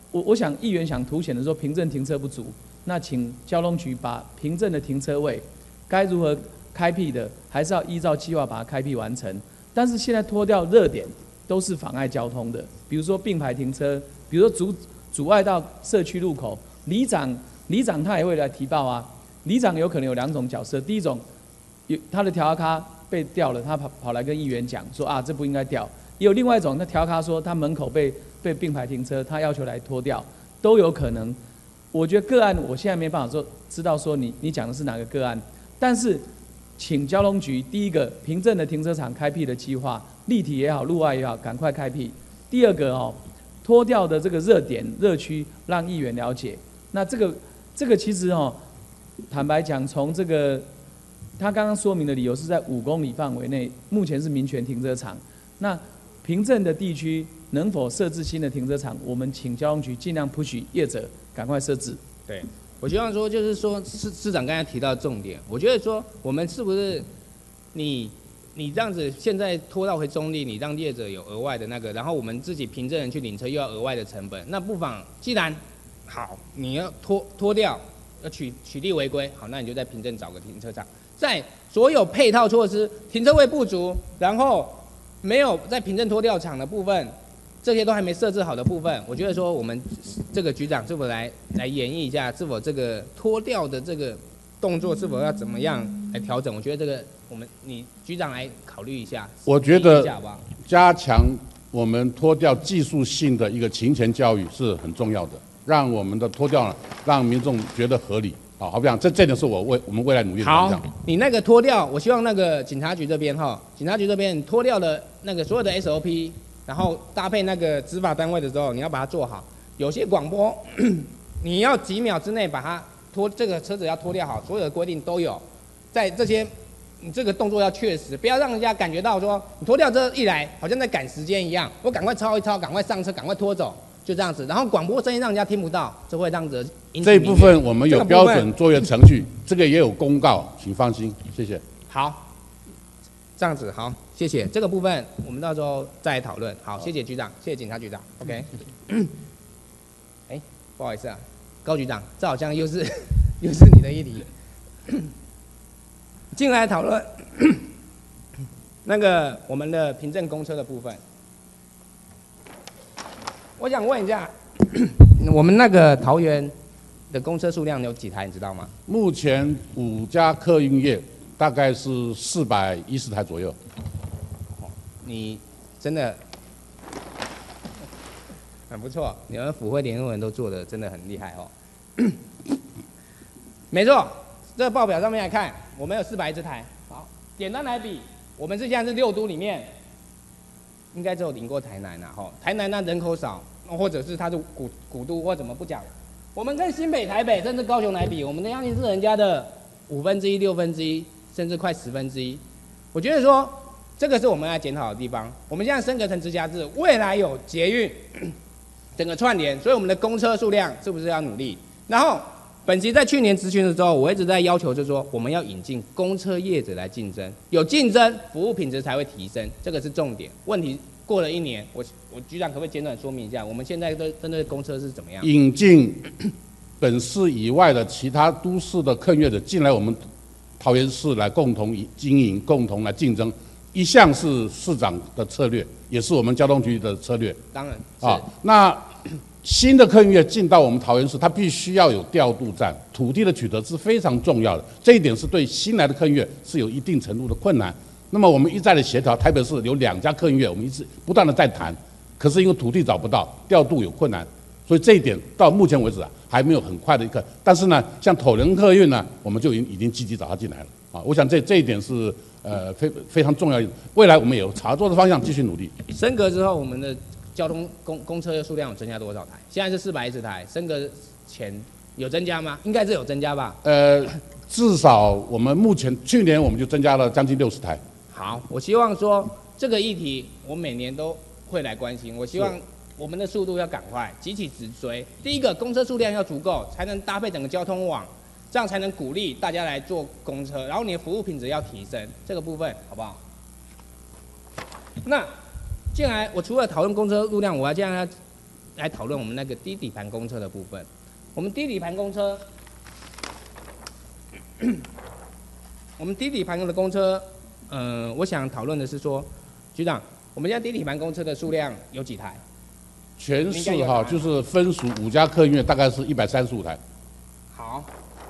我我想议员想凸显的说，平镇停车不足，那请交通局把平镇的停车位该如何开辟的，还是要依照计划把它开辟完成。但是现在脱掉热点都是妨碍交通的，比如说并排停车，比如说阻阻碍到社区路口，里长里长他也会来提报啊。里长有可能有两种角色，第一种有他的调查咖被调了，他跑跑来跟议员讲说啊这不应该调，也有另外一种，那调查咖说他门口被被并排停车，他要求来脱掉，都有可能。我觉得个案我现在没办法说知道说你你讲的是哪个个案，但是请交通局第一个平镇的停车场开辟的计划，立体也好，路外也好，赶快开辟。第二个哦，脱掉的这个热点热区，让议员了解。那这个这个其实哦，坦白讲，从这个他刚刚说明的理由是在五公里范围内，目前是民权停车场。那平镇的地区能否设置新的停车场？我们请交通局尽量 push 业者赶快设置。 对，我希望说就是说市市长刚才提到的重点，我觉得说我们是不是你你这样子现在拖到回中立，你让业者有额外的那个，然后我们自己凭证人去领车又要额外的成本，那不妨既然好你要拖拖掉，要取取缔违规，好，那你就在凭证找个停车场，在所有配套措施停车位不足，然后没有在凭证拖掉场的部分。这些都还没设置好的部分，我觉得说我们这个局长是否来来演绎一下，是否这个脱掉的这个动作是否要怎么样来调整？我觉得这个我们你局长来考虑一下。 我觉得一下好不好加强我们脱掉技术性的一个勤前教育是很重要的，让我们的脱掉呢，让民众觉得合理。好，好不讲，这这点是我为我们未来努力的方向。 好，你那个脱掉，我希望那个警察局这边哈，警察局这边脱掉的那个所有的 S O P。然后搭配那个执法单位的时候，你要把它做好。有些广播，你要几秒之内把它拖，这个车子要脱掉好，所有的规定都有。在这些，你这个动作要确实，不要让人家感觉到说你脱掉这一来，好像在赶时间一样，我赶快抄一抄，赶快上车，赶快拖走，就这样子。然后广播声音让人家听不到，这会让人引起这一部分我们有标准作业程序，这个也有公告，请放心，谢谢。 好。这样子好，谢谢。这个部分我们到时候再来讨论。好，谢谢局长，谢谢警察局长。OK。哎，不好意思啊，高局长，这好像又是又是你的议题。进来讨论那个我们的凭证公车的部分。我想问一下，我们那个桃园的公车数量有几台，你知道吗？ 目前五家客运业。大概是四百一十台左右。 你真的很不错，你们府会联络人都做的真的很厉害哦。没错，这个报表上面来看，我们有四百一十台。好，简单来比，我们是现在是六都里面，应该只有顶过台南啊。吼，台南那人口少，或者是它是古古都，或怎么不讲？我们跟新北、台北甚至高雄来比，我们的将近是人家的五分之一、六分之一。甚至快十分之一，我觉得说这个是我们要检讨的地方。我们现在升格成直辖市，未来有捷运整个串联，所以我们的公车数量是不是要努力？然后本席在去年咨询的时候，我一直在要求，就是说我们要引进公车业者来竞争，有竞争，服务品质才会提升，这个是重点。问题过了一年，我我局长可不可以简短说明一下，我们现在的针对公车是怎么样？ 引进本市以外的其他都市的客运业者进来我们桃园市来共同经营、共同来竞争，一向是市长的策略，也是我们交通局的策略。 当然啊，那新的客运业进到我们桃园市，它必须要有调度站，土地的取得是非常重要的。这一点是对新来的客运业是有一定程度的困难。那么我们一再的协调，台北市有两家客运业，我们一直不断的在谈，可是因为土地找不到，调度有困难，所以这一点到目前为止啊，还没有很快的一个。但是呢，像头人客运呢，我们就已经已经积极找他进来了啊。我想这这一点是呃非非常重要的。未来我们也有朝着的方向继续努力。 升格之后，我们的交通公公车的数量有增加多少台？现在是四百一十台，升格前有增加吗？应该是有增加吧？ 呃，至少我们目前去年我们就增加了将近六十台。 好，我希望说这个议题我每年都会来关心。我希望我们的速度要赶快，急起直追。第一个，公车数量要足够，才能搭配整个交通网，这样才能鼓励大家来坐公车。然后你的服务品质要提升，这个部分好不好？那进来，我除了讨论公车数量，我还这样来讨论我们那个低底盘公车的部分。我们低底盘公车，我们低底盘的公车，呃，我想讨论的是说，局长，我们家低底盘公车的数量有几台？ 全市哈，就是分属五家客运院，大概是一百三十五台。 好，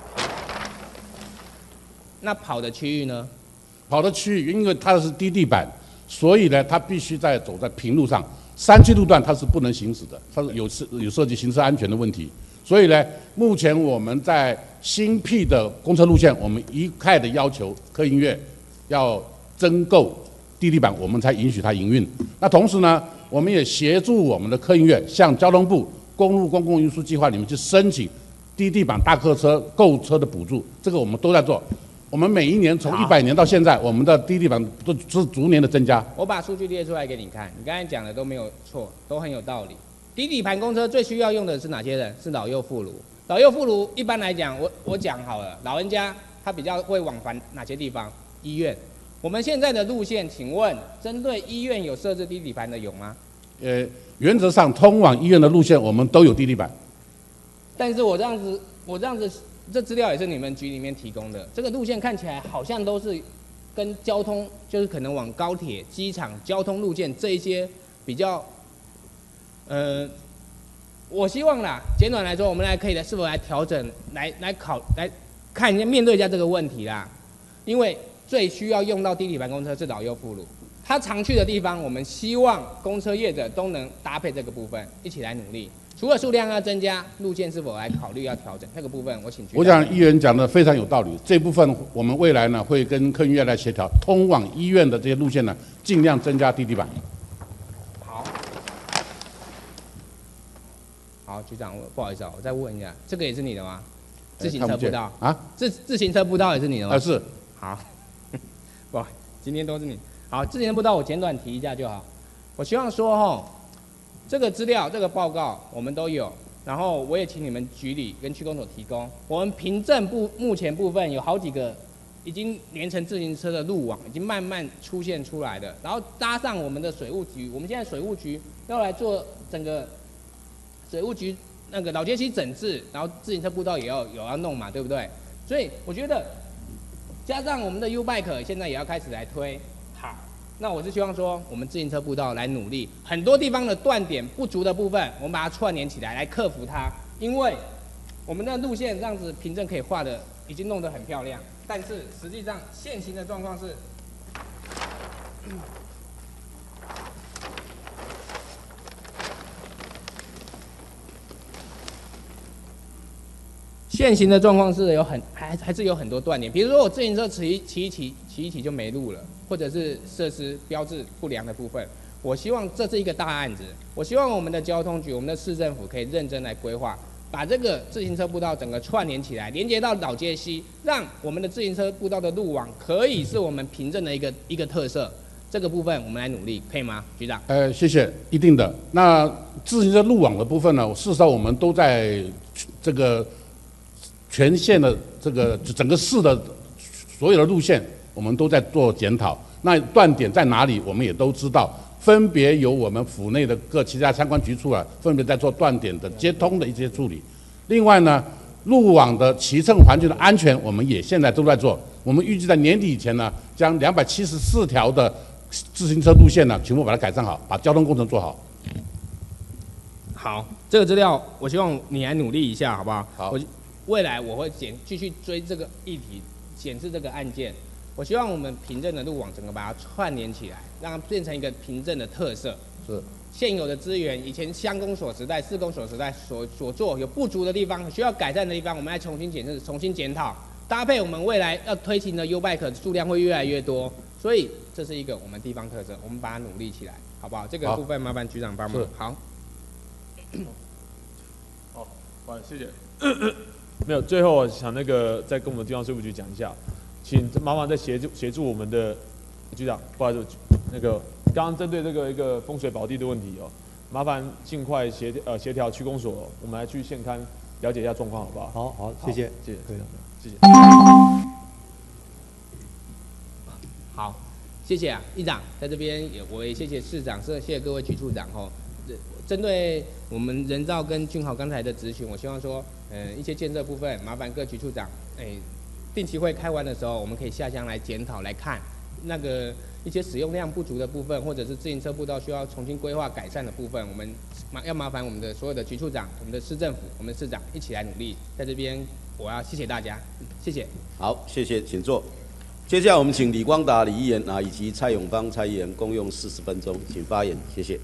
那跑的区域呢？ 跑的区域，因为它是低地板，所以呢，它必须在走在平路上，山区路段它是不能行驶的，它是有涉有涉及行车安全的问题。所以呢，目前我们在新辟的公车路线，我们一概的要求客运院要增购低地板，我们才允许它营运。那同时呢，我们也协助我们的客运院向交通部公路公共运输计划里面去申请低地板大客车购车的补助，这个我们都在做。我们每一年从一百年到现在，我们的低地板都是逐年的增加。 我把数据列出来给你看，你刚才讲的都没有错，都很有道理。低底盘公车最需要用的是哪些人？是老幼妇孺。老幼妇孺一般来讲，我我讲好了，老人家他比较会往返哪些地方？医院。我们现在的路线，请问针对医院有设置低底盘的有吗？ 呃，原则上通往医院的路线我们都有低地板。 但是我这样子，我这样子。这资料也是你们局里面提供的，这个路线看起来好像都是跟交通，就是可能往高铁、机场、交通路线这一些比较，呃，我希望啦，简短来说，我们来可以来是否来调整，来来考来看一下面对一下这个问题啦，因为最需要用到低底盘公车是老幼妇孺，他常去的地方，我们希望公车业者都能搭配这个部分，一起来努力。除了数量要增加，路线是否来考虑要调整？这个部分我请局长。 我想议员讲的非常有道理，这部分我们未来呢会跟客运院来协调，通往医院的这些路线呢，尽量增加低地板。 好，好，局长，不好意思啊，我再问一下，这个也是你的吗？自行车步道啊？ 自自行车步道也是你的吗？ 啊，是。 好，不，今天都是你。好，自行车步道我简短提一下就好。我希望说哈。这个资料、这个报告我们都有，然后我也请你们局里跟区公所提供。我们凭证部目前部分有好几个已经连成自行车的路网，已经慢慢出现出来的。然后搭上我们的水务局，我们现在水务局要来做整个水务局那个老街溪整治，然后自行车步道也要有要弄嘛，对不对？所以我觉得加上我们的 U-Bike 现在也要开始来推。好。那我是希望说，我们自行车步道来努力，很多地方的断点不足的部分，我们把它串联起来，来克服它。因为我们的路线这样子凭证可以画的，已经弄得很漂亮，但是实际上现行的状况是，现行的状况是有很还还是有很多断点，比如说我自行车骑一骑一骑骑一骑就没路了。或者是设施标志不良的部分，我希望这是一个大案子。我希望我们的交通局、我们的市政府可以认真来规划，把这个自行车步道整个串联起来，连接到老街溪，让我们的自行车步道的路网可以是我们凭证的一个一个特色。这个部分我们来努力，可以吗，局长？ 呃，谢谢，一定的。那自行车路网的部分呢，事实上我们都在这个全县的这个整个市的所有的路线。我们都在做检讨，那断点在哪里，我们也都知道，分别由我们府内的各其他相关局处啊，分别在做断点的接通的一些处理。另外呢，路网的骑乘环境的安全，我们也现在都在做。我们预计在年底以前呢，将两百七十四条的自行车路线呢，全部把它改善好，把交通工程做好。 好，这个资料我希望你来努力一下，好不好？ 好， 我未来我会检继续追这个议题，检视这个案件。我希望我们凭证的路网整个把它串联起来，让它变成一个凭证的特色。 是。 现有的资源，以前乡公所时代、市公所时代所所做有不足的地方，需要改善的地方，我们来重新检视、重新检讨，搭配我们未来要推行的 U-Bike 数量会越来越多，所以这是一个我们地方特色，我们把它努力起来，好不好？这个部分麻烦局长帮忙。好。 好，好，谢谢。没有，最后我想那个再跟我们地方税务局讲一下。请麻烦再协助协助我们的局长，不好意思，那个刚刚针对这个一个风水宝地的问题哦，麻烦尽快协呃协调区公所，我们来去现勘了解一下状况，好不好？ 好好，谢谢， 谢谢， 可以了， 谢谢。 好，谢谢啊，议长在这边也我也谢谢市长，谢谢各位局处长哦。 针对我们人造跟俊豪刚才的咨询，我希望说，嗯，一些建设部分，麻烦各局处长，哎，定期会开完的时候，我们可以下乡来检讨来看那个一些使用量不足的部分，或者是自行车步道需要重新规划改善的部分，我们麻要麻烦我们的所有的局处长、我们的市政府、我们的市长一起来努力。在这边，我要谢谢大家，谢谢。 好，谢谢，请坐。接下来我们请李光达李议员啊，以及蔡永芳蔡议员共用四十分钟，请发言，谢谢。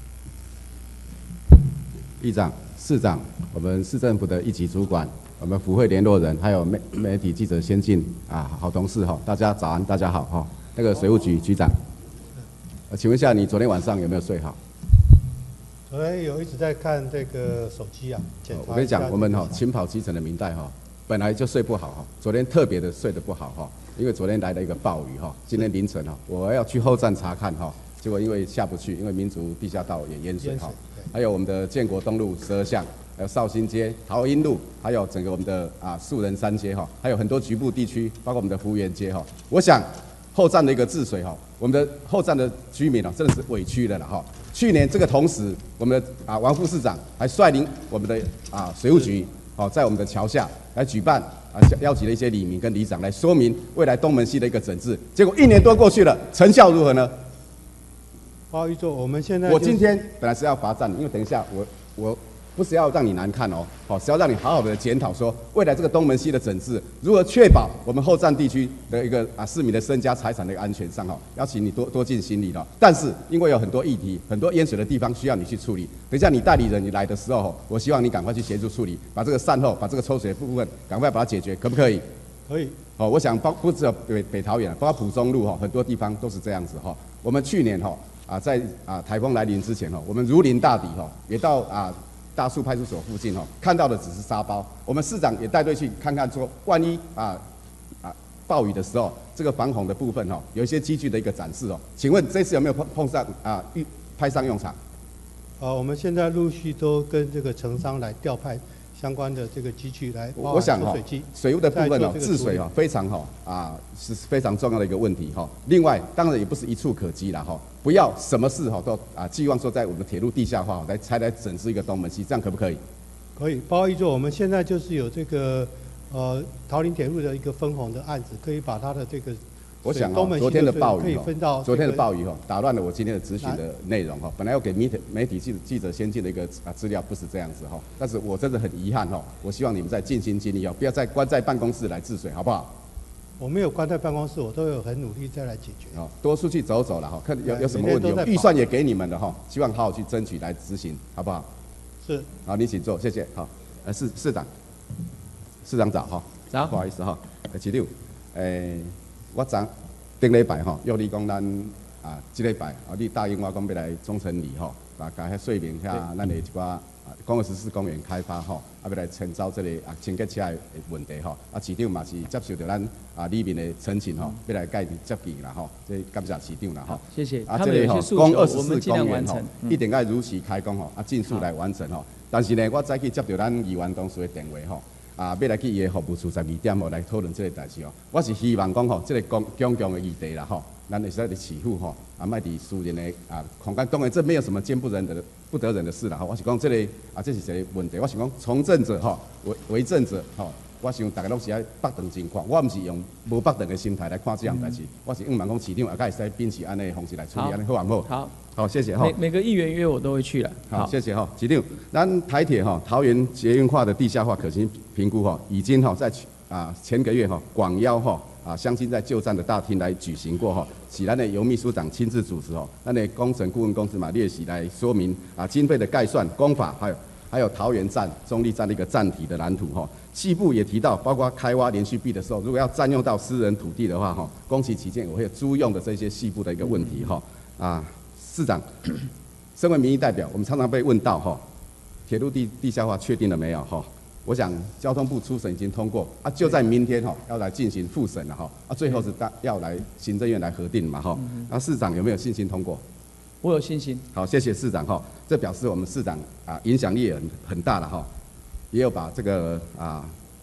议长、市长、我们市政府的一级主管、我们府会联络人，还有媒媒体记者先进啊，好同事哈，大家早安，大家好哈。那个水务局局长，呃，请问一下，你昨天晚上有没有睡好？ 昨天有一直在看这个手机啊，检查。 我跟你讲，我们哈勤跑基层的明代哈，本来就睡不好哈，昨天特别的睡得不好哈，因为昨天来了一个暴雨哈，今天凌晨哈，我要去后站查看哈，结果因为下不去，因为民族地下道也淹水哈。还有我们的建国东路十二巷，还有绍兴街、桃英路，还有整个我们的啊树人三街哈，还有很多局部地区，包括我们的福源街哈。我想后站的一个治水哈，我们的后站的居民啊，真的是委屈了了哈。去年这个同时，我们的啊王副市长还率领我们的啊水务局哦，在我们的桥下来举办啊邀请了一些里民跟里长来说明未来东门溪的一个整治。结果一年多过去了，成效如何呢？ 不好意思，我们现在、就是、 我今天本来是要罚站，因为等一下我我不是要让你难看哦，好是要让你好好的检讨说未来这个东门溪的整治如何确保我们后站地区的一个啊市民的身家财产的一个安全上哈，要请你多多尽心力了。但是因为有很多议题、很多淹水的地方需要你去处理，等一下你代理人你来的时候，我希望你赶快去协助处理，把这个善后、把这个抽水的部分赶快把它解决，可不可以？ 可以。 哦，我想包不只有北北桃园，包括埔中路哈，很多地方都是这样子哈。我们去年哈。啊，在啊台风来临之前哈，我们如临大敌哈，也到啊大树派出所附近哈，看到的只是沙包。我们市长也带队去看看，说万一啊啊暴雨的时候，这个防洪的部分哈，有一些机具的一个展示哦。请问这次有没有碰碰上啊派上用场？ 啊，我们现在陆续都跟这个承商来调派相关的这个机具来， 我想哈，水务的部分哦，治水哦，非常哈啊是非常重要的一个问题哈。另外，当然也不是一触可及啦哈，不要什么事哈都啊寄望说在我们铁路地下化来才来整治一个东门溪，这样可不可以？ 可以，不好意思，我们现在就是有这个呃桃林铁路的一个分洪的案子，可以把它的这个。 我想哦，昨天的暴雨哦，昨天的暴雨哦，打乱了我今天的咨询的内容哈。本来要给媒体媒体记记者先进的一个啊资料，不是这样子哈。但是我真的很遗憾哈，我希望你们再尽心尽力哦，不要再关在办公室来治水，好不好？ 我没有关在办公室，我都有很努力再来解决。 哦，多出去走走了哈，看有有什么问题，预算也给你们的哈，希望好好去争取来执行，好不好？ 是。 好，你请坐，谢谢。好，呃，市市长，市长早哈。 早。 不好意思哈，市长，诶。我昨顶礼拜吼，约你讲咱啊，即礼拜啊，你答应我讲要来中城里吼，啊，甲遐说明遐咱的一寡啊，公园十四公园开发吼，啊，要来清走这个啊清洁车的问题吼，啊，市长嘛是接受到咱啊里面的陈情吼，要来介入接见啦吼，这感谢市长啦吼。 谢谢。 啊，这个吼，公二十四公园吼，一定要如期开工吼，啊，尽速来完成吼。但是呢，我再去接到咱议员同事的电话吼。啊，要来去伊个服务处十二点吼来讨论这个代志哦。我是希望讲吼，这个公公共的议题啦吼，咱会使伫市府吼，啊，卖伫私人的啊空间，当然这没有什么见不人的不得人的事啦吼。我是讲这个啊，这是一个问题。我是讲从政者吼，为为政者吼，我想大家拢是爱北长情况，我毋是用无北长的心态来看这样代志。我是希望讲市长也会使秉持安尼的方式来处理，安尼好唔好？ 好。 好，谢谢哈。 每每个议员约我都会去了。 好，谢谢哈。市长，咱台铁哈桃园捷运化的地下化可行评估哈，已经哈在啊前个月哈广邀哈啊相亲在旧站的大厅来举行过哈，是咱的尤秘书长亲自主持哦，咱的工程顾问公司嘛列席来说明啊经费的概算、工法，还有还有桃园站、中立站的一个站体的蓝图哈。细部也提到，包括开挖连续壁的时候，如果要占用到私人土地的话哈，工期期间我会有租用的这些细部的一个问题哈啊。市长，身为民意代表，我们常常被问到哈，铁路地地下化确定了没有哈？我想交通部初审已经通过啊，就在明天哈要来进行复审了哈，啊最后是大要来行政院来核定嘛哈。那市长有没有信心通过？ 我有信心。 好，谢谢市长哈，这表示我们市长啊影响力也很很大了哈，也有把这个啊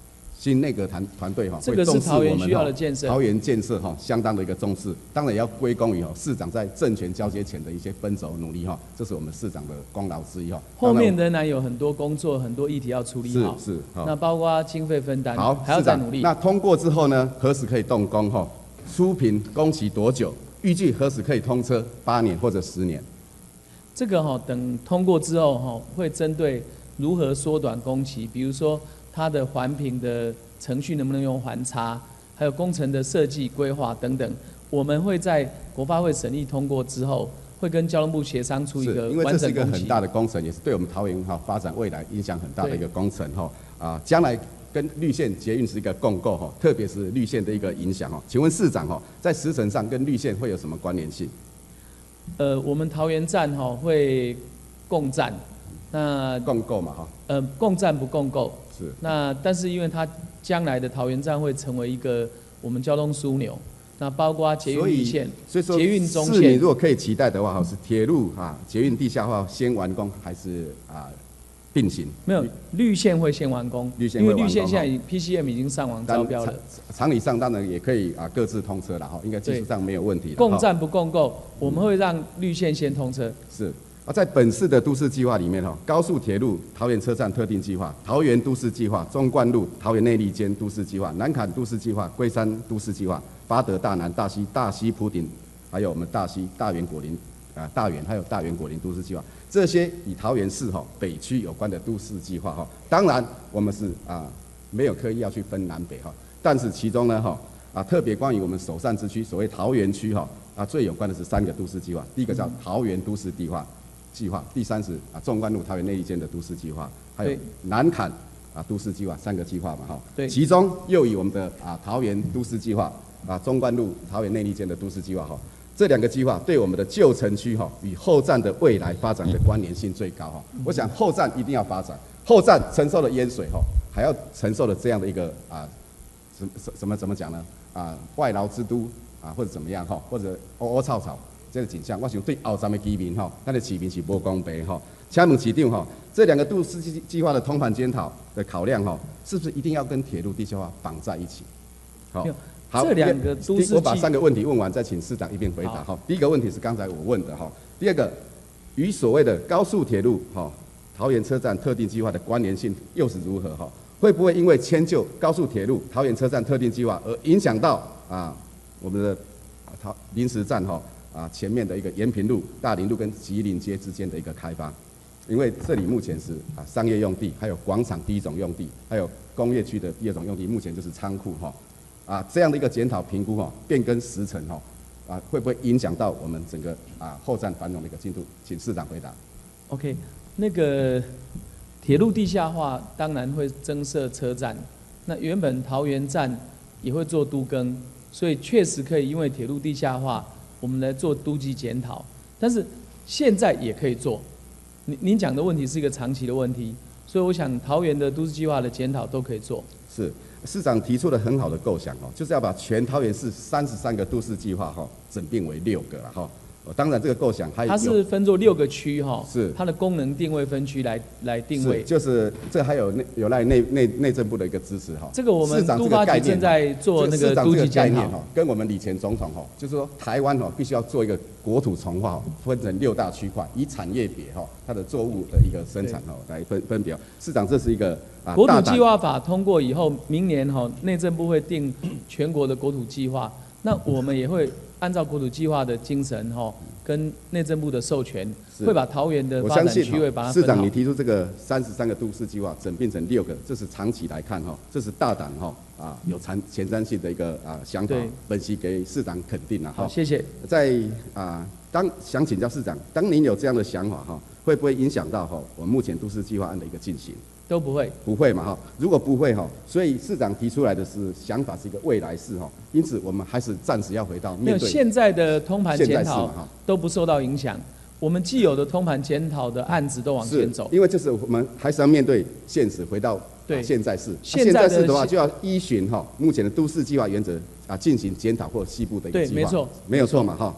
新内阁团团队哈， 这个是桃园需要的建设， 桃园建设哈相当的一个重视，当然也要归功于哈市长在政权交接前的一些奔走努力哈，这是我们市长的功劳之一哈。 后面仍然有很多工作、很多议题要处理好， 是是， 那包括经费分担， 好， 还要再努力。 那通过之后呢，何时可以动工哈？初评工期多久？预计何时可以通车？八年或者十年？ 这个哈，等通过之后哈，会针对如何缩短工期，比如说它的环评的程序能不能用环差，还有工程的设计规划等等，我们会在国发会审议通过之后，会跟交通部协商出一个因为这是一个完整工期。 很大的工程，也是对我们桃园哈发展未来影响很大的一个工程哈啊，将来跟绿线捷运是一个共构哈，特别是绿线的一个影响哈。请问市长哈，在时程上跟绿线会有什么关联性？ 呃，我们桃园站哈会共站，那共构嘛哈。 呃，共站不共构。 是。 那但是因为它将来的桃园站会成为一个我们交通枢纽，那包括捷运绿线、 所以说捷运中市民线。 如果可以期待的话，哈是铁路啊，捷运地下化先完工还是啊并行？ 没有，绿线会先完工， 绿线会完工因为绿线现在已 P C M 已经上网招标了。 常理上当然也可以啊各自通车了哈，应该技术上没有问题。 共站不共构，我们会让绿线先通车。 是。啊，在本市的都市计划里面哈，高速铁路桃园车站特定计划、桃园都市计划、中冠路桃园内壢间都市计划、南坎都市计划、龟山都市计划、八德大南、大溪、大溪埔顶，还有我们大溪、大园果林啊、大园还有大园果林都市计划，这些以桃园市哈北区有关的都市计划哈，当然我们是啊没有刻意要去分南北哈，但是其中呢哈啊特别关于我们首善之区所谓桃园区哈啊最有关的是三个都市计划，第一个叫桃园都市计划。计划，第三是啊，纵贯路桃园内壢间的都市计划，还有南坎啊都市计划三个计划嘛哈。对。其中又以我们的啊桃园都市计划啊纵贯路桃园内壢间的都市计划哈，这两个计划对我们的旧城区哈与后站的未来发展的关联性最高哈。我想后站一定要发展，后站承受了淹水哈，还要承受了这样的一个啊什什什么怎么讲呢啊外劳之都啊或者怎么样哈，或者凹凹草草。这个景象，我想对后站的居民吼，咱的市民是无公平吼。请问市长吼，这两个都市计计划的通盘检讨的考量吼，是不是一定要跟铁路地下化绑在一起？好，好， 这两个都市我把三个问题问完，再请市长一并回答哈。第一个问题是刚才我问的哈，第二个与所谓的高速铁路哈桃园车站特定计划的关联性又是如何哈？会不会因为迁就高速铁路桃园车站特定计划而影响到啊我们的桃临时站哈？啊，前面的一个延平路、大林路跟吉林街之间的一个开发，因为这里目前是啊商业用地，还有广场第一种用地，还有工业区的第二种用地，目前就是仓库哈。啊，这样的一个检讨评估哈，变更时程哈，啊会不会影响到我们整个啊后站繁荣的一个进度？请市长回答。 OK， 那个铁路地下化当然会增设车站，那原本桃园站也会做都更，所以确实可以因为铁路地下化。我们来做都计检讨，但是现在也可以做。您您讲的问题是一个长期的问题，所以我想桃园的都市计划的检讨都可以做。 是市长提出了很好的构想哦，就是要把全桃园市三十三个都市计划哈整并为六个了哈。当然这个构想还有它是分作六个区哈， 是它的功能定位分区来来定位。 就是这还有内有赖内内内政部的一个支持哈。 这个我们都发局正在做那个都计检讨哈，跟我们李前总统哈，就是说台湾哈必须要做一个国土重划，分成六大区块，以产业别哈它的作物的一个生产哈来分分别。市长这是一个啊国土计划法通过以后，明年哈内政部会定全国的国土计划，那我们也会按照国土计划的精神哈。跟内政部的授权，会把桃园的发展区位把它分好。 市长，你提出这个三十三个都市计划整并成六个，这是长期来看哈，这是大胆哈啊有前前瞻性的一个啊想法，分析给市长肯定了哈。 好，谢谢。 在啊，当想请教市长，当您有这样的想法哈，会不会影响到哈我们目前都市计划案的一个进行？ 都不会， 不会嘛哈。如果不会哈，所以市长提出来的是想法是一个未来式哈，因此我们还是暂时要回到面对现在的通盘检讨都不受到影响，我们既有的通盘检讨的案子都往前走。 因为就是我们还是要面对现实，回到对现在式。现在式的话就要依循哈目前的都市计划原则啊进行检讨或细部的一个计划。 对，没错， 没有错嘛哈。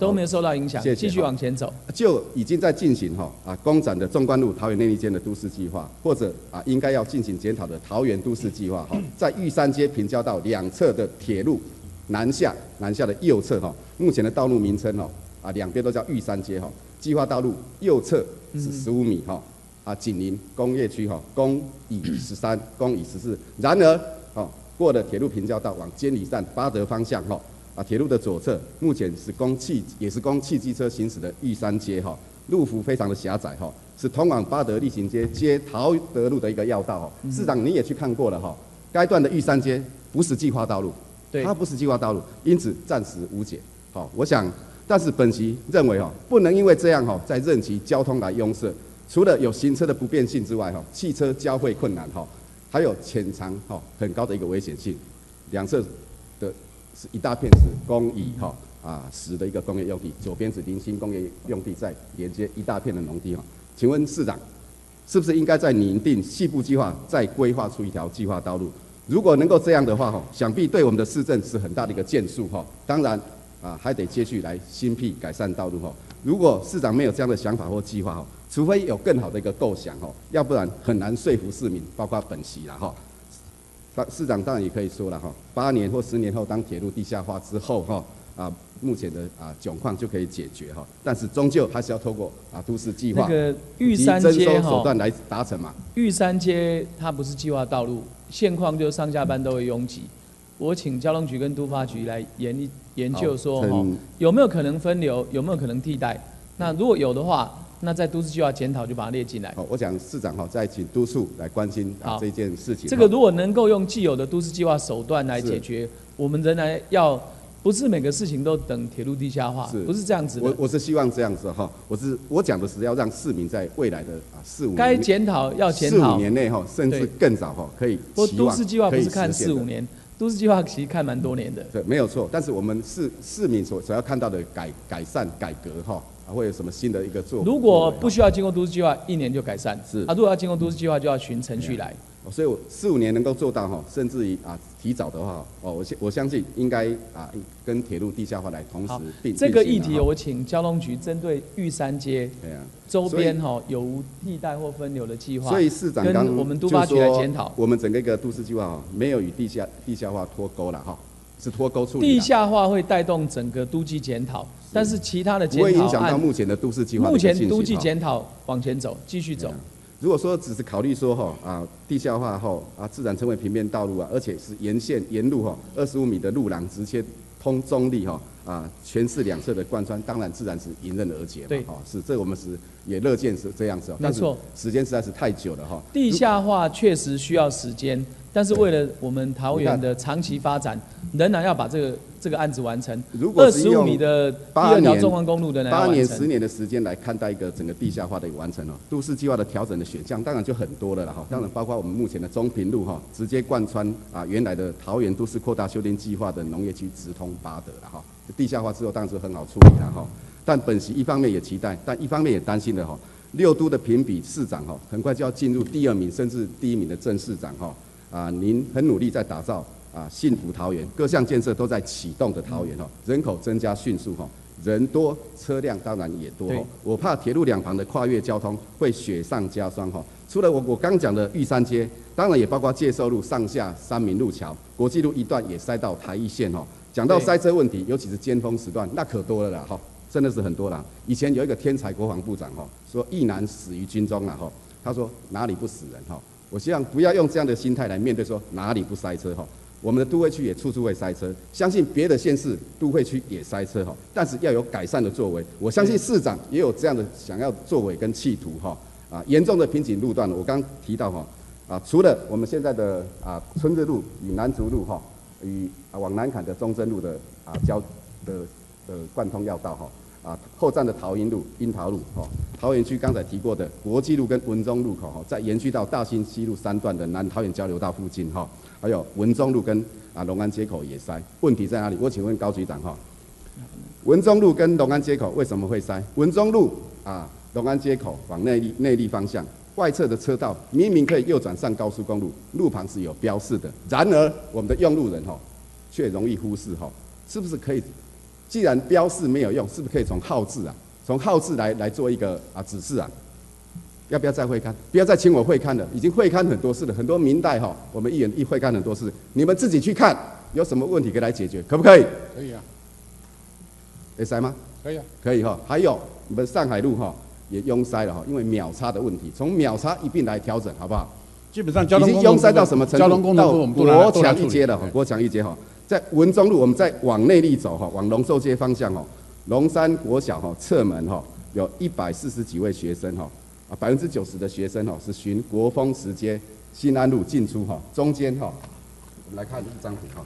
都没有受到影响， 谢谢继续往前走。 就已经在进行哈啊公展的纵贯路桃园内壢间的都市计划，或者啊应该要进行检讨的桃园都市计划哈，在玉山街平交道两侧的铁路南下南下的右侧哈，目前的道路名称哈啊两边都叫玉山街哈，计划道路右侧是十五米哈。啊，紧邻工业区哈，公乙十三，公乙十四。然而，哦，过了铁路平交道往监理站八德方向哈，啊，铁路的左侧目前是供汽也是供汽机车行驶的玉山街哈，路幅非常的狭窄哈，是通往八德力行街接桃德路的一个要道哈。市长你也去看过了哈，该段的玉山街不是计划道路， 对， 它不是计划道路，因此暂时无解。好，我想，但是本席认为哈，不能因为这样哈，在任其交通来拥塞。除了有行车的不便性之外，哈，汽车交汇困难，哈，还有潜藏哈很高的一个危险性。两侧的是一大片是工乙哈啊十的一个工业用地，左边是零星工业用地，再连接一大片的农地哈。请问市长，是不是应该在拟定细部计划，再规划出一条计划道路？如果能够这样的话，哈，想必对我们的市政是很大的一个建树哈。当然啊，还得接续来新辟改善道路哈。如果市长没有这样的想法或计划哈，除非有更好的一个构想哦，要不然很难说服市民，包括本席啦哈。市长当然也可以说了哈，八年或十年后，当铁路地下化之后哈，啊，目前的啊窘况就可以解决哈。但是终究还是要透过啊都市计划、 那个玉山街哈手段来达成嘛。 玉山街它不是计划道路，现况就是上下班都会拥挤。我请交通局跟都发局来研研究说哈，有没有可能分流，有没有可能替代？那如果有的话，那在都市计划检讨就把它列进来。 好，我想市长哈再请督促来关心啊这件事情。 这个如果能够用既有的都市计划手段来解决，我们仍然要不是每个事情都等铁路地下化，不是这样子的。 我我是希望这样子哈，我是我讲的是要让市民在未来的啊四五年该检讨要检讨， 四五年内哈，甚至更早哈可以期望。 不过都市计划不是看四五年。都市计划其实看蛮多年的， 对，没有错。但是我们市市民所所要看到的改改善改革哈，啊，会有什么新的一个做法？ 如果不需要经过都市计划，一年就改善。是啊，如果要经过都市计划，就要循程序来。 所以我四五年能够做到哈，甚至于啊提早的话，哦，我我相信应该啊跟铁路地下化来同时并。 这个议题我请交通局针对玉山街周边哈有无替代或分流的计划， 所以市长跟我们都发局来检讨。 我们整个一个都市计划哈，没有与地下地下化脱钩了哈，是脱钩处理。 地下化会带动整个都计检讨，但是其他的检讨不会影响到目前的都市计划。 目前都计检讨往前走，继续走。 如果说只是考虑说哈啊地下化后啊自然成为平面道路啊，而且是沿线沿路哈二十五米的路廊直接通中立哈啊全市两侧的贯穿，当然自然是迎刃而解嘛。对，哦是这我们是也乐见是这样子。 没错， 时间实在是太久了哈。 地下化确实需要时间，但是为了我们桃园的长期发展，仍然要把这个这个案子完成。二十五米的第二条纵贯公路的八年十年的时间来看待一个整个地下化的一个完成哦，都市计划的调整的选项当然就很多了了哈。当然包括我们目前的中平路哈，直接贯穿啊原来的桃园都市扩大修订计划的农业区直通八德了哈。地下化之后当然是很好处理了哈。但本席一方面也期待，但一方面也担心的哈，六都的评比市长哈，很快就要进入第二名甚至第一名的郑市长哈。啊，您很努力在打造啊幸福桃园，各项建设都在启动的桃园哈，人口增加迅速哈，人多车辆当然也多哈。我怕铁路两旁的跨越交通会雪上加霜哈。除了我我刚讲的玉山街，当然也包括介寿路上下三民路桥、国际路一段也塞到台一线哈。讲到塞车问题，尤其是尖峰时段，那可多了啦哈，真的是很多啦。以前有一个天才国防部长哈，说役男死于军中啦哈，他说哪里不死人哈。我希望不要用这样的心态来面对，说哪里不塞车哈。我们的都会区也处处会塞车，相信别的县市都会区也塞车哈，但是要有改善的作为。我相信市长也有这样的想要作为跟企图哈。啊，严重的瓶颈路段，我刚提到哈，啊，除了我们现在的啊春日路与南竹路哈，与啊往南坎的中正路的啊交的的贯通要道哈。啊，后站的桃英路、樱桃路，哦，桃园区刚才提过的国际路跟文中路口，哈，再延续到大兴西路三段的南桃园交流道附近，哈，还有文中路跟啊龙安街口也塞。问题在哪里？我请问高局长，哈，文中路跟龙安街口为什么会塞？文中路啊，龙安街口往内壢内壢方向，外侧的车道明明可以右转上高速公路，路旁是有标示的，然而我们的用路人，哈，却容易忽视，哈，是不是可以？ 既然标示没有用，是不是可以从号字啊，从号字来来做一个啊指示啊？要不要再会刊？不要再请我会刊了，已经会刊很多次了，很多明代哈，我们议员一会刊很多次，你们自己去看，有什么问题可以来解决，可不可以？ 可以啊。 可以塞吗？ 可以啊。 可以哈。还有我们上海路哈也拥塞了哈，因为秒差的问题，从秒差一并来调整，好不好？ 基本上交通已经拥塞到什么程度？ 交通工程部我们都来到国强一街了哈，国强一街哈，在文中路我们再往内力走哈，往龙寿街方向哦，龙山国小哈侧门哈有一百四十几位学生哈。啊，百分之九十的学生哈是循国风石街、新安路进出哈，中间哈，我们来看一张图哈。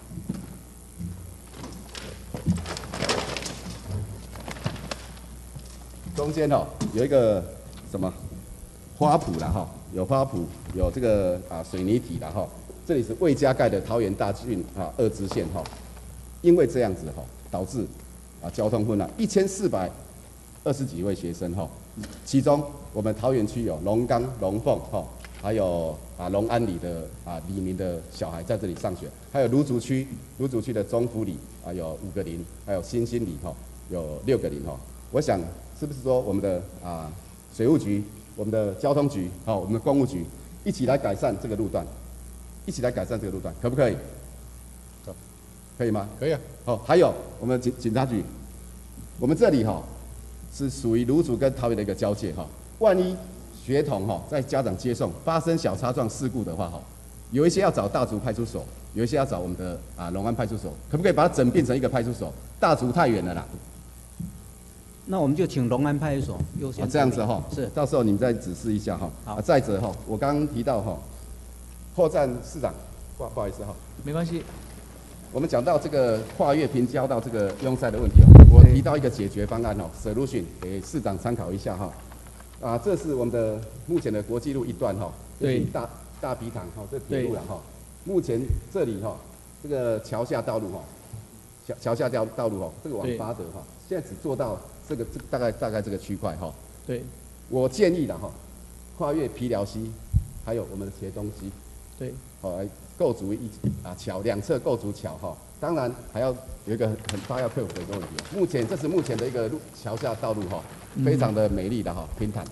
中间哈有一个什么花圃啦哈，有花圃，有这个啊水泥体啦哈，这里是未加盖的桃园大郡啊二支线哈，因为这样子哈，导致啊交通混乱，一千四百二十几位学生哈。其中，我们桃园区有龙岗、龙凤哈，还有啊龙安里的啊里民的小孩在这里上学，还有芦竹区芦竹区的中福里啊有五个零，还有新兴里哈有六个零哈。我想是不是说我们的啊水务局、我们的交通局、好我们的公务局一起来改善这个路段，一起来改善这个路段，可不可以？可以吗？ 可以啊。 好，还有我们警警察局，我们这里哈。是属于芦竹跟桃园的一个交界哈，万一学童哈在家长接送发生小擦撞事故的话哈，有一些要找大竹派出所，有一些要找我们的啊龙安派出所，可不可以把它整并成一个派出所？大竹太远了啦。 那我们就请龙安派出所优先、 啊。这样子哈， 是， 到时候你们再指示一下哈。好，再者哈，我刚刚提到哈，后站市长，不不好意思哈， 没关系。 我们讲到这个跨越平交道这个拥塞的问题哦，我提到一个解决方案哦 ，solution 给市长参考一下哈。啊，这是我们的目前的国际路一段哈，对，大大皮塘哈，这铁路了哈。目前这里哈，这个桥下道路哈，桥桥下道道路哈，这个往巴德哈，现在只做到这个这大概大概这个区块哈。 对， 我建议的哈，跨越皮寮溪，还有我们的茄东溪， 对， 好来。构筑一啊桥两侧构筑桥哈，当然还要有一个很很大要克服的一个问题。目前这是目前的一个路桥下道路哈，非常的美丽的哈平坦，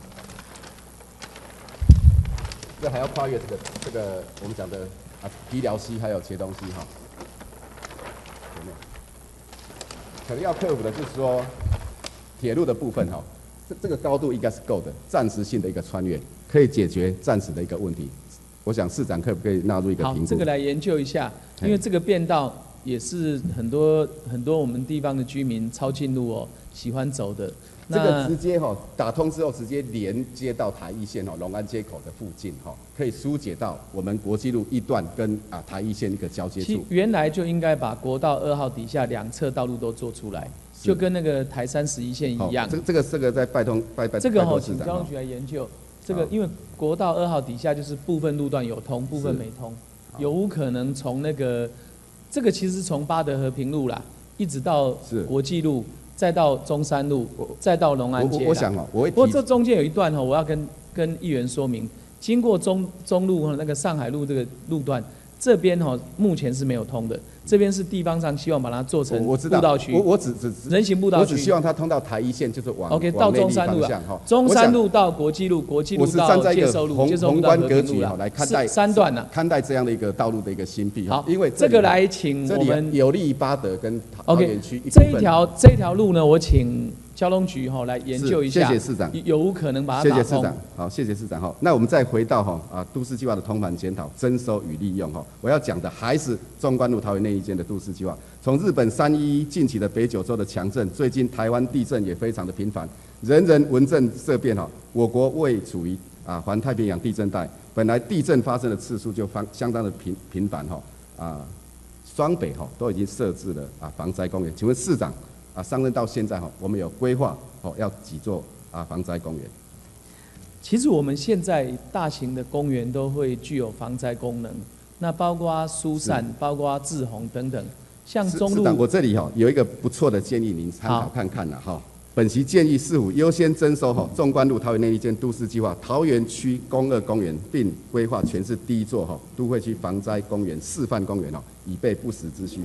这还要跨越这个这个我们讲的啊皮寮溪还有茄东溪哈，有没有？可能要克服的就是说铁路的部分哈，这这个高度应该是够的，暂时性的一个穿越可以解决暂时的一个问题。我想市长可不可以纳入一个评估？ 好，这个来研究一下，因为这个变道也是很多很多我们地方的居民抄近路哦，喜欢走的。 这个直接哈、哦、打通之后，直接连接到台一线哦龙安街口的附近哈、哦，可以疏解到我们国际路一段跟啊台一线一个交接处。 原来就应该把国道二号底下两侧道路都做出来，就跟那个台三十一线一样。 这这个这个在拜通拜拜。 这个哦，请交通局来研究。这个因为国道二号底下就是部分路段有通，部分没通，有无可能从那个这个其实从八德和平路啦，一直到国际路，再到中山路，再到龙安街。 我我想哦，我会。 不过这中间有一段哦，我要跟跟议员说明，经过中中路和那个上海路这个路段，这边哦目前是没有通的。这边是地方上希望把它做成步道区， 我我只只人行步道区， 我只希望它通到台一线，就是往 OK 到中山路啊，中山路到国际路，国际路到接收路，接收路到和平路啦， 来看待三段呢， 看待这样的一个道路的一个新闭。 好， 因为这个来请我们有利于八德跟桃园区。 这一条这一条路呢，我请交通局哈来研究一下， 谢谢市长， 有无可能把它打通？ 谢谢市长，好，谢谢市长哈。那我们再回到哈啊都市计划的通盘检讨、征收与利用哈，我要讲的还是中关路桃园内一间的都市计划。从日本三一一近期的北九州的强震，最近台湾地震也非常的频繁，人人闻震色变哈。我国位处于啊环太平洋地震带，本来地震发生的次数就方相当的频频繁哈啊，双北哈都已经设置了啊防灾公园。请问市长啊上任到现在哈，我们有规划哦要几座啊防灾公园？ 其实我们现在大型的公园都会具有防灾功能，那包括疏散、包括滞洪等等。像中路， 我这里哈有一个不错的建议，您参考看看了哈。本席建议是否优先征收哈纵贯路桃园内一间都市计划桃园区公二公园，并规划全市第一座哈都会区防灾公园示范公园哈，以备不时之需哈。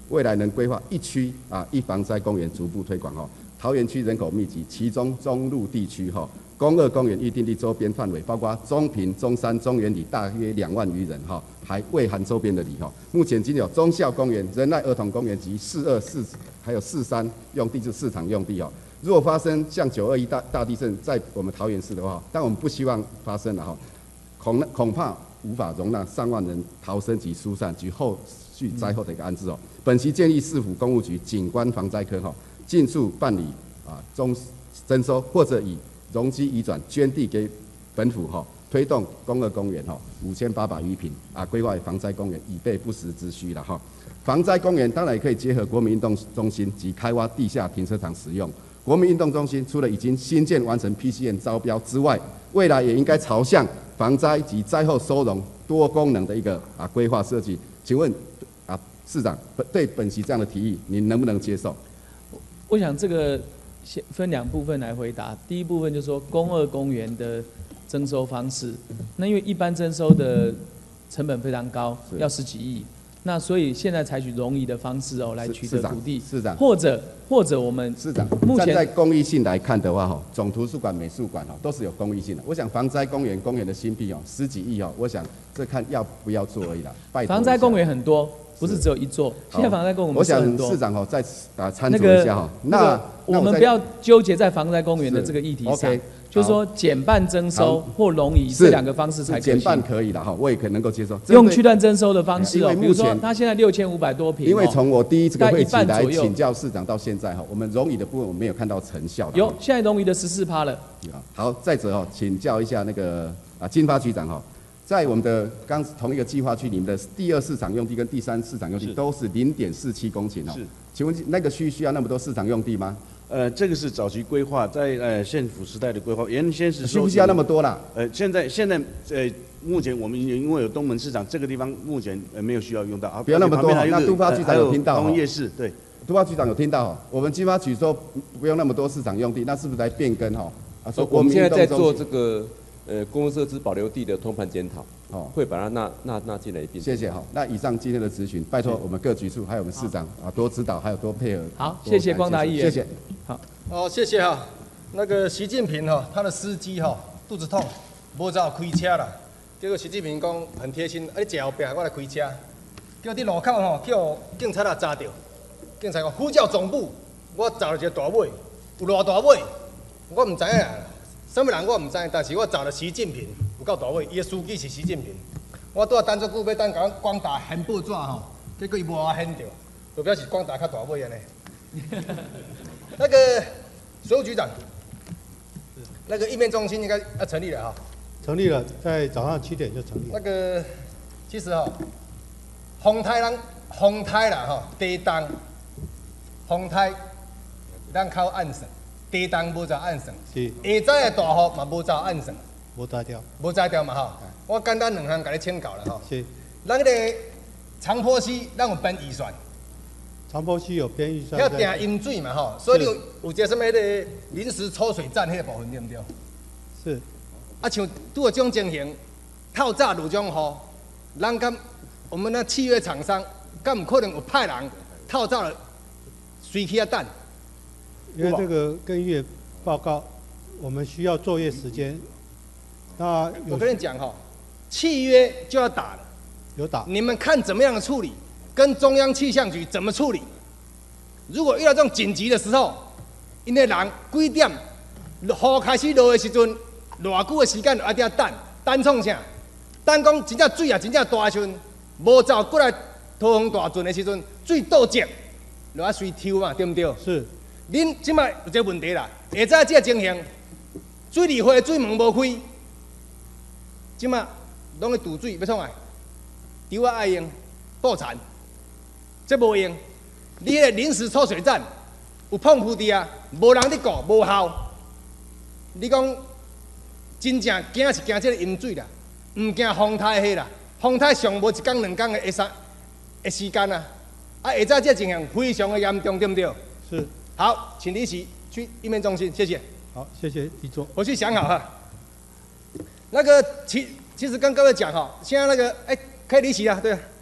未来能规划一区啊一防灾公园逐步推广哈。桃园区人口密集，其中中路地区哈。公二公园预定地周边范围包括中平、中山、中原里，大约两万余人哈，还未含周边的里哈。目前仅有忠孝公园、仁爱儿童公园及四二四还有四三用地是市场用地哈。如果发生像九二一大大地震在我们桃园市的话，但我们不希望发生了哈，恐恐怕无法容纳上万人逃生及疏散及后续灾后的一个安置哦。本期建议市府公务局景观防灾科哈，尽速办理啊中征收或者以容积移转捐地给本府哈，推动公二公园哈五千八百余坪啊，规划防灾公园，以备不时之需了哈。防灾公园当然也可以结合国民运动中心及开挖地下停车场使用。国民运动中心除了已经新建完成 P C N 招标之外，未来也应该朝向防灾及灾后收容多功能的一个啊规划设计。请问啊市长对本席这样的提议，您能不能接受？ 我想这个先分两部分来回答。第一部分就是说公二公园的征收方式，那因为一般征收的成本非常高，要十几亿。那所以现在采取容易的方式哦，来取得土地， 市长， 或者或者我们市长， 目前站在公益性来看的话，哈，总图书馆、美术馆哈都是有公益性的。我想防灾公园公园的新币哦，十几亿哦，我想这看要不要做而已啦。拜托。 防灾公园很多，不是只有一座，现在防灾公园我想很多。 市长哈再啊参酌一下哈。那我们不要纠结在防灾公园的这个议题上。就是说减半征收或容移这两个方式才可行。 减半可以了哈，我也可能够接受。 用区段征收的方式哦，比如说目前它现在六千五百多坪， 因为从我第一这个会期来左右请教市长到现在哈，我们容移的部分我们没有看到成效的。 有，现在容移的十四趴了。 好，再者哦，请教一下那个啊经发局长哈，在我们的刚同一个计划区里面的第二市场用地跟第三市场用地都是零点四七公顷哦。 是， 请问那个区需要那么多市场用地吗？ 呃，这个是早期规划，在呃县府时代的规划，原先是需不需要那么多啦？ 呃，现在现在呃，目前我们因为有东门市场这个地方，目前呃没有需要用到啊。 不要那么多，那都发局长有听到？ 东夜市对， 都发局长有听到？我们经发局说不用那么多市场用地，那是不是来变更哈？ 啊，说我们现在在做这个呃公共设施保留地的通盘检讨，哦，会把它纳纳纳进来一并。 谢谢哈。那以上今天的咨询，拜托我们各局处还有我们市长啊多指导，还有多配合。 好，谢谢光达议员， 谢谢。 好， 哦，谢谢哈。那个习近平哈，他的司机哈肚子痛，无走开车啦。结果习近平讲很贴心，啊你坐后边我来开车。叫伫路口吼，叫警察来抓到，警察讲呼叫总部，我找了一个大尾，有偌大尾，我唔知影啦。什么人我唔知，但是我找了习近平，有够大尾，伊的司机是习近平。我拄啊等足久要等甲光大掀报纸吼，结果伊无我掀着，就表示光大较大尾安尼。那个所有局长，那个意面中心应该要成立了哈。 成立了，在早上七点就成立了。 那个其实哈，风台人风台啦哈，地动，风台咱靠按算，地动无照按算。 是。 下早的大雨嘛无照按算。 无摘掉。 无摘掉嘛哈。我简单两项甲你请教了哈。 是。 咱个长坡溪，咱有编预算。 长坡溪有编预算。 要定饮水嘛吼，所以你有有一个什么迄个临时抽水站迄个部分对不对？ 是。 啊，像拄有这种情形，透早如种雨，咱敢我们那契约厂商，敢有可能有派人透早了随去啊等？ 因为这个跟月报告，我们需要作业时间。那我跟你讲哈，契约就要打了。 有打。 你们看怎么样的处理？跟中央气象局怎么处理？如果遇到这种紧急的时候，因为人几点雨开始落的时阵，偌久的时间就一定要等，等创啥？等讲真正水啊真正大的时阵，无走过来桃园大圳的时阵，水倒积，就要随抽嘛，对不对？ 是。 恁即摆有一个问题啦，下早这个情形，水利会水门无开，即摆拢去堵水，要创啊？丢啊爱用，破产。这无用，你迄个临时抽水站有碰扑伫啊，无人伫顾，无效。你讲真正惊是惊这个饮水啦，唔惊风台迄啦。风台上无一工两工的会三的时间啊，啊下早这情形非常的严重，对不对？ 是。 好，请离席去意面中心，谢谢。 好，谢谢李座。 我去想好哈。那个其其实跟各位讲哈，现在那个哎、欸、可以离席了，对。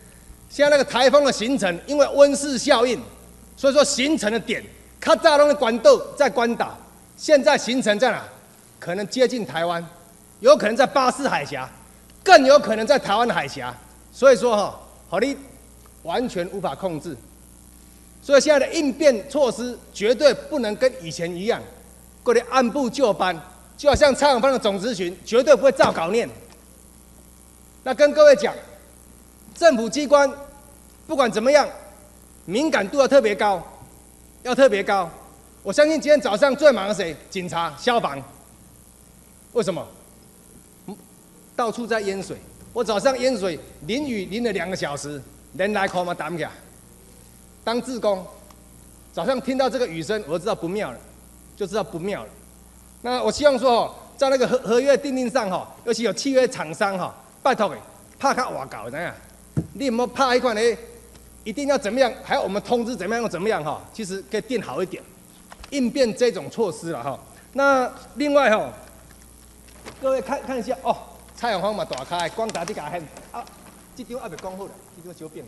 现在那个台风的形成，因为温室效应，所以说形成的点，较早拢在关岛，在关岛，现在形成在哪？可能接近台湾，有可能在巴士海峡，更有可能在台湾的海峡。所以说哈，好你完全无法控制。所以现在的应变措施绝对不能跟以前一样，过得按部就班，就好像蔡永芳的总咨询，绝对不会照稿念。那跟各位讲，政府机关不管怎么样，敏感度要特别高，要特别高。我相信今天早上最忙的谁？警察、消防。为什么？到处在淹水。我早上淹水，淋雨淋了两个小时，人来口嘛打不起来。当志工，早上听到这个雨声，我就知道不妙了，就知道不妙了。那我希望说哦，在那个合合约订定上哈，尤其有契约厂商哈，拜托诶，拍较外搞怎样？你唔好拍一款呢，一定要怎么样？还要我们通知怎么样怎么样哈？其实可以定好一点，应变这种措施了哈。那另外哈，各位看看一下哦，蔡永芳嘛大开，光打这个很啊，这张还未讲好啦，这张小变。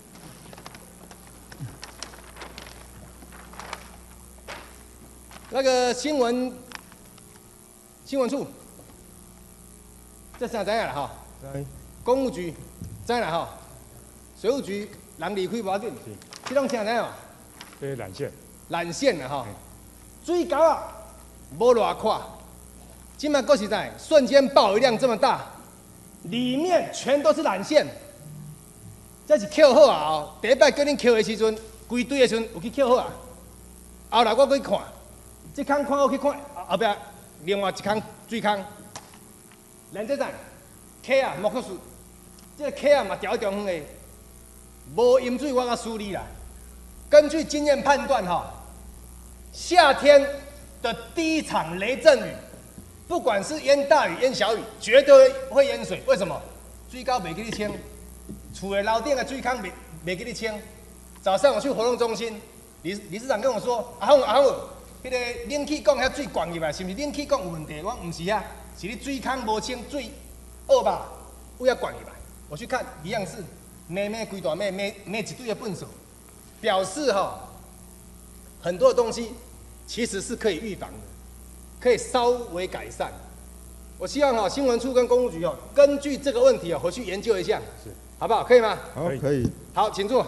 那个新闻新闻处，这啥知影啦吼？公务局知啦吼？水务局人离开无要紧，这种啥知影？ 这是缆线。 缆线啦吼，水沟啊，无偌宽，今麦够实在，瞬间暴雨量这么大，里面全都是缆线，这是扣好啊哦！第一摆叫恁扣的时阵，规堆的时阵有去扣好啊，后来我去看。这坑看我去看，后壁另外一坑水坑，连这站溪啊莫克斯，这个溪啊嘛调中央的，无淹水我甲xử理啦。根据经验判断哈，夏天的第一场雷阵雨，不管是淹大雨淹小雨，绝对会淹水。为什么？水沟袂给你清，厝的楼顶的水坑袂袂给你清。早上我去活动中心，理理事长跟我说：“阿红阿红。”迄个冷气管遐水灌入来，是毋是冷气管有问题？我毋是啊，是你水坑无清，水恶吧，有遐灌入来。我去看，一样是咩咩规大咩咩咩一堆的粪扫，表示哈，很多的东西其实是可以预防的，可以稍微改善。我希望哈，新闻处跟公务局哦，根据这个问题哦，回去研究一下，是好不好？可以吗？ 好，可以。 好，请坐。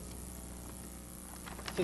谢谢。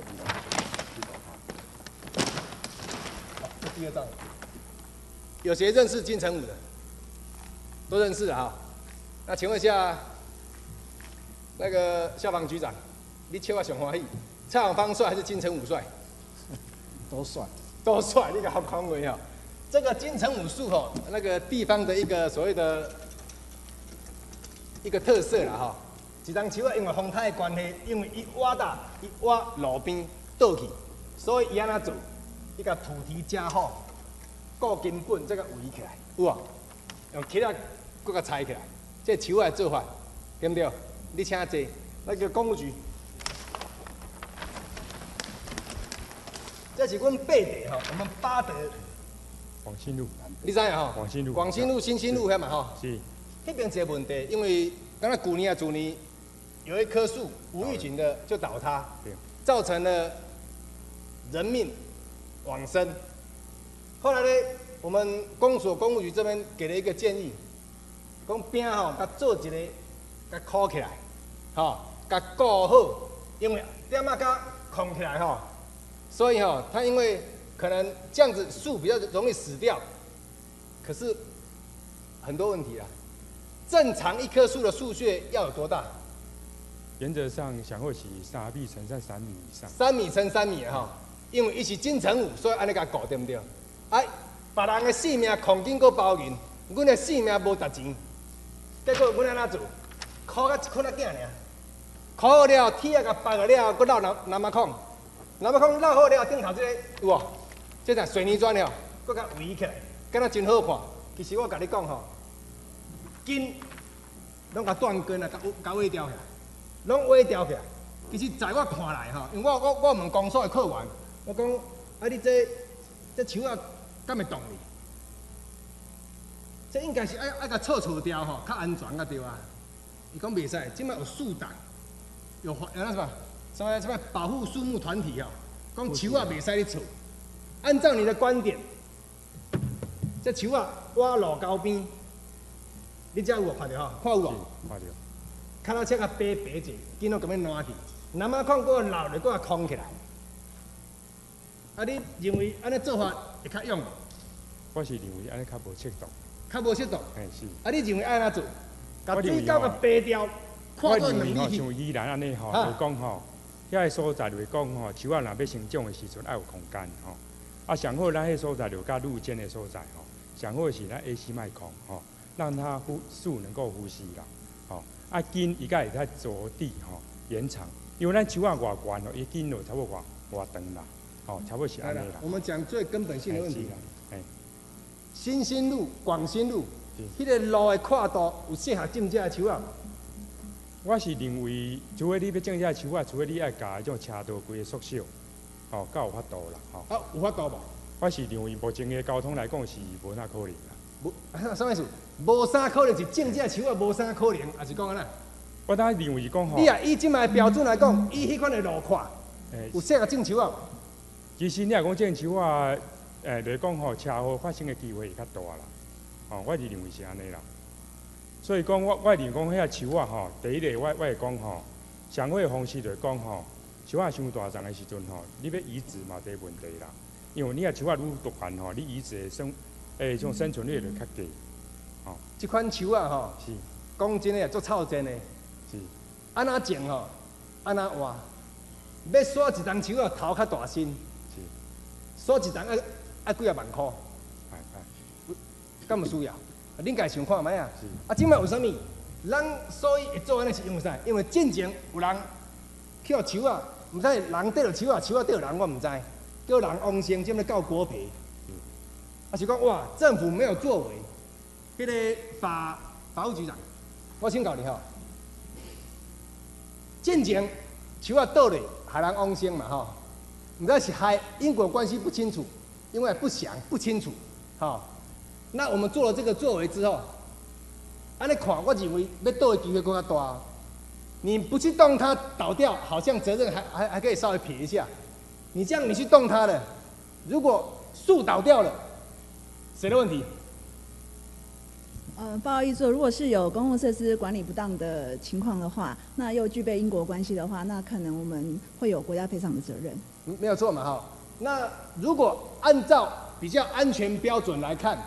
第二张，有谁认识金城武的？都认识啊。那请问一下，那个消防局长，你笑我上欢喜，蔡永芳帅还是金城武帅？ 都帅， 都帅，你个好宽慰啊！这个金城武树吼，那个地方的一个所谓的一个特色啦哈。一张树啊，因为风台的关系，因为伊挖大，伊挖路边倒去，所以伊安怎做？伊甲土地加厚，固根本再甲围起来，有啊？用铁啊，搁甲拆起来，这树的做法，对不对？你请坐，那个公务局，这是阮八地吼，我们八德广新路， 你知影吼？ 广新路， 广新路、新新路遐嘛吼？ 是。 那边一个问题，因为刚才去年啊、去年有一棵树无预警的就倒塌，造成了人命往生。后来呢，我们公所公务局这边给了一个建议，讲边吼，甲做一个，甲箍起来，吼，甲固好，因为点啊甲空起来吼，所以吼，它因为可能这样子树比较容易死掉，可是很多问题啊。正常一棵树的树穴要有多大？ 原则上想会起三米乘上三米以上。 三米乘三米哈，因为伊是金城武，所以安尼甲固对不对？哎，别人的性命恐惊过包银，阮的性命无值钱。结果阮安怎做？箍甲一捆仔囝尔，箍好了，铁啊甲绑好了，搁绕南南马孔，南马孔绕好了，顶头这个有无？这台水泥砖了，搁甲围起来，敢若真好看。其实我甲你讲吼。根拢甲断根啊，甲甲挖掉起来，拢挖掉起来。其实在我看来吼，因为我我我问公所的课员，我讲啊，你这这树啊，敢会动哩？这应该是爱爱甲错错掉吼，较安全个对啊。 伊讲袂使，即摆有树党，有有那什么，什么什么保护树木团体啊，讲树啊袂使咧扯。按照你的观点，这树啊挖路沟边，你遮有无看到吼？看有无？ 看到。 脚仔切较白白者，见到咁样烂去，南仔看过老了，搁空起来。啊，你认为安尼做法会较用无？ 我是认为安尼较无适当。 较无适当。 嘿是。 啊，你认为安怎做？甲水沟甲白掉，看到两米去。 像依然安尼吼，就讲吼，遐个所在就是讲吼，树啊若要生长的时阵，要有空间吼。啊，上好咱迄所在就甲路肩的所在吼，上好是咱 A C 麦空吼，让它呼树能够呼吸啦，吼。啊根伊甲会使着地吼延长，因为咱树啊偌悬咯，伊根就差不多偌偌长啦，吼，差不多是安尼啦。 我们讲最根本性的问题。 哎， 新兴路、广兴路，迄个路的跨度有适合种这树啊？ 我是认为，除非你要种这树啊，除非你爱甲迄种车道规个缩小。哦，较有法度啦，吼。 啊，有法度无？ 我是认为目前的交通来讲是无啥可能啦。 无，啥意思？无啥可能是种这树啊，无啥可能，还是讲安怎？ 我当然认为是讲吼。 你啊，以即卖标准来讲，以迄款的路况，有适合种树啊？ 其实你若讲种树啊，诶，就是讲吼，车祸发生的机会会较大啦。哦，我是认为是安尼啦。所以讲，我我认为讲遐树啊，吼，第一个我我会讲吼，上好的方式就是讲吼。树啊，伤大丛的时阵吼，你要移植嘛，第问题啦。因为你啊树啊愈大汉吼，你移植的生诶，种生存率就较低。吼， 即款树啊吼， 是讲真诶，足臭真诶。 是。 安怎种吼？安怎换？要刷一丛树啊，头较大身。 是。 刷一丛爱爱几啊万箍。 哎哎。 敢有需要？恁家想看觅啊？是。啊，即摆为什么？咱所以会做安尼是因为啥？因为进前有人去互树啊。毋知人缀着树啊，树啊缀着人，我毋知。叫人王生，即么告国赔。啊是讲哇，政府没有作为。迄个法法务局长，我请教你吼。进前树啊倒咧，害人王生嘛吼。毋知是害因果关系不清楚，因为不详不清楚，吼。那我们做了这个作为之后，安尼看，我认为要倒的机会更加大。你不去动它倒掉，好像责任还还还可以稍微撇一下。你这样你去动它了，如果树倒掉了，谁的问题？ 呃，不好意思，如果是有公共设施管理不当的情况的话，那又具备因果关系的话，那可能我们会有国家赔偿的责任。 没有错嘛，哈。那如果按照比较安全标准来看，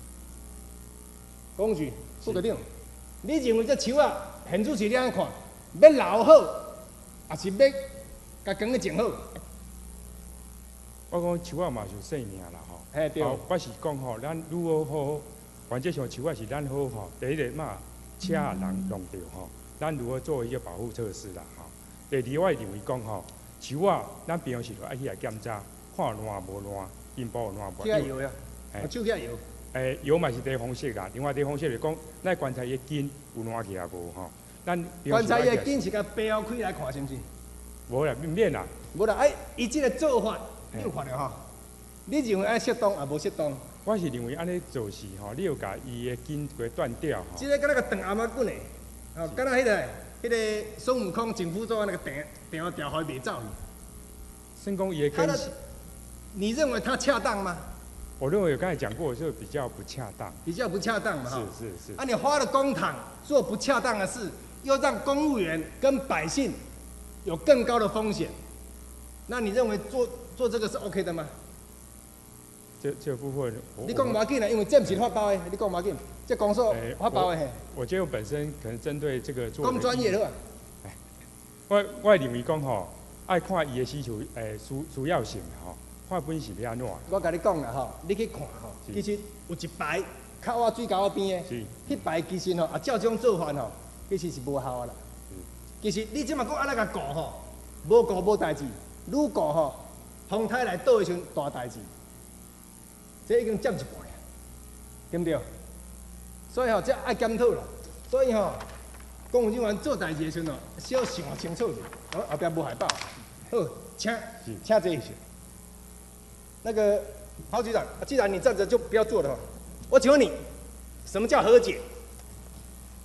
公局副个定，你认为这树啊，现主持你安看？要留好，还是要甲根个种好？ 我讲树啊嘛是生命啦吼。 嘿对。 我是讲吼，咱如何好，原则上树啊是咱好吼。第一个嘛，车人用到吼，咱如何做一个保护措施啦吼。第二，我认为讲吼，树啊，咱平常时就爱去来检查，看烂无烂，根部有烂无。 去油呀，手去油。 诶，油嘛是第一方式啦，另外第一方式就是讲，咱观察伊根有烂起啊无吼。咱观察伊的根是甲背后开来看，是毋是？ 无啦，免啦。 无啦，哎，伊即个做法，你有看到吼？你认为安适当也无适当？ 我是认为安尼做事吼，你要甲伊的根给断掉吼。 即个敢若个断阿妈棍诶，哦，敢若迄个迄个孙悟空政府做那个电电话调回袂走去。 先讲伊的根。 你认为它恰当吗？ 我认为我刚才讲过，就比较不恰当。 比较不恰当嘛，哈。 是是是。 啊，你花了公帑做不恰当的事，又让公务员跟百姓有更高的风险，那你认为做做这个是 OK 的吗？ 这这部分， 你讲马紧啦，因为这不是发包的，你讲马紧，这公所发包的嘿。 我觉得我本身可能针对这个做。 咁专业的。 我我认为讲吼，爱看伊的需求，诶，需需要性吼。看本是要安怎？ 我甲你讲啦吼，你去看吼，其实有一排靠我水沟边的，迄排其实吼，啊照这种做法吼，其实是无效的啦。其实你即马讲安尼甲顾吼，无顾无代志，愈顾吼，风台来倒的时阵大代志，这已经占一半了，对不对？所以吼，这爱检讨啦。所以吼，公务人员做代志的时阵吼，小想清楚者，哦后壁无害报。好，请请坐一下。那个郝局长，既然你站着就不要坐了。我请问你，什么叫和解？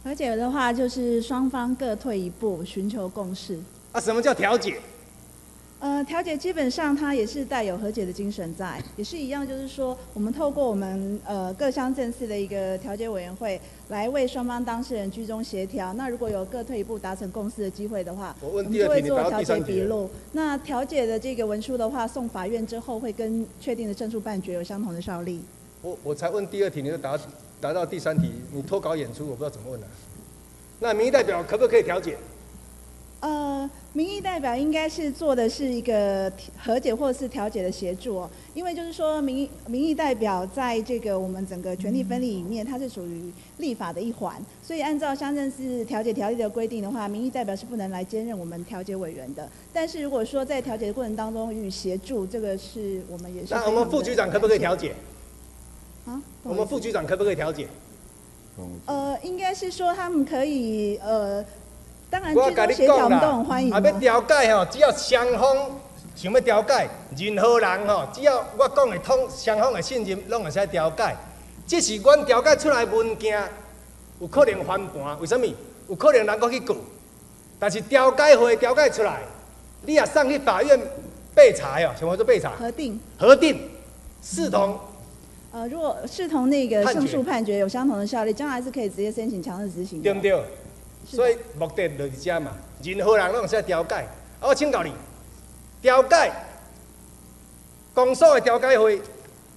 和解的话，就是双方各退一步，寻求共识。 啊，什么叫调解？ 呃，调解基本上它也是带有和解的精神在，也是一样，就是说我们透过我们呃各乡镇市的一个调解委员会，来为双方当事人居中协调。那如果有各退一步达成共识的机会的话， 我问们就会第二题，你答做调解到第三题了。 笔录。那调解的这个文书的话，送法院之后会跟确定的胜诉判决有相同的效力。 我我才问第二题，你就答答到第三题，你脱稿演出，我不知道怎么问了、啊。那民意代表可不可以调解？ 呃，民意代表应该是做的是一个和解或是调解的协助哦，因为就是说民意民意代表在这个我们整个权力分立里面，它是属于立法的一环，所以按照乡镇市调解条例的规定的话，民意代表是不能来兼任我们调解委员的。但是如果说在调解的过程当中予以协助，这个是我们也是。 那我们副局长可不可以调解？ 啊？ 我们副局长可不可以调解？ 呃，应该是说他们可以呃。当然， 我居中协调我们都很欢迎。 啊，要调解吼，只要双方想要调解，任何人吼，只要我讲的通，双方的信任，拢会使调解。这是阮调解出来的文件，有可能翻盘，为什么？有可能人搁去告。但是调解会调解出来，你也送去法院备查哦，什么叫备查？ 核定。 核定，视同。 呃，如果视同那个胜诉判决有相同的效力，将来是可以直接申请强制执行的。 对不对？所以目的就是这嘛，任何人拢会使调解。啊，我请教你，调解公所的调解会，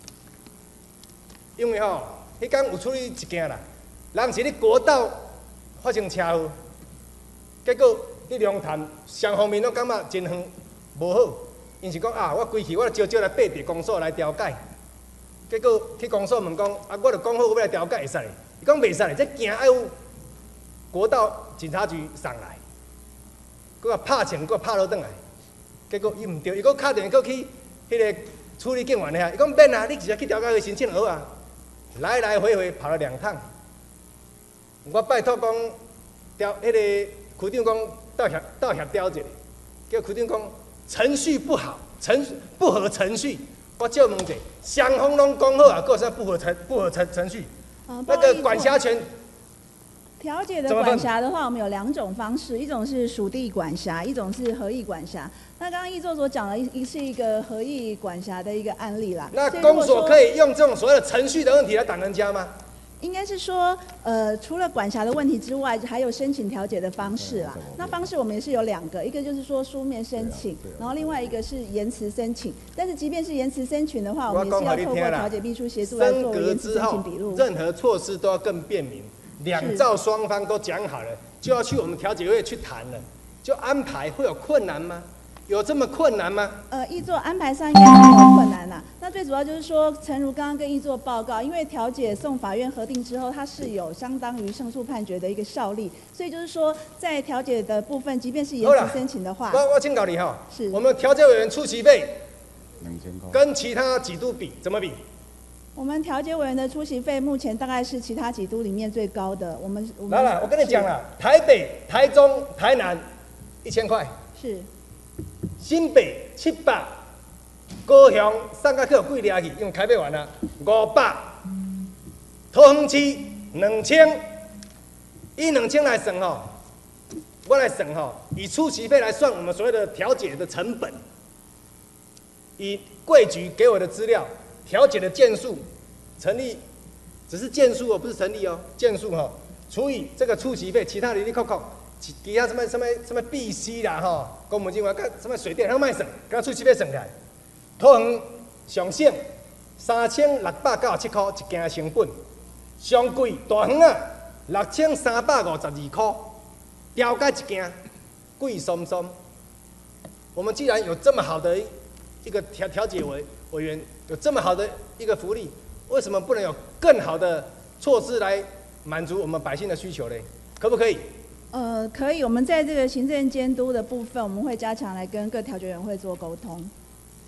因为吼，迄天有处理一件啦，人是咧国道发生车祸，结果你龙潭双方面拢感觉真远无好，因是讲啊，我规气我招招来八地公所来调解，结果去公所问讲，啊，我著讲好我要来调解会使嘞，伊讲袂使嘞，这件要有。国道警察局上来，佮拍钱，佮拍落转来，结果伊毋对，伊佮敲电话佮去迄个处理警员遐，伊讲免啊，你直接去调解会申请好啊，来来回回跑了两趟，我拜托讲调迄个区长讲道歉道歉调解，叫区长讲程序不好，程不合程序，我借问者，双方拢讲好啊，佮啥不合程不合程程序， 呃、 那个管辖权。 调解的管辖的话，我们有两种方式，一种是属地管辖，一种是合议管辖。那刚刚议座所讲的，一是一个合议管辖的一个案例啦。 那公所可以用这种所谓的程序的问题来挡人家吗？ 应该是说，呃，除了管辖的问题之外，还有申请调解的方式啦。那方式我们也是有两个，一个就是说书面申请，然后另外一个是言辞申请。但是即便是言辞申请的话，我们也是要透过调解秘书协助来作为言辞申请笔录。 任何措施都要更便民。两造双方都讲好了，就要去我们调解会去谈了，就安排会有困难吗？有这么困难吗？ 呃，议座安排上应该没有困难啦。那最主要就是说，诚如刚刚跟议座报告，因为调解送法院核定之后，它是有相当于胜诉判决的一个效力，所以就是说，在调解的部分，即便是言辞申请的话， 我我请教你哈，是我们调解委员出席费两千块， 跟其他几都比怎么比？ 我们调解委员的出席费目前大概是其他几都里面最高的。我们我们来了，我跟你讲了，台北、台中、台南一千块， 是新北七百，高雄上个课贵俩去，因为台北完了五百，桃园市两千，以两千来算吼，我来算吼，以出席费来算我们所谓的调解的成本，以贵局给我的资料。调解的件数成立，只是件数哦，不是成立哦。件数哈，除以这个出席费，其他的你扣扣，其其他什么什么什么 B C 啦哈，公务机关跟什么水电他卖省，跟出席费省起来，桃园上省三千六百九十七块一件成本，上贵大园啊六千三百五十二块，调解一件贵松松。我们既然有这么好的一个调调解委委员。有这么好的一个福利，为什么不能有更好的措施来满足我们百姓的需求呢？可不可以？ 呃，可以。我们在这个行政监督的部分，我们会加强来跟各调解委员会做沟通。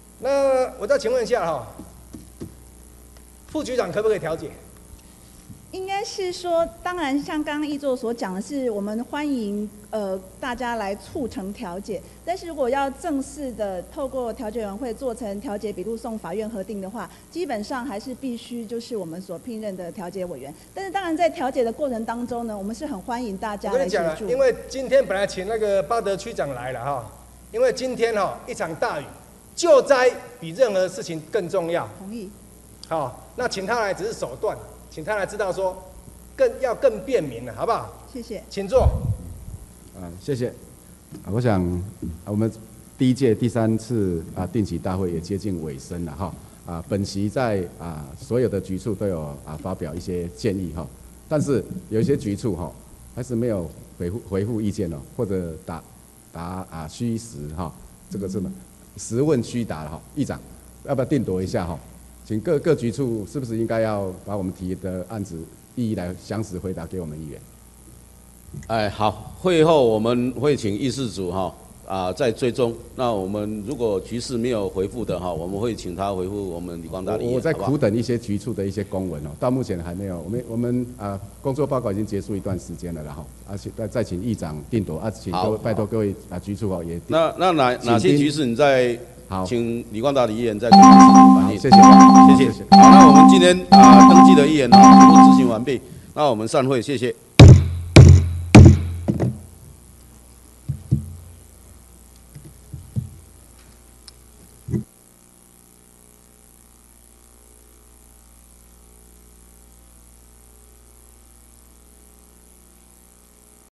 那我再请问一下哈，副局长可不可以调解？ 应该是说，当然像刚刚议座所讲的是，我们欢迎呃大家来促成调解，但是如果要正式的透过调解委员会做成调解笔录送法院核定的话，基本上还是必须就是我们所聘任的调解委员。但是当然在调解的过程当中呢，我们是很欢迎大家来协我跟你讲啊， 助。 因为今天本来请那个巴德区长来了哈，因为今天哈一场大雨，救灾比任何事情更重要。 同意。 好，那请他来只是手段。请他来知道说，更要更便民了，好不好？ 谢谢。 请坐。 啊，谢谢。啊，我想啊我们第一届第三次啊定期大会也接近尾声了哈。啊，本席在啊所有的局处都有啊发表一些建议哈，但是有一些局处哈还是没有回复回复意见哦，或者答答啊虚实哈，这个是么实问虚答哈。议长，要不要定夺一下哈？请各各局处是不是应该要把我们提的案子一一来详实回答给我们议员？ 哎，好，会后我们会请议事组哈啊再追踪。那我们如果局势没有回复的哈，我们会请他回复我们李光大理。 我在苦等一些局处的一些公文哦，到目前还没有。我们我们啊工作报告已经结束一段时间了，然后而且再再请议长定夺啊，请各位拜托各位啊局处哦也。 那那哪哪些局势你在？ 好， 请李光大理议员再跟议事组反映。 谢谢， 谢谢。好，那我们今天啊登记的议员啊全部执行完毕，那我们散会，谢谢。